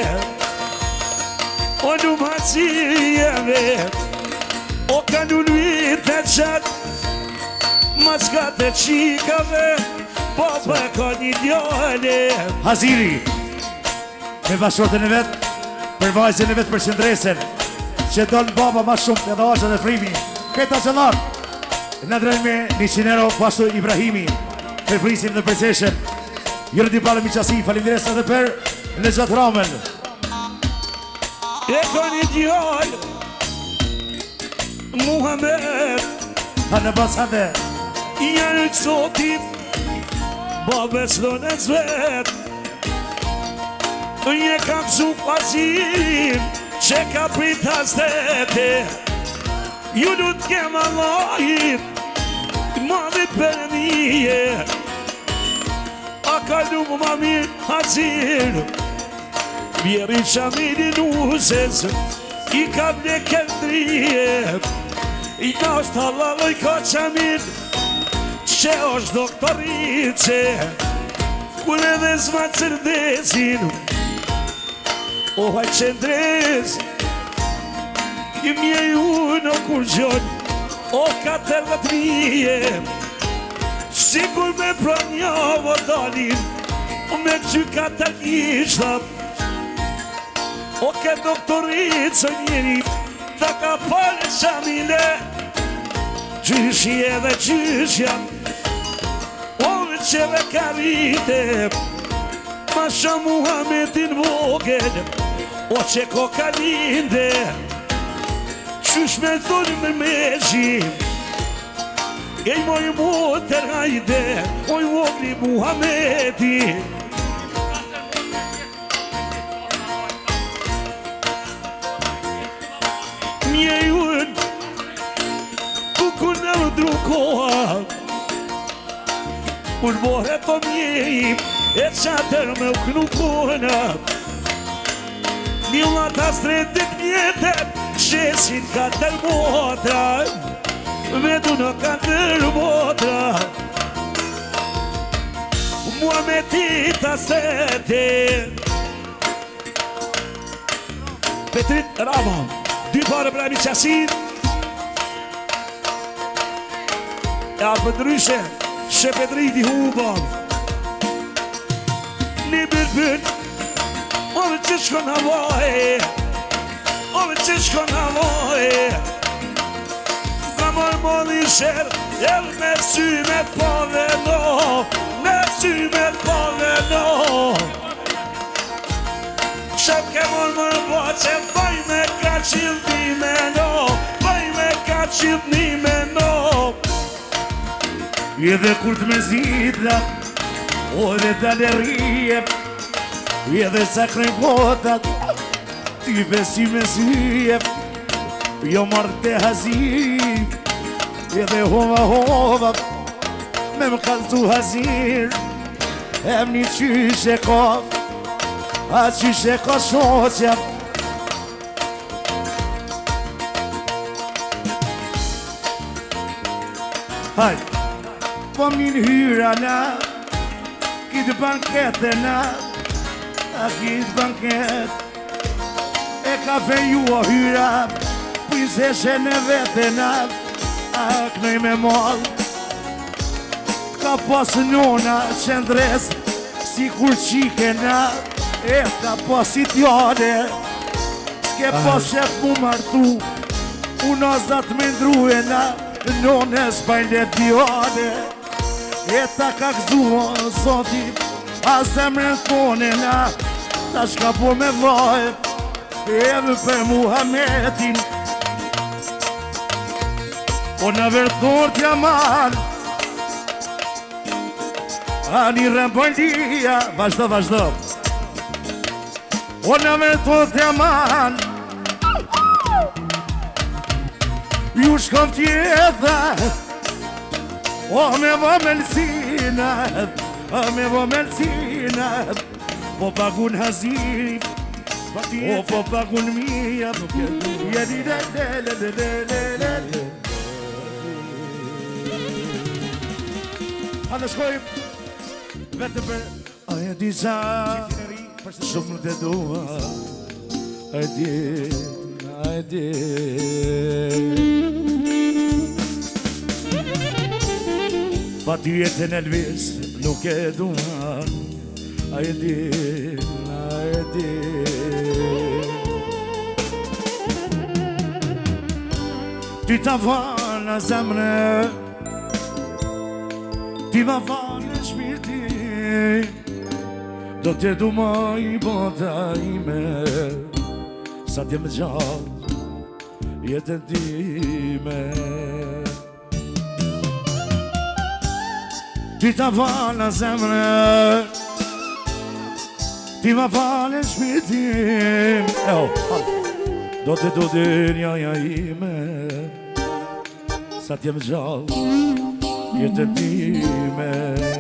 O në më qijeve O ka në luit e qatë Maskat e qikave Po për ka një djale Haziri Me bashkotën e vetë Për vajzën e vetë për qëndresen Që donë baba ma shumë Të edhe ashe dhe frimi Këta qëllar Në drejnë me një qinero Pashtu Ibrahimi Për prisim dhe përseshen Jërë di palë miqasi Falimderes edhe për Në gjatë ramen E ka një djale Muhammed Hanë bas hande Janë të sotit Babes do në zvet Një kam su pasim Që ka prita stete Ju du t'kem Allahit Mamit për nije A ka lumë ma mirë hazir Vjeri qamiri nusës I ka ble këndrije I ka është halal i ka qamir Që është doktorice Kune dhe zma cërdesin O haj qëndres I mje ju në kur gjon O katër dhe trije Sigur me pranjo vëdalin Me që katër kishtam O ke doktoricë njëri Ta ka falë shamile Gjyshi edhe gjyshja O në qeve karite Ma shë Muhammedin vogel O që ko kalinde Qysh me thonë me mejim Ej moj motër hajde Oj vogli Muhammedi Mje jun Kuku në vëdru koha Unë bohet o mjejim E qatër me u knu kona Një lata stretit mjetet Shesin katër motra Vedu në katër motra Mua me ti ta sete Petrit Rama Dy pare pra mi qasin E a pëndryshe Shë Petriti huban Një bërbën O me që shko në vaje O me që shko në vaje Ka moj modi shër E me sy me pove no Me sy me pove no Shëp ke moj moj vace Baj me ka qildi me no Baj me ka qildi me no I dhe kur të me zidla O dhe talerije I dhe sakrej botat Ty besi me syje Jo marrë të hazir I dhe hova hova Me më kaltu hazir Em një qyshe ka A qyshe ka shoqja Hajt Po min hyra na Kitë banket e na A kitë banket E ka feju o hyra Pujse shë në vete na A kënej me mall ka pas njona qendres si kur qikena e ka pas ideale s'ke pas shef mu martu uno zat me ndruena njones bajle djale e ta ka gzua zoti a zemrën tonena ta shka po me vaj edhe për Muhammedin o në vërtor t'ja mal ani rëmbëllia vazhdo, vazhdo o në vërtor t'ja mal ju shkom tjetha o me vo melsinat o me vo melsinat po pagun hazim o po pagun mija jeni le le le le le le le a në shkojmë vetëm për a e disa shumë të dua a e di a e di pa ty jetën Elvis nuk e dua a e di a e di ty ta vana zemre ti ma vana shpirti do t'je du ma i bota ime sa t'jem gjallë jetën time ti ta vana zemre ti ma vana shpirti do t'je du dynjaja ime sa t'jem gjallë jetën time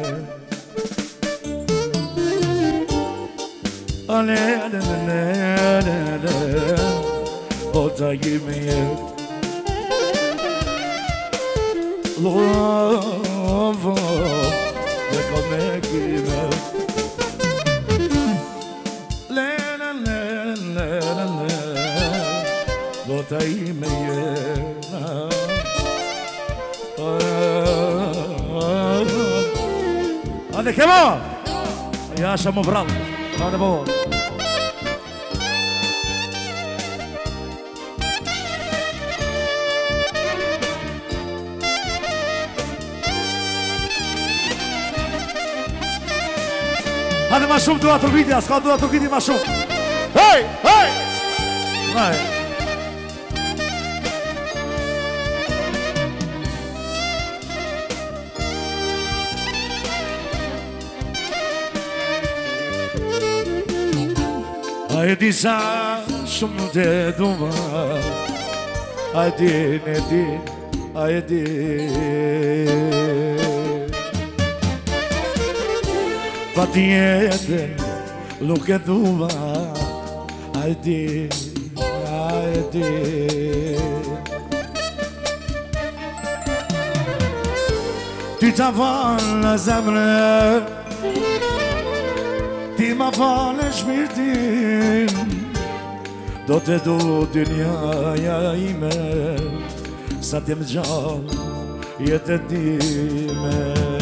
ale ale ale ale ale bota ime jet lovo dhe kome kime le le le le le bota ime jet Hadi Kemal! Yaşa mı bravo? Hadi baba. Hadi ma shumë dua Turkiti, s'ka dua Turkiti ma shumë. Hej, hej! Hej. A e disa shumë të duma A e din, e din, a e din Pa tjetër nuk e duma A e din, a e din Ty ta falë zemre ti ma falë shpirtin do të du dynjaja ime sa t'jem gjallë jetën time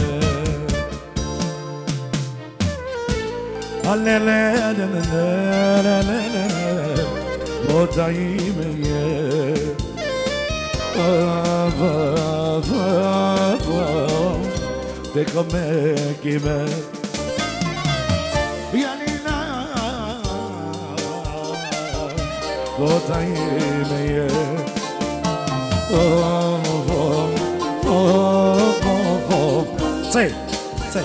ale le le le le le le bota ime jet te come kime bota ime jet oh oh oh oh oh say say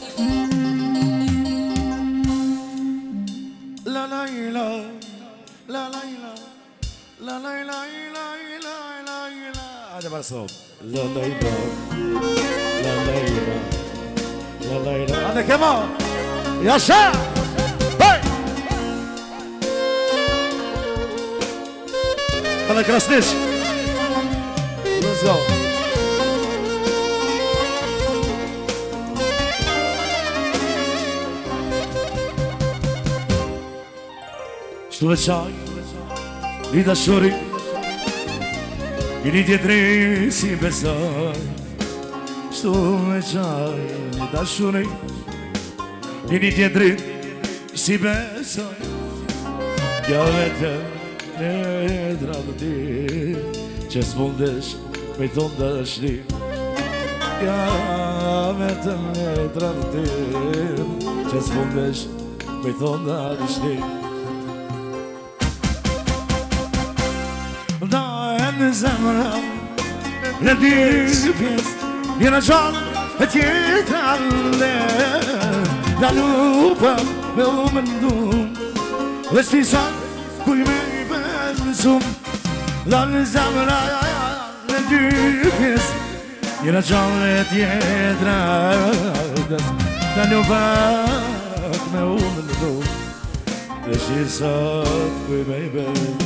la la la la la la la la la la la la hadi bakalım la la la la la la la la hadi Kemal yaşa Hadi Krasnish. Let's go. Shtu veçaj, i dashuri, i një tjetëri si besoj Shtu me qaj një dashuri Një një tjetëri si besoj Kjo vetëm në dratë ti Që s'mundesh me thonë dashni Kjo vetëm në dratë ti Që s'mundesh me thonë dashni Da e në zemra Në dy pjesë Njëra gjallë e tjetra le Da lupa me u mëndu Dhe s'pisan kuj me i bensum Da në zemra në dy pjesë Njëra gjallë e tjetra Da lupa me u mëndu Dhe s'pisan kuj me i bensum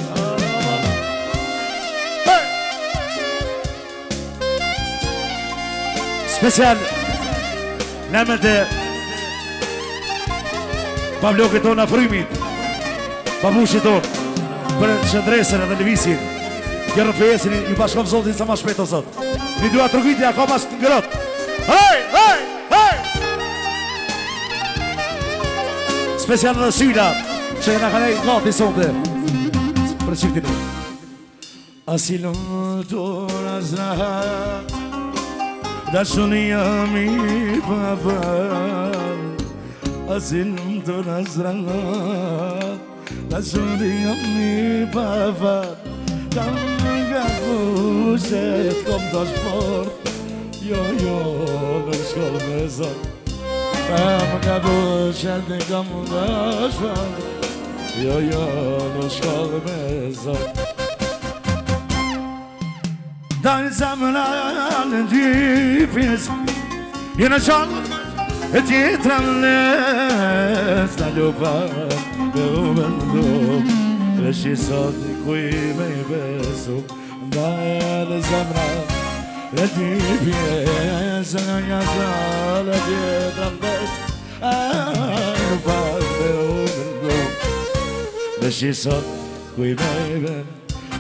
Special Lemët e Pavlokit tonë afrimit Babushit tonë Për qëndresën edhe lëvisin Kërën fejesin Ju bashkom zotin sa ma shpeto sot Një dua trugitja ka mas të ngërot Hej, hej, hej Special në syla Që e nga kanej gati sonte Për qiftin Asilon të razrahat Dashunia mi pavan Asilum të nasranat Dashunia mi pavan Kam nga fushet kom të shport Jo, jo, në shkoll me zot Kam nga fushet kom të shport Jo, jo, në shkoll me zot Da në zemra në dy pjesë Jena qallë e tjetra në les Da lupa me u mëndu Dhe shi sot i kuj me i besu Da në zemra në dy pjesë Jena qallë e tjetra në les Da lupa me u mëndu Dhe shi sot kuj me i besu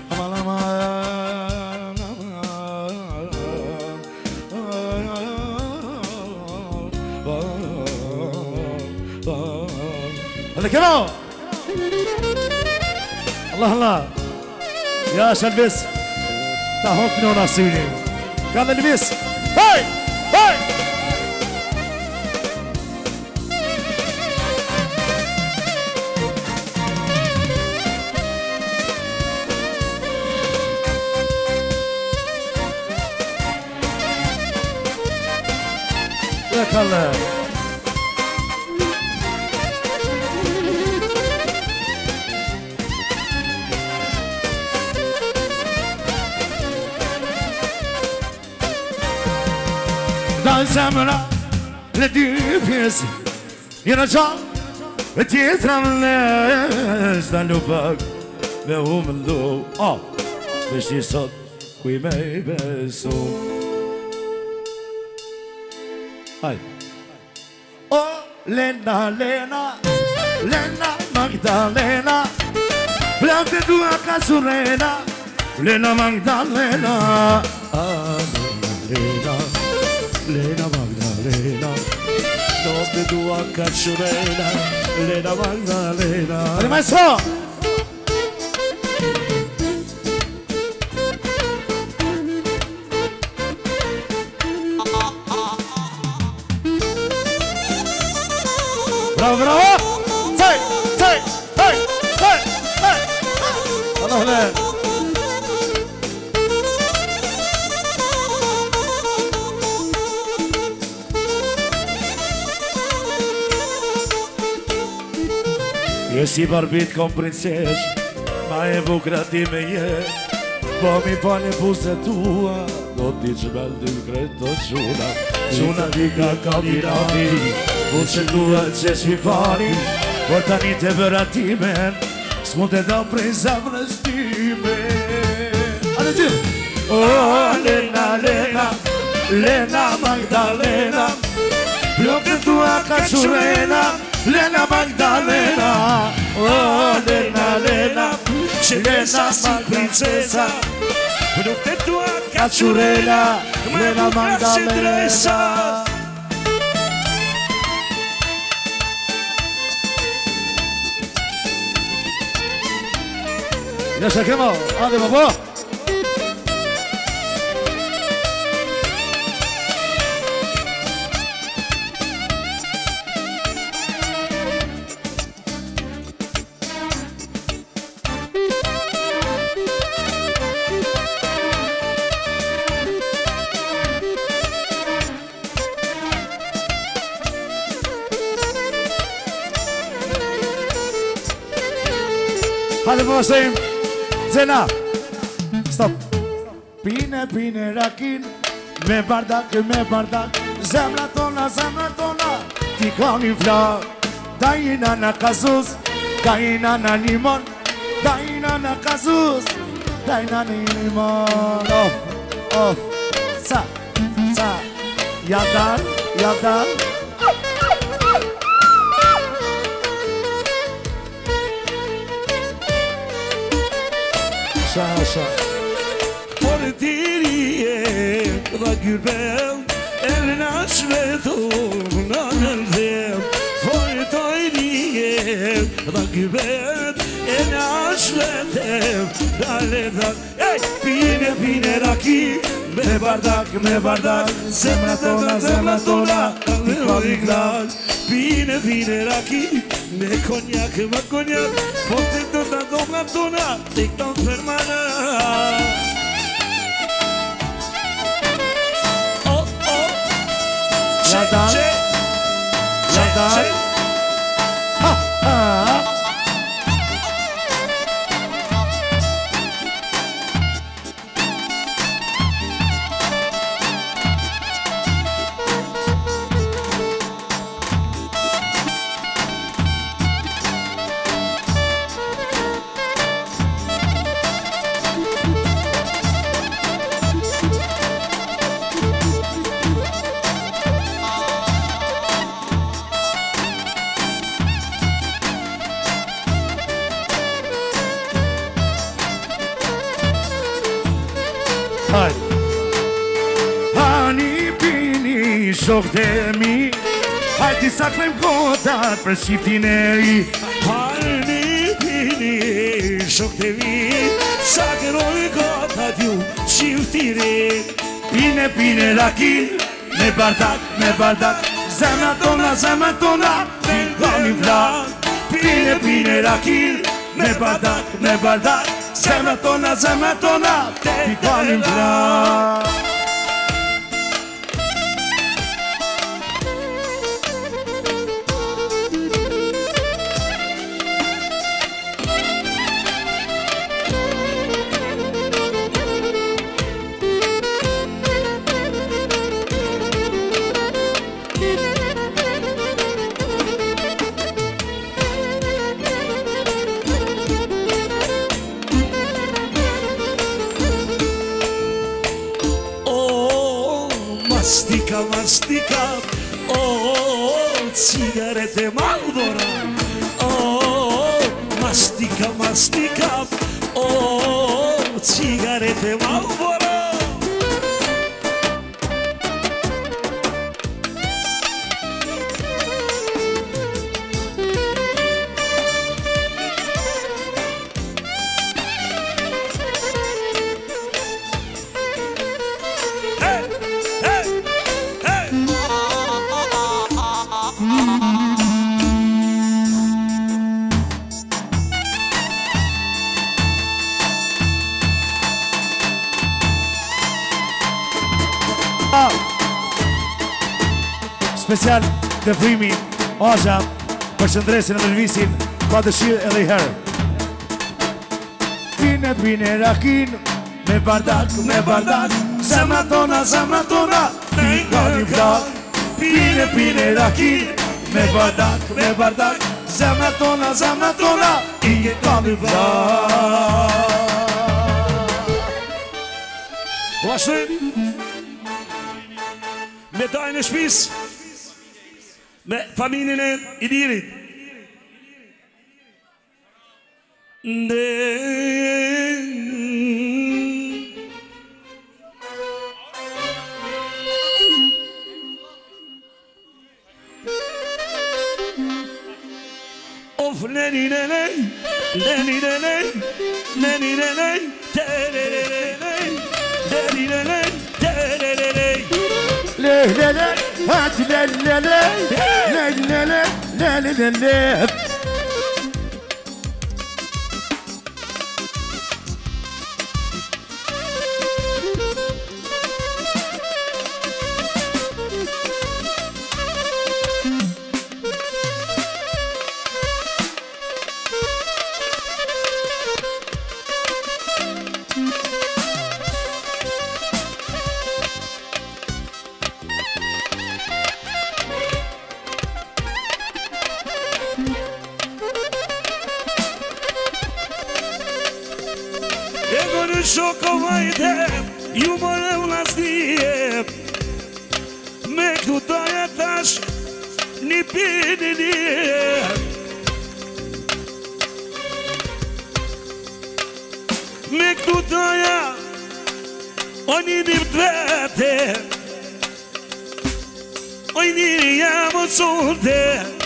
هذا كمان الله الله يا شلبس تاخذني ونصيني كان البس هاي هاي يا الله Da zemra në dy pjesë Jena qallë e tjetra në les Da lupak me u mëndu Oh, dhe shti sot kuj me i besu Hajde Oh, Lena, Lena Lena Magdalena Plak të dua ka surena Lena Magdalena Ah, Lena Lena Magdalena Non te tua cacciorena Lena Magdalena Allez maestro Bravo bravo Sei, sei, hey, hey, hey Allah Allah Je si barbit kom princesh Ma e bukra ti me je Po mi falje buse tua Do t'i qbel dy kreto quna Quna di ka kabirani Buse tua që shmi fani Por tani te vëra timen S'mu te da prej zemrës time Ale gjithë Oh, Lena, Lena Lena Magdalena Plokë tua ka qurena Lena Magdalena Oh, Lena, Lena Lena si princesa nuk të tua Kachurela, Lena Magdalena. Ya saquemos, ade papá. Hadi po vazhdojmë. Zena. Stop. Pine, pine rakin, me bardak, me bardak. Zemra tona, zemra tona, ti ka një flak. Dajina na kazuz, dajina na limon, dajina na kazuz, dajina na limon. Of, of, sa, sa. Jadal, jadal. Sha, sha. Por tiri e dha gyrbel, e në shvetur në nëndhem. For tiri e dha gyrbel, e në shvetur dale dha. Ej, pine, pine raki, me bardak, me bardak. Zemra tona, zemra tona, ti ka një glas. Pine, pine raki, me konjak, me konjak. Po të të të domna tona, ti këton fermana. Oh, oh, Ja dan, ja dan. Ha, ha. Hani pini shokët e mi, hajti sa klem kotat për shqiptin e ri. Hani pini shokët e mi, sa këroj kotat ju shqiptiri. Pine, pine rakin, me bardak, me bardak. Zemra tona, zemra tona, ti ka një flak. Pine, pine rakin, me bardak, me bardak. Zemra tona, zemra tona, ti ka një flak. Mastika, mastika, oh, cigarete Marlboro. Oh, mastika, mastika, oh, cigarete Marlboro. Special të frimi Aja për shëndresin e Melvisin, pa dëshirë edhe i herë. Pine, pine rakin, me bardak, me bardak. Zemra tona, zemra tona, ti ka një flak. Pine, pine rakin, me bardak, me bardak. Zemra tona, zemra tona, ti ka një flak. Vazhdojmë me dajnë e shpis, me familjen e Ilirit. Ne Of leni leni leni leni leni leni tererere leni leni tererere le le le hat le le le le le le le le le Shoko vajte, ju more vlasnije Me këtu doja tash një pini një Me këtu doja o një një vete O një një jam o cunde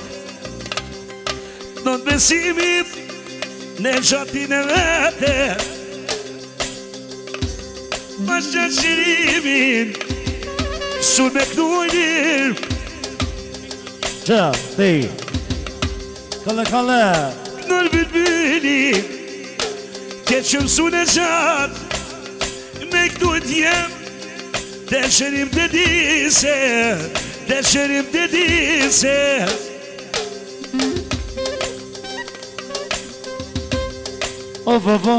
Në të besimit në gjatin e vete Mas që qirimin Sun me këtu e njërë Qa, ti Kalle, kalle Nër bilbili Ke që mësun e gjatë Me këtu e t'jem Të shërim të dise Të shërim të dise O vëvë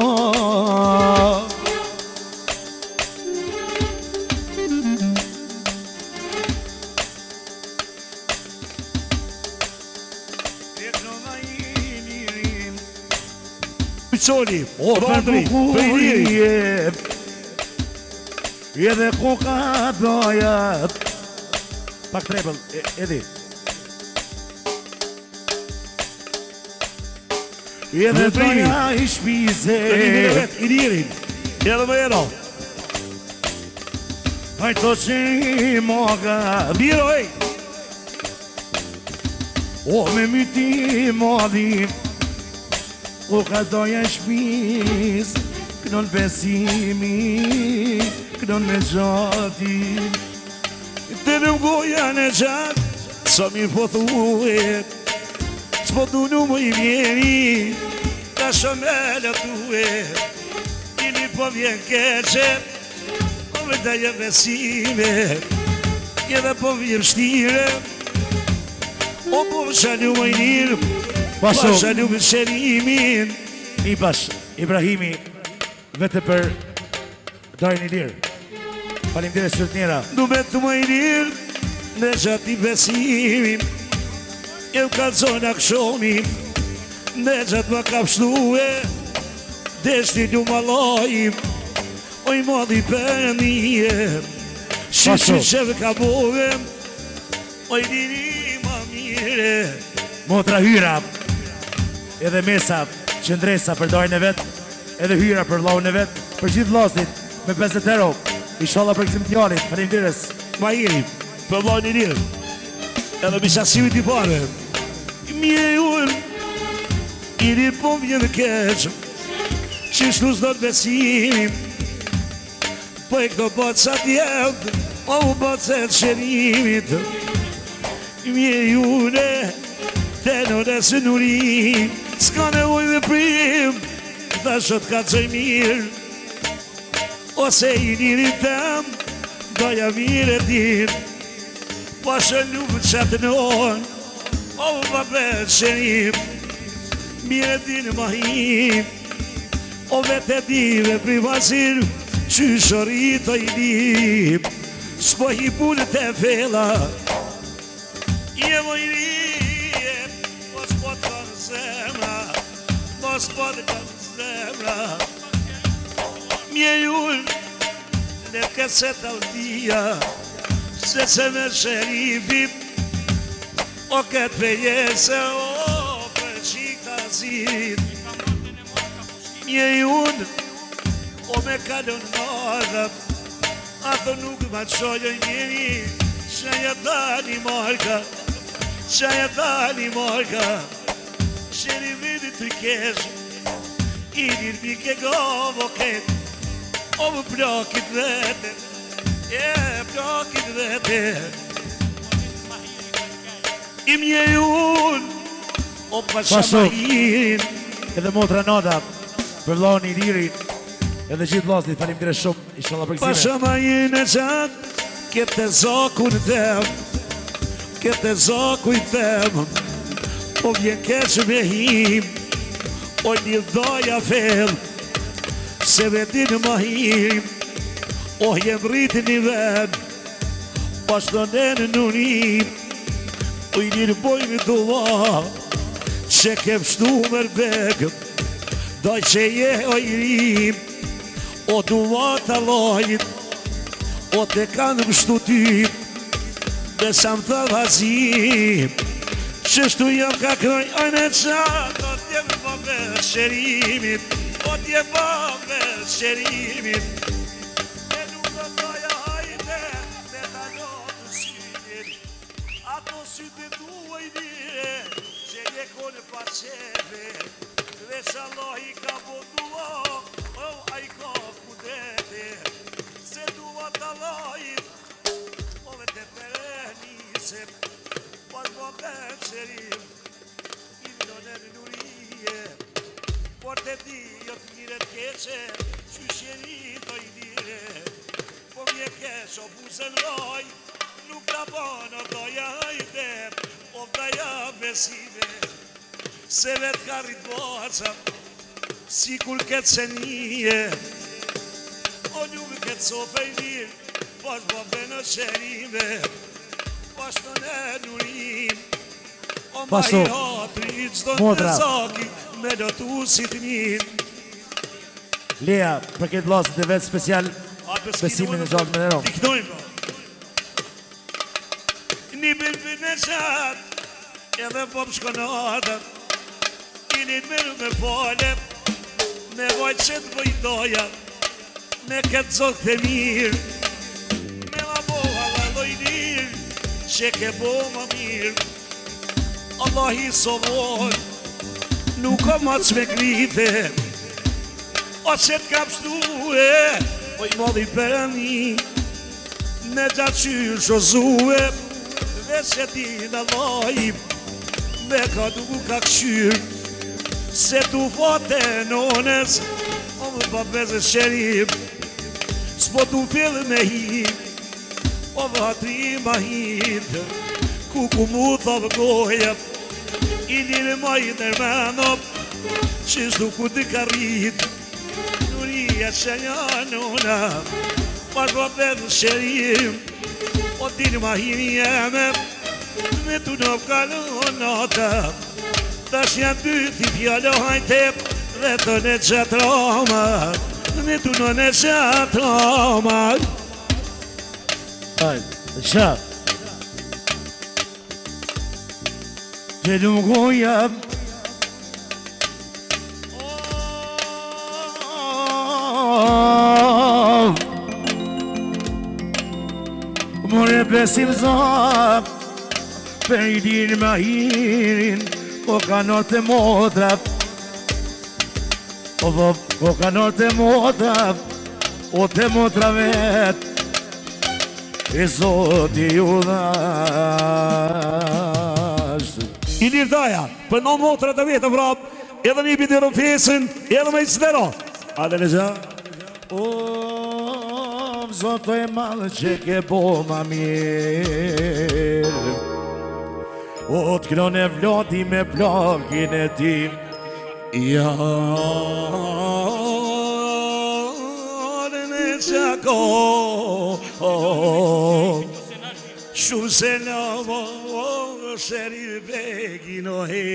Qoli, O Rodri, përbukurje Edhe koka doja Pak trebel, edhi Edhe doja i shpize I lirin, edhe më jero Hajto që i moga Liro, ej O me myti modhi O ka doja shpiz Kënon besimi Kënon me gjati Të në mgoja në gjatë Sa mirë po thuet S'po du në më i vjeri Ka shomele tuet Ili po vjen keqe O me daje besime Edhe po vjen shtire O po shalu më i njërë Pa shalu më shërimin I pash, Ibrahimi Vete për dojnë i lirë Falim dire së të njëra Du me të më i njërë Në gjati besimin E u kalzona këshomin Në gjatë më kapshtue Deshti du më lojim O i modhi për nije Shqy qeve ka bove O i diri më mire Motra hyra Edhe mesa qëndresa për dojnë e vetë Edhe hyra për laun e vetë Për gjithë lastit me pesëdhjetë euro Inshallah për kësim t'jallit Falim dires Ma iri për lojnë i njërë Edhe bisasimi t'i pare Mje unë I njërë po vjen dhe keqë Që shlu s'do t'besim Po e këto botë sa t'jevë O u botë se t'shërimit Mje unë Te në dhe së nurim S'ka nevoj dhe prim Tha shot ka qoj mirë Ose i njëri tem Doja mire dir Pa shëllu më qatë non O më për shërim Mire din më him O vete dive privazir Qyshori të i dim S'po hi punë të fela Je më i rije Mos po të në zemra Mos po të në zemra Mje jullë Në këset autia Se se me shërifim O këtë fejese O për qika zit Mje jullë O me kalon nërëm Ato nuk ma qojoj njeri Që e dani marka Që e dani marka Qeri vidi të kesh I dir mi ke govo ket O më plakit vete E plakit vete I mje unë O pasha majin Edhe motra Nada Për vllahun Ilirit Edhe gjithë vllazërit faleminderit shumë inshallah për gëzimin Pasha majin e qatë Kete zoku në tem Kete zoku i tem O vjen keq me him O një doja fel Se vetin ma him O jem rritin i ven O shtonen në nurim O i njërë bojnë dua Që kem shtu mërbeg Doj që je o i rim O dua të lojit O te kanë më shtu ty Besa më thë vazim Qështu jam ka kroj Ajnë e qatë O t'jem bëbe shërimit O t'jem bëbe shërimit E nuk do t'oja hajde Dhe ta do të sytin Ato sytin duaj dire Që je kone pa qeve Dhe që Allah i ka po dua O a i ka kudete Se dua t'Allahit O ve te perenisem Pas po ben qerim I mdonen nurije Por te di jo t'mire t'keqe Qyshjeri do i dire Po mje keq o buzen roj Nuk ta bon o doja hajde O daja besime Se vet ka rrit boqa Si kur ketë se nije O njumë ketë sofe i mirë Pas po ben o qerime Pashto në nurim O ma i hatri Qdo të zaki Me do t'u si t'min Lea, për këtë vllazët e vetë special Besimin e gjallë me nëro Tiknojmë Një bilbin e qatë Edhe po më shkonatat I një të mërë me fale Me vojtë që të vojdoja Me këtë zotë të mirë Me ma boha la lojnirë Që ke bo më mirë Allah i sovon Nuk o ma që me grite O që t'kam shtue O i modhi përëni Me gjatë qyrë shozue Dhe që ti në loj Me ka du ka këshyrë Se tu fote nones O më papeze shërim S'po tu fillë me him O vatri ma hitë Ku ku mu thavë goja I njëre ma i nërmenop Qishtu ku t'i ka rritë Nuria që një nuna Pas po bedhë shërim O t'ini ma hini jeme Me tu në kalon nata Tash janë dy t'i fjallë hajtep Dhe të në qatë roma Me tu në në qatë roma Hajde, qa Që du më goja More besim zak Për i dirë ma hirin O kanor të modra O o kanor të modra O të modra vet E zoti ju dhash I lirë daja, për në motrat e vetë vrap Edhe një biti rëfesin, edhe me i cdero A dhe në gja O, zoto e malë që ke bo ma mirë O, t'kron e vloti me plakin e tim Ja Dhe në qako Shumë se lavo Sheri begin o he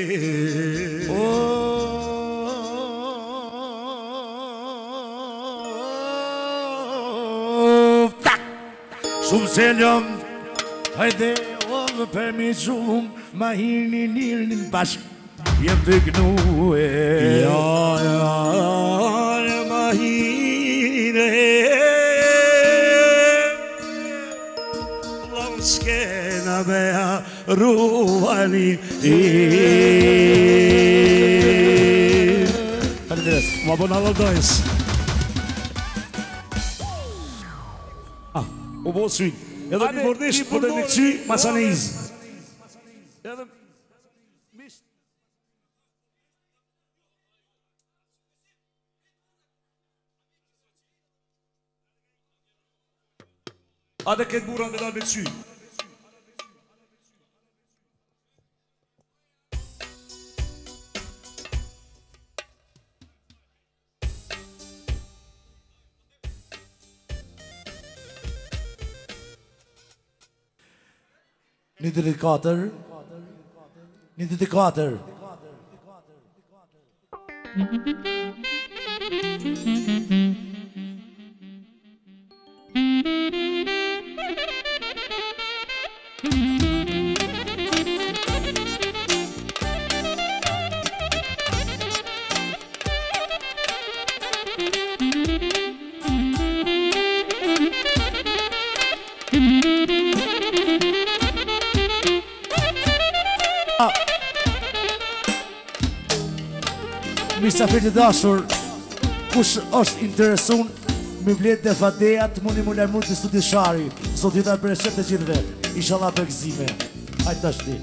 Shumë se lëm Hajde o më përmi shumë Ma hirni lirnin bashk Jem të gnu e Ja, ja, ma hire Allah në skena me arruani. Faleminderit. Ma bon Allah dojës. Ah, u bo sy. Edhe një bordisht, për dhe një këcy, masaniz. Edhe... Ade këtë buran me dalë me këcy. Një të katër. Një të katër. Misafir të dashur, kush është interesun me vlet dhe fadejat, mundi mu lajmur të studi shari. Sot jeta për e shetë të gjithve, inshallah për gëzime. Hajtë të shti.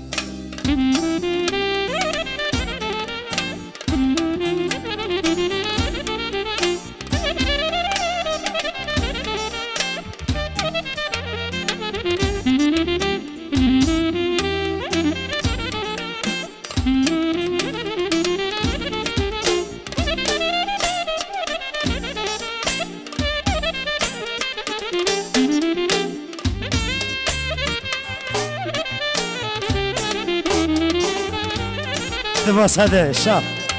Dhe mas hajde, shah.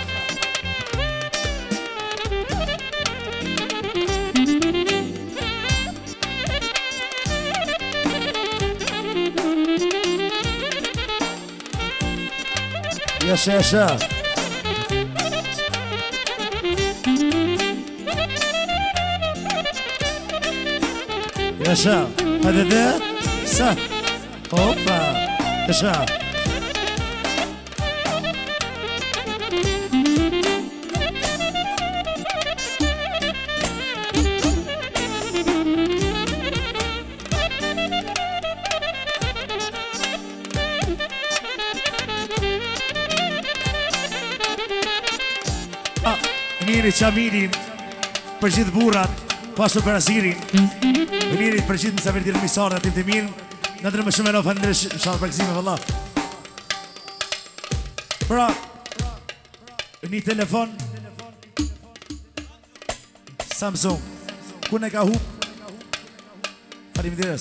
Jasha, jasha. Jasha, hajde dhe, sa. Opa, jasha. Njëri Qamirin për gjithë burat, pasur për Asirin. Njëri për gjithë mësafir të misarë, atim të mirë. Në të në më shumë e në fëndresh, shalë për këzime, vëlla. Pra, një telefon Samsung, ku në ka hup? Faleminderit.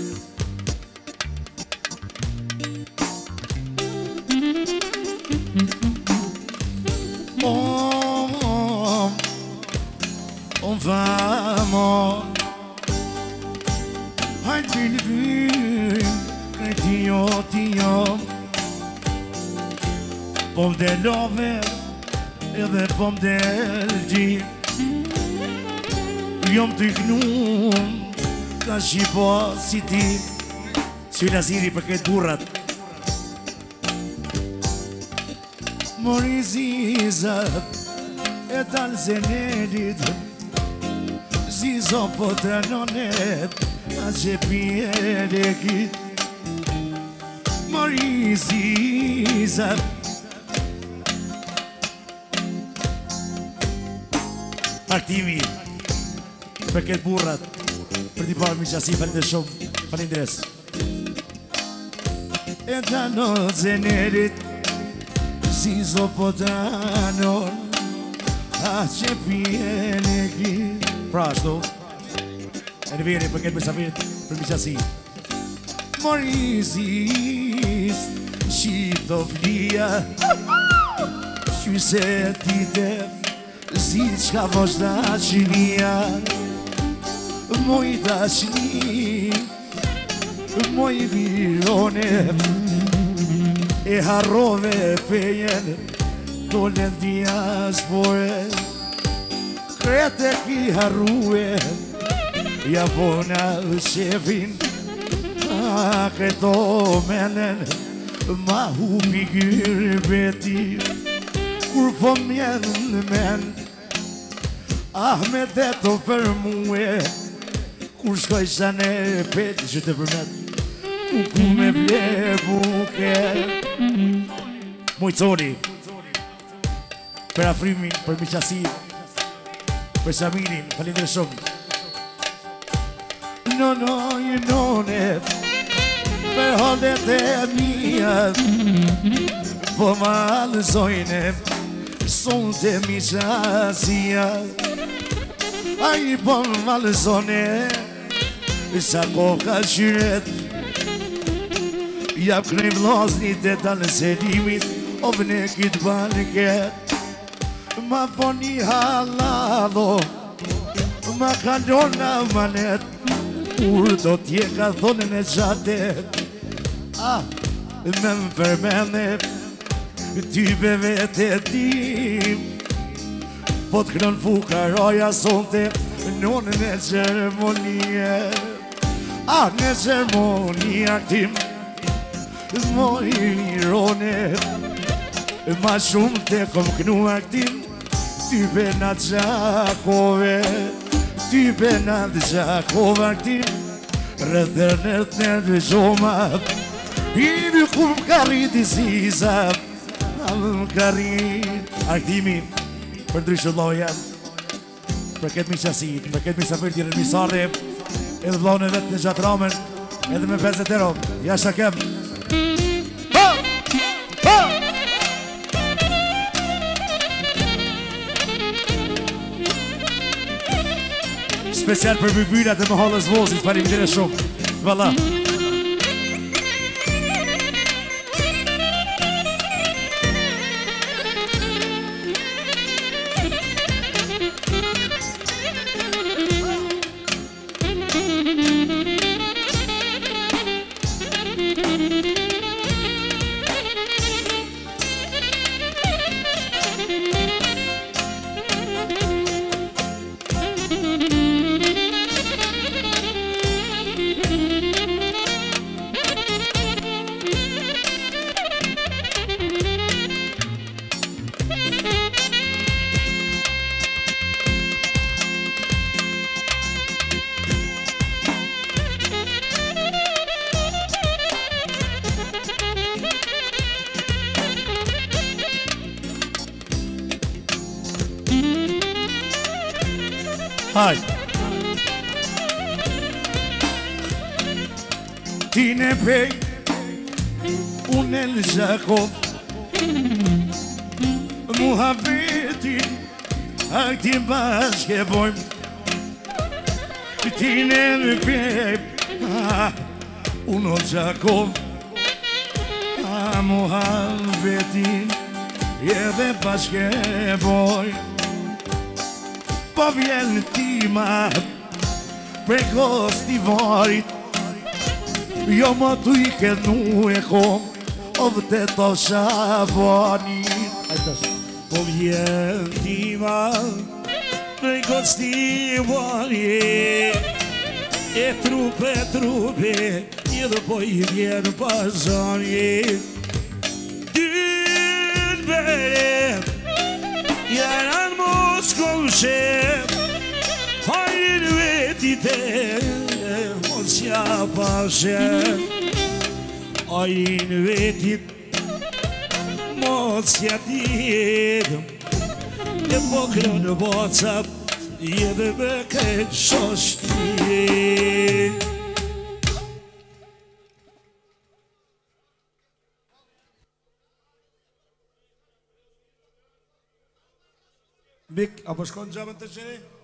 Vamos, hai bine bine, că tio tio, pom de love, edhe pom de lgji, jom të knum, ka shqipo si ti. Sy Naziri për këtë burrat. Mori zizat, e talë zenerit, Zizo po të nonet, a që pjere kit. Mori zizat, Partimi për këtë burrat, për t'i parë miqasi, falinde shumë, falinderes. e të në zenerit, Zizo po të non, a që pjere kit. Pra ashtu, e në veri për këtë mësafirit për miqasi. Mori ziz, shito flia, Qyse tite, ziz qka vosh da qinia. Moj dashni, moj virone, e harrove fejen, dolen diaspore. Krete ki harrue, ja bona shefin, këto menen, ma hupi gjyrë beti, kur po mjen në men, ah me deto për muë, kur shkoj sa në peti që të përmet, ku ku me ble buke. Mujtoni, për afrimin, për miqasin, për Samirin, falindre shumë. No, no, you know it, për holdet e mija, po ma lëzojnë, son të miqasia, a i po ma lëzone, sa koka qyret, jap krej vlasnit e talë selimit, o vëne kitë banket, ma po një halado, ma kalon në manet, kur do t'je ka thonën e qatet, ah, me më përmene, ty be vete tim, po t'kron fukaroja sonte, nonën e ceremonie, ah, në ceremonia tim, moj irone, ma shumë te kom knu aktim, ty be na gjakove, ty be na gjakove aktim, rëdhër nërët nërë gjoma, i në ku më ka rriti sisa, a më ka rrit. Aktimin, për ndryshë loja, për këtë miqasit, për këtë misafir tjere misare, edhe vlone vetë në gjatë ramen, edhe me pesët e rom, jasha kem. Special për bëjbynat e më halës vozit, falim dire shumë. Valla. Haj Ti ne pej Unë në gjako Muhabbetin A këti bashke bojmë Ti ne pej Unë në gjako Muhabbetin Edhe bashke bojmë Po vjen në tima Prekos t'i varit Jo më tu i kënu e kom O vëte të shabanit Po vjen tima Prekos t'i varit E trupe, trupe Edhe po i vjen pazanit Dyn bere Jaran Moskovshe Hajrin vetite Mosja pashe Hajrin vetit Mosja dit E pokro në bocap Jede me këtë shoshti Bik, apo shkon gjamën të qeni?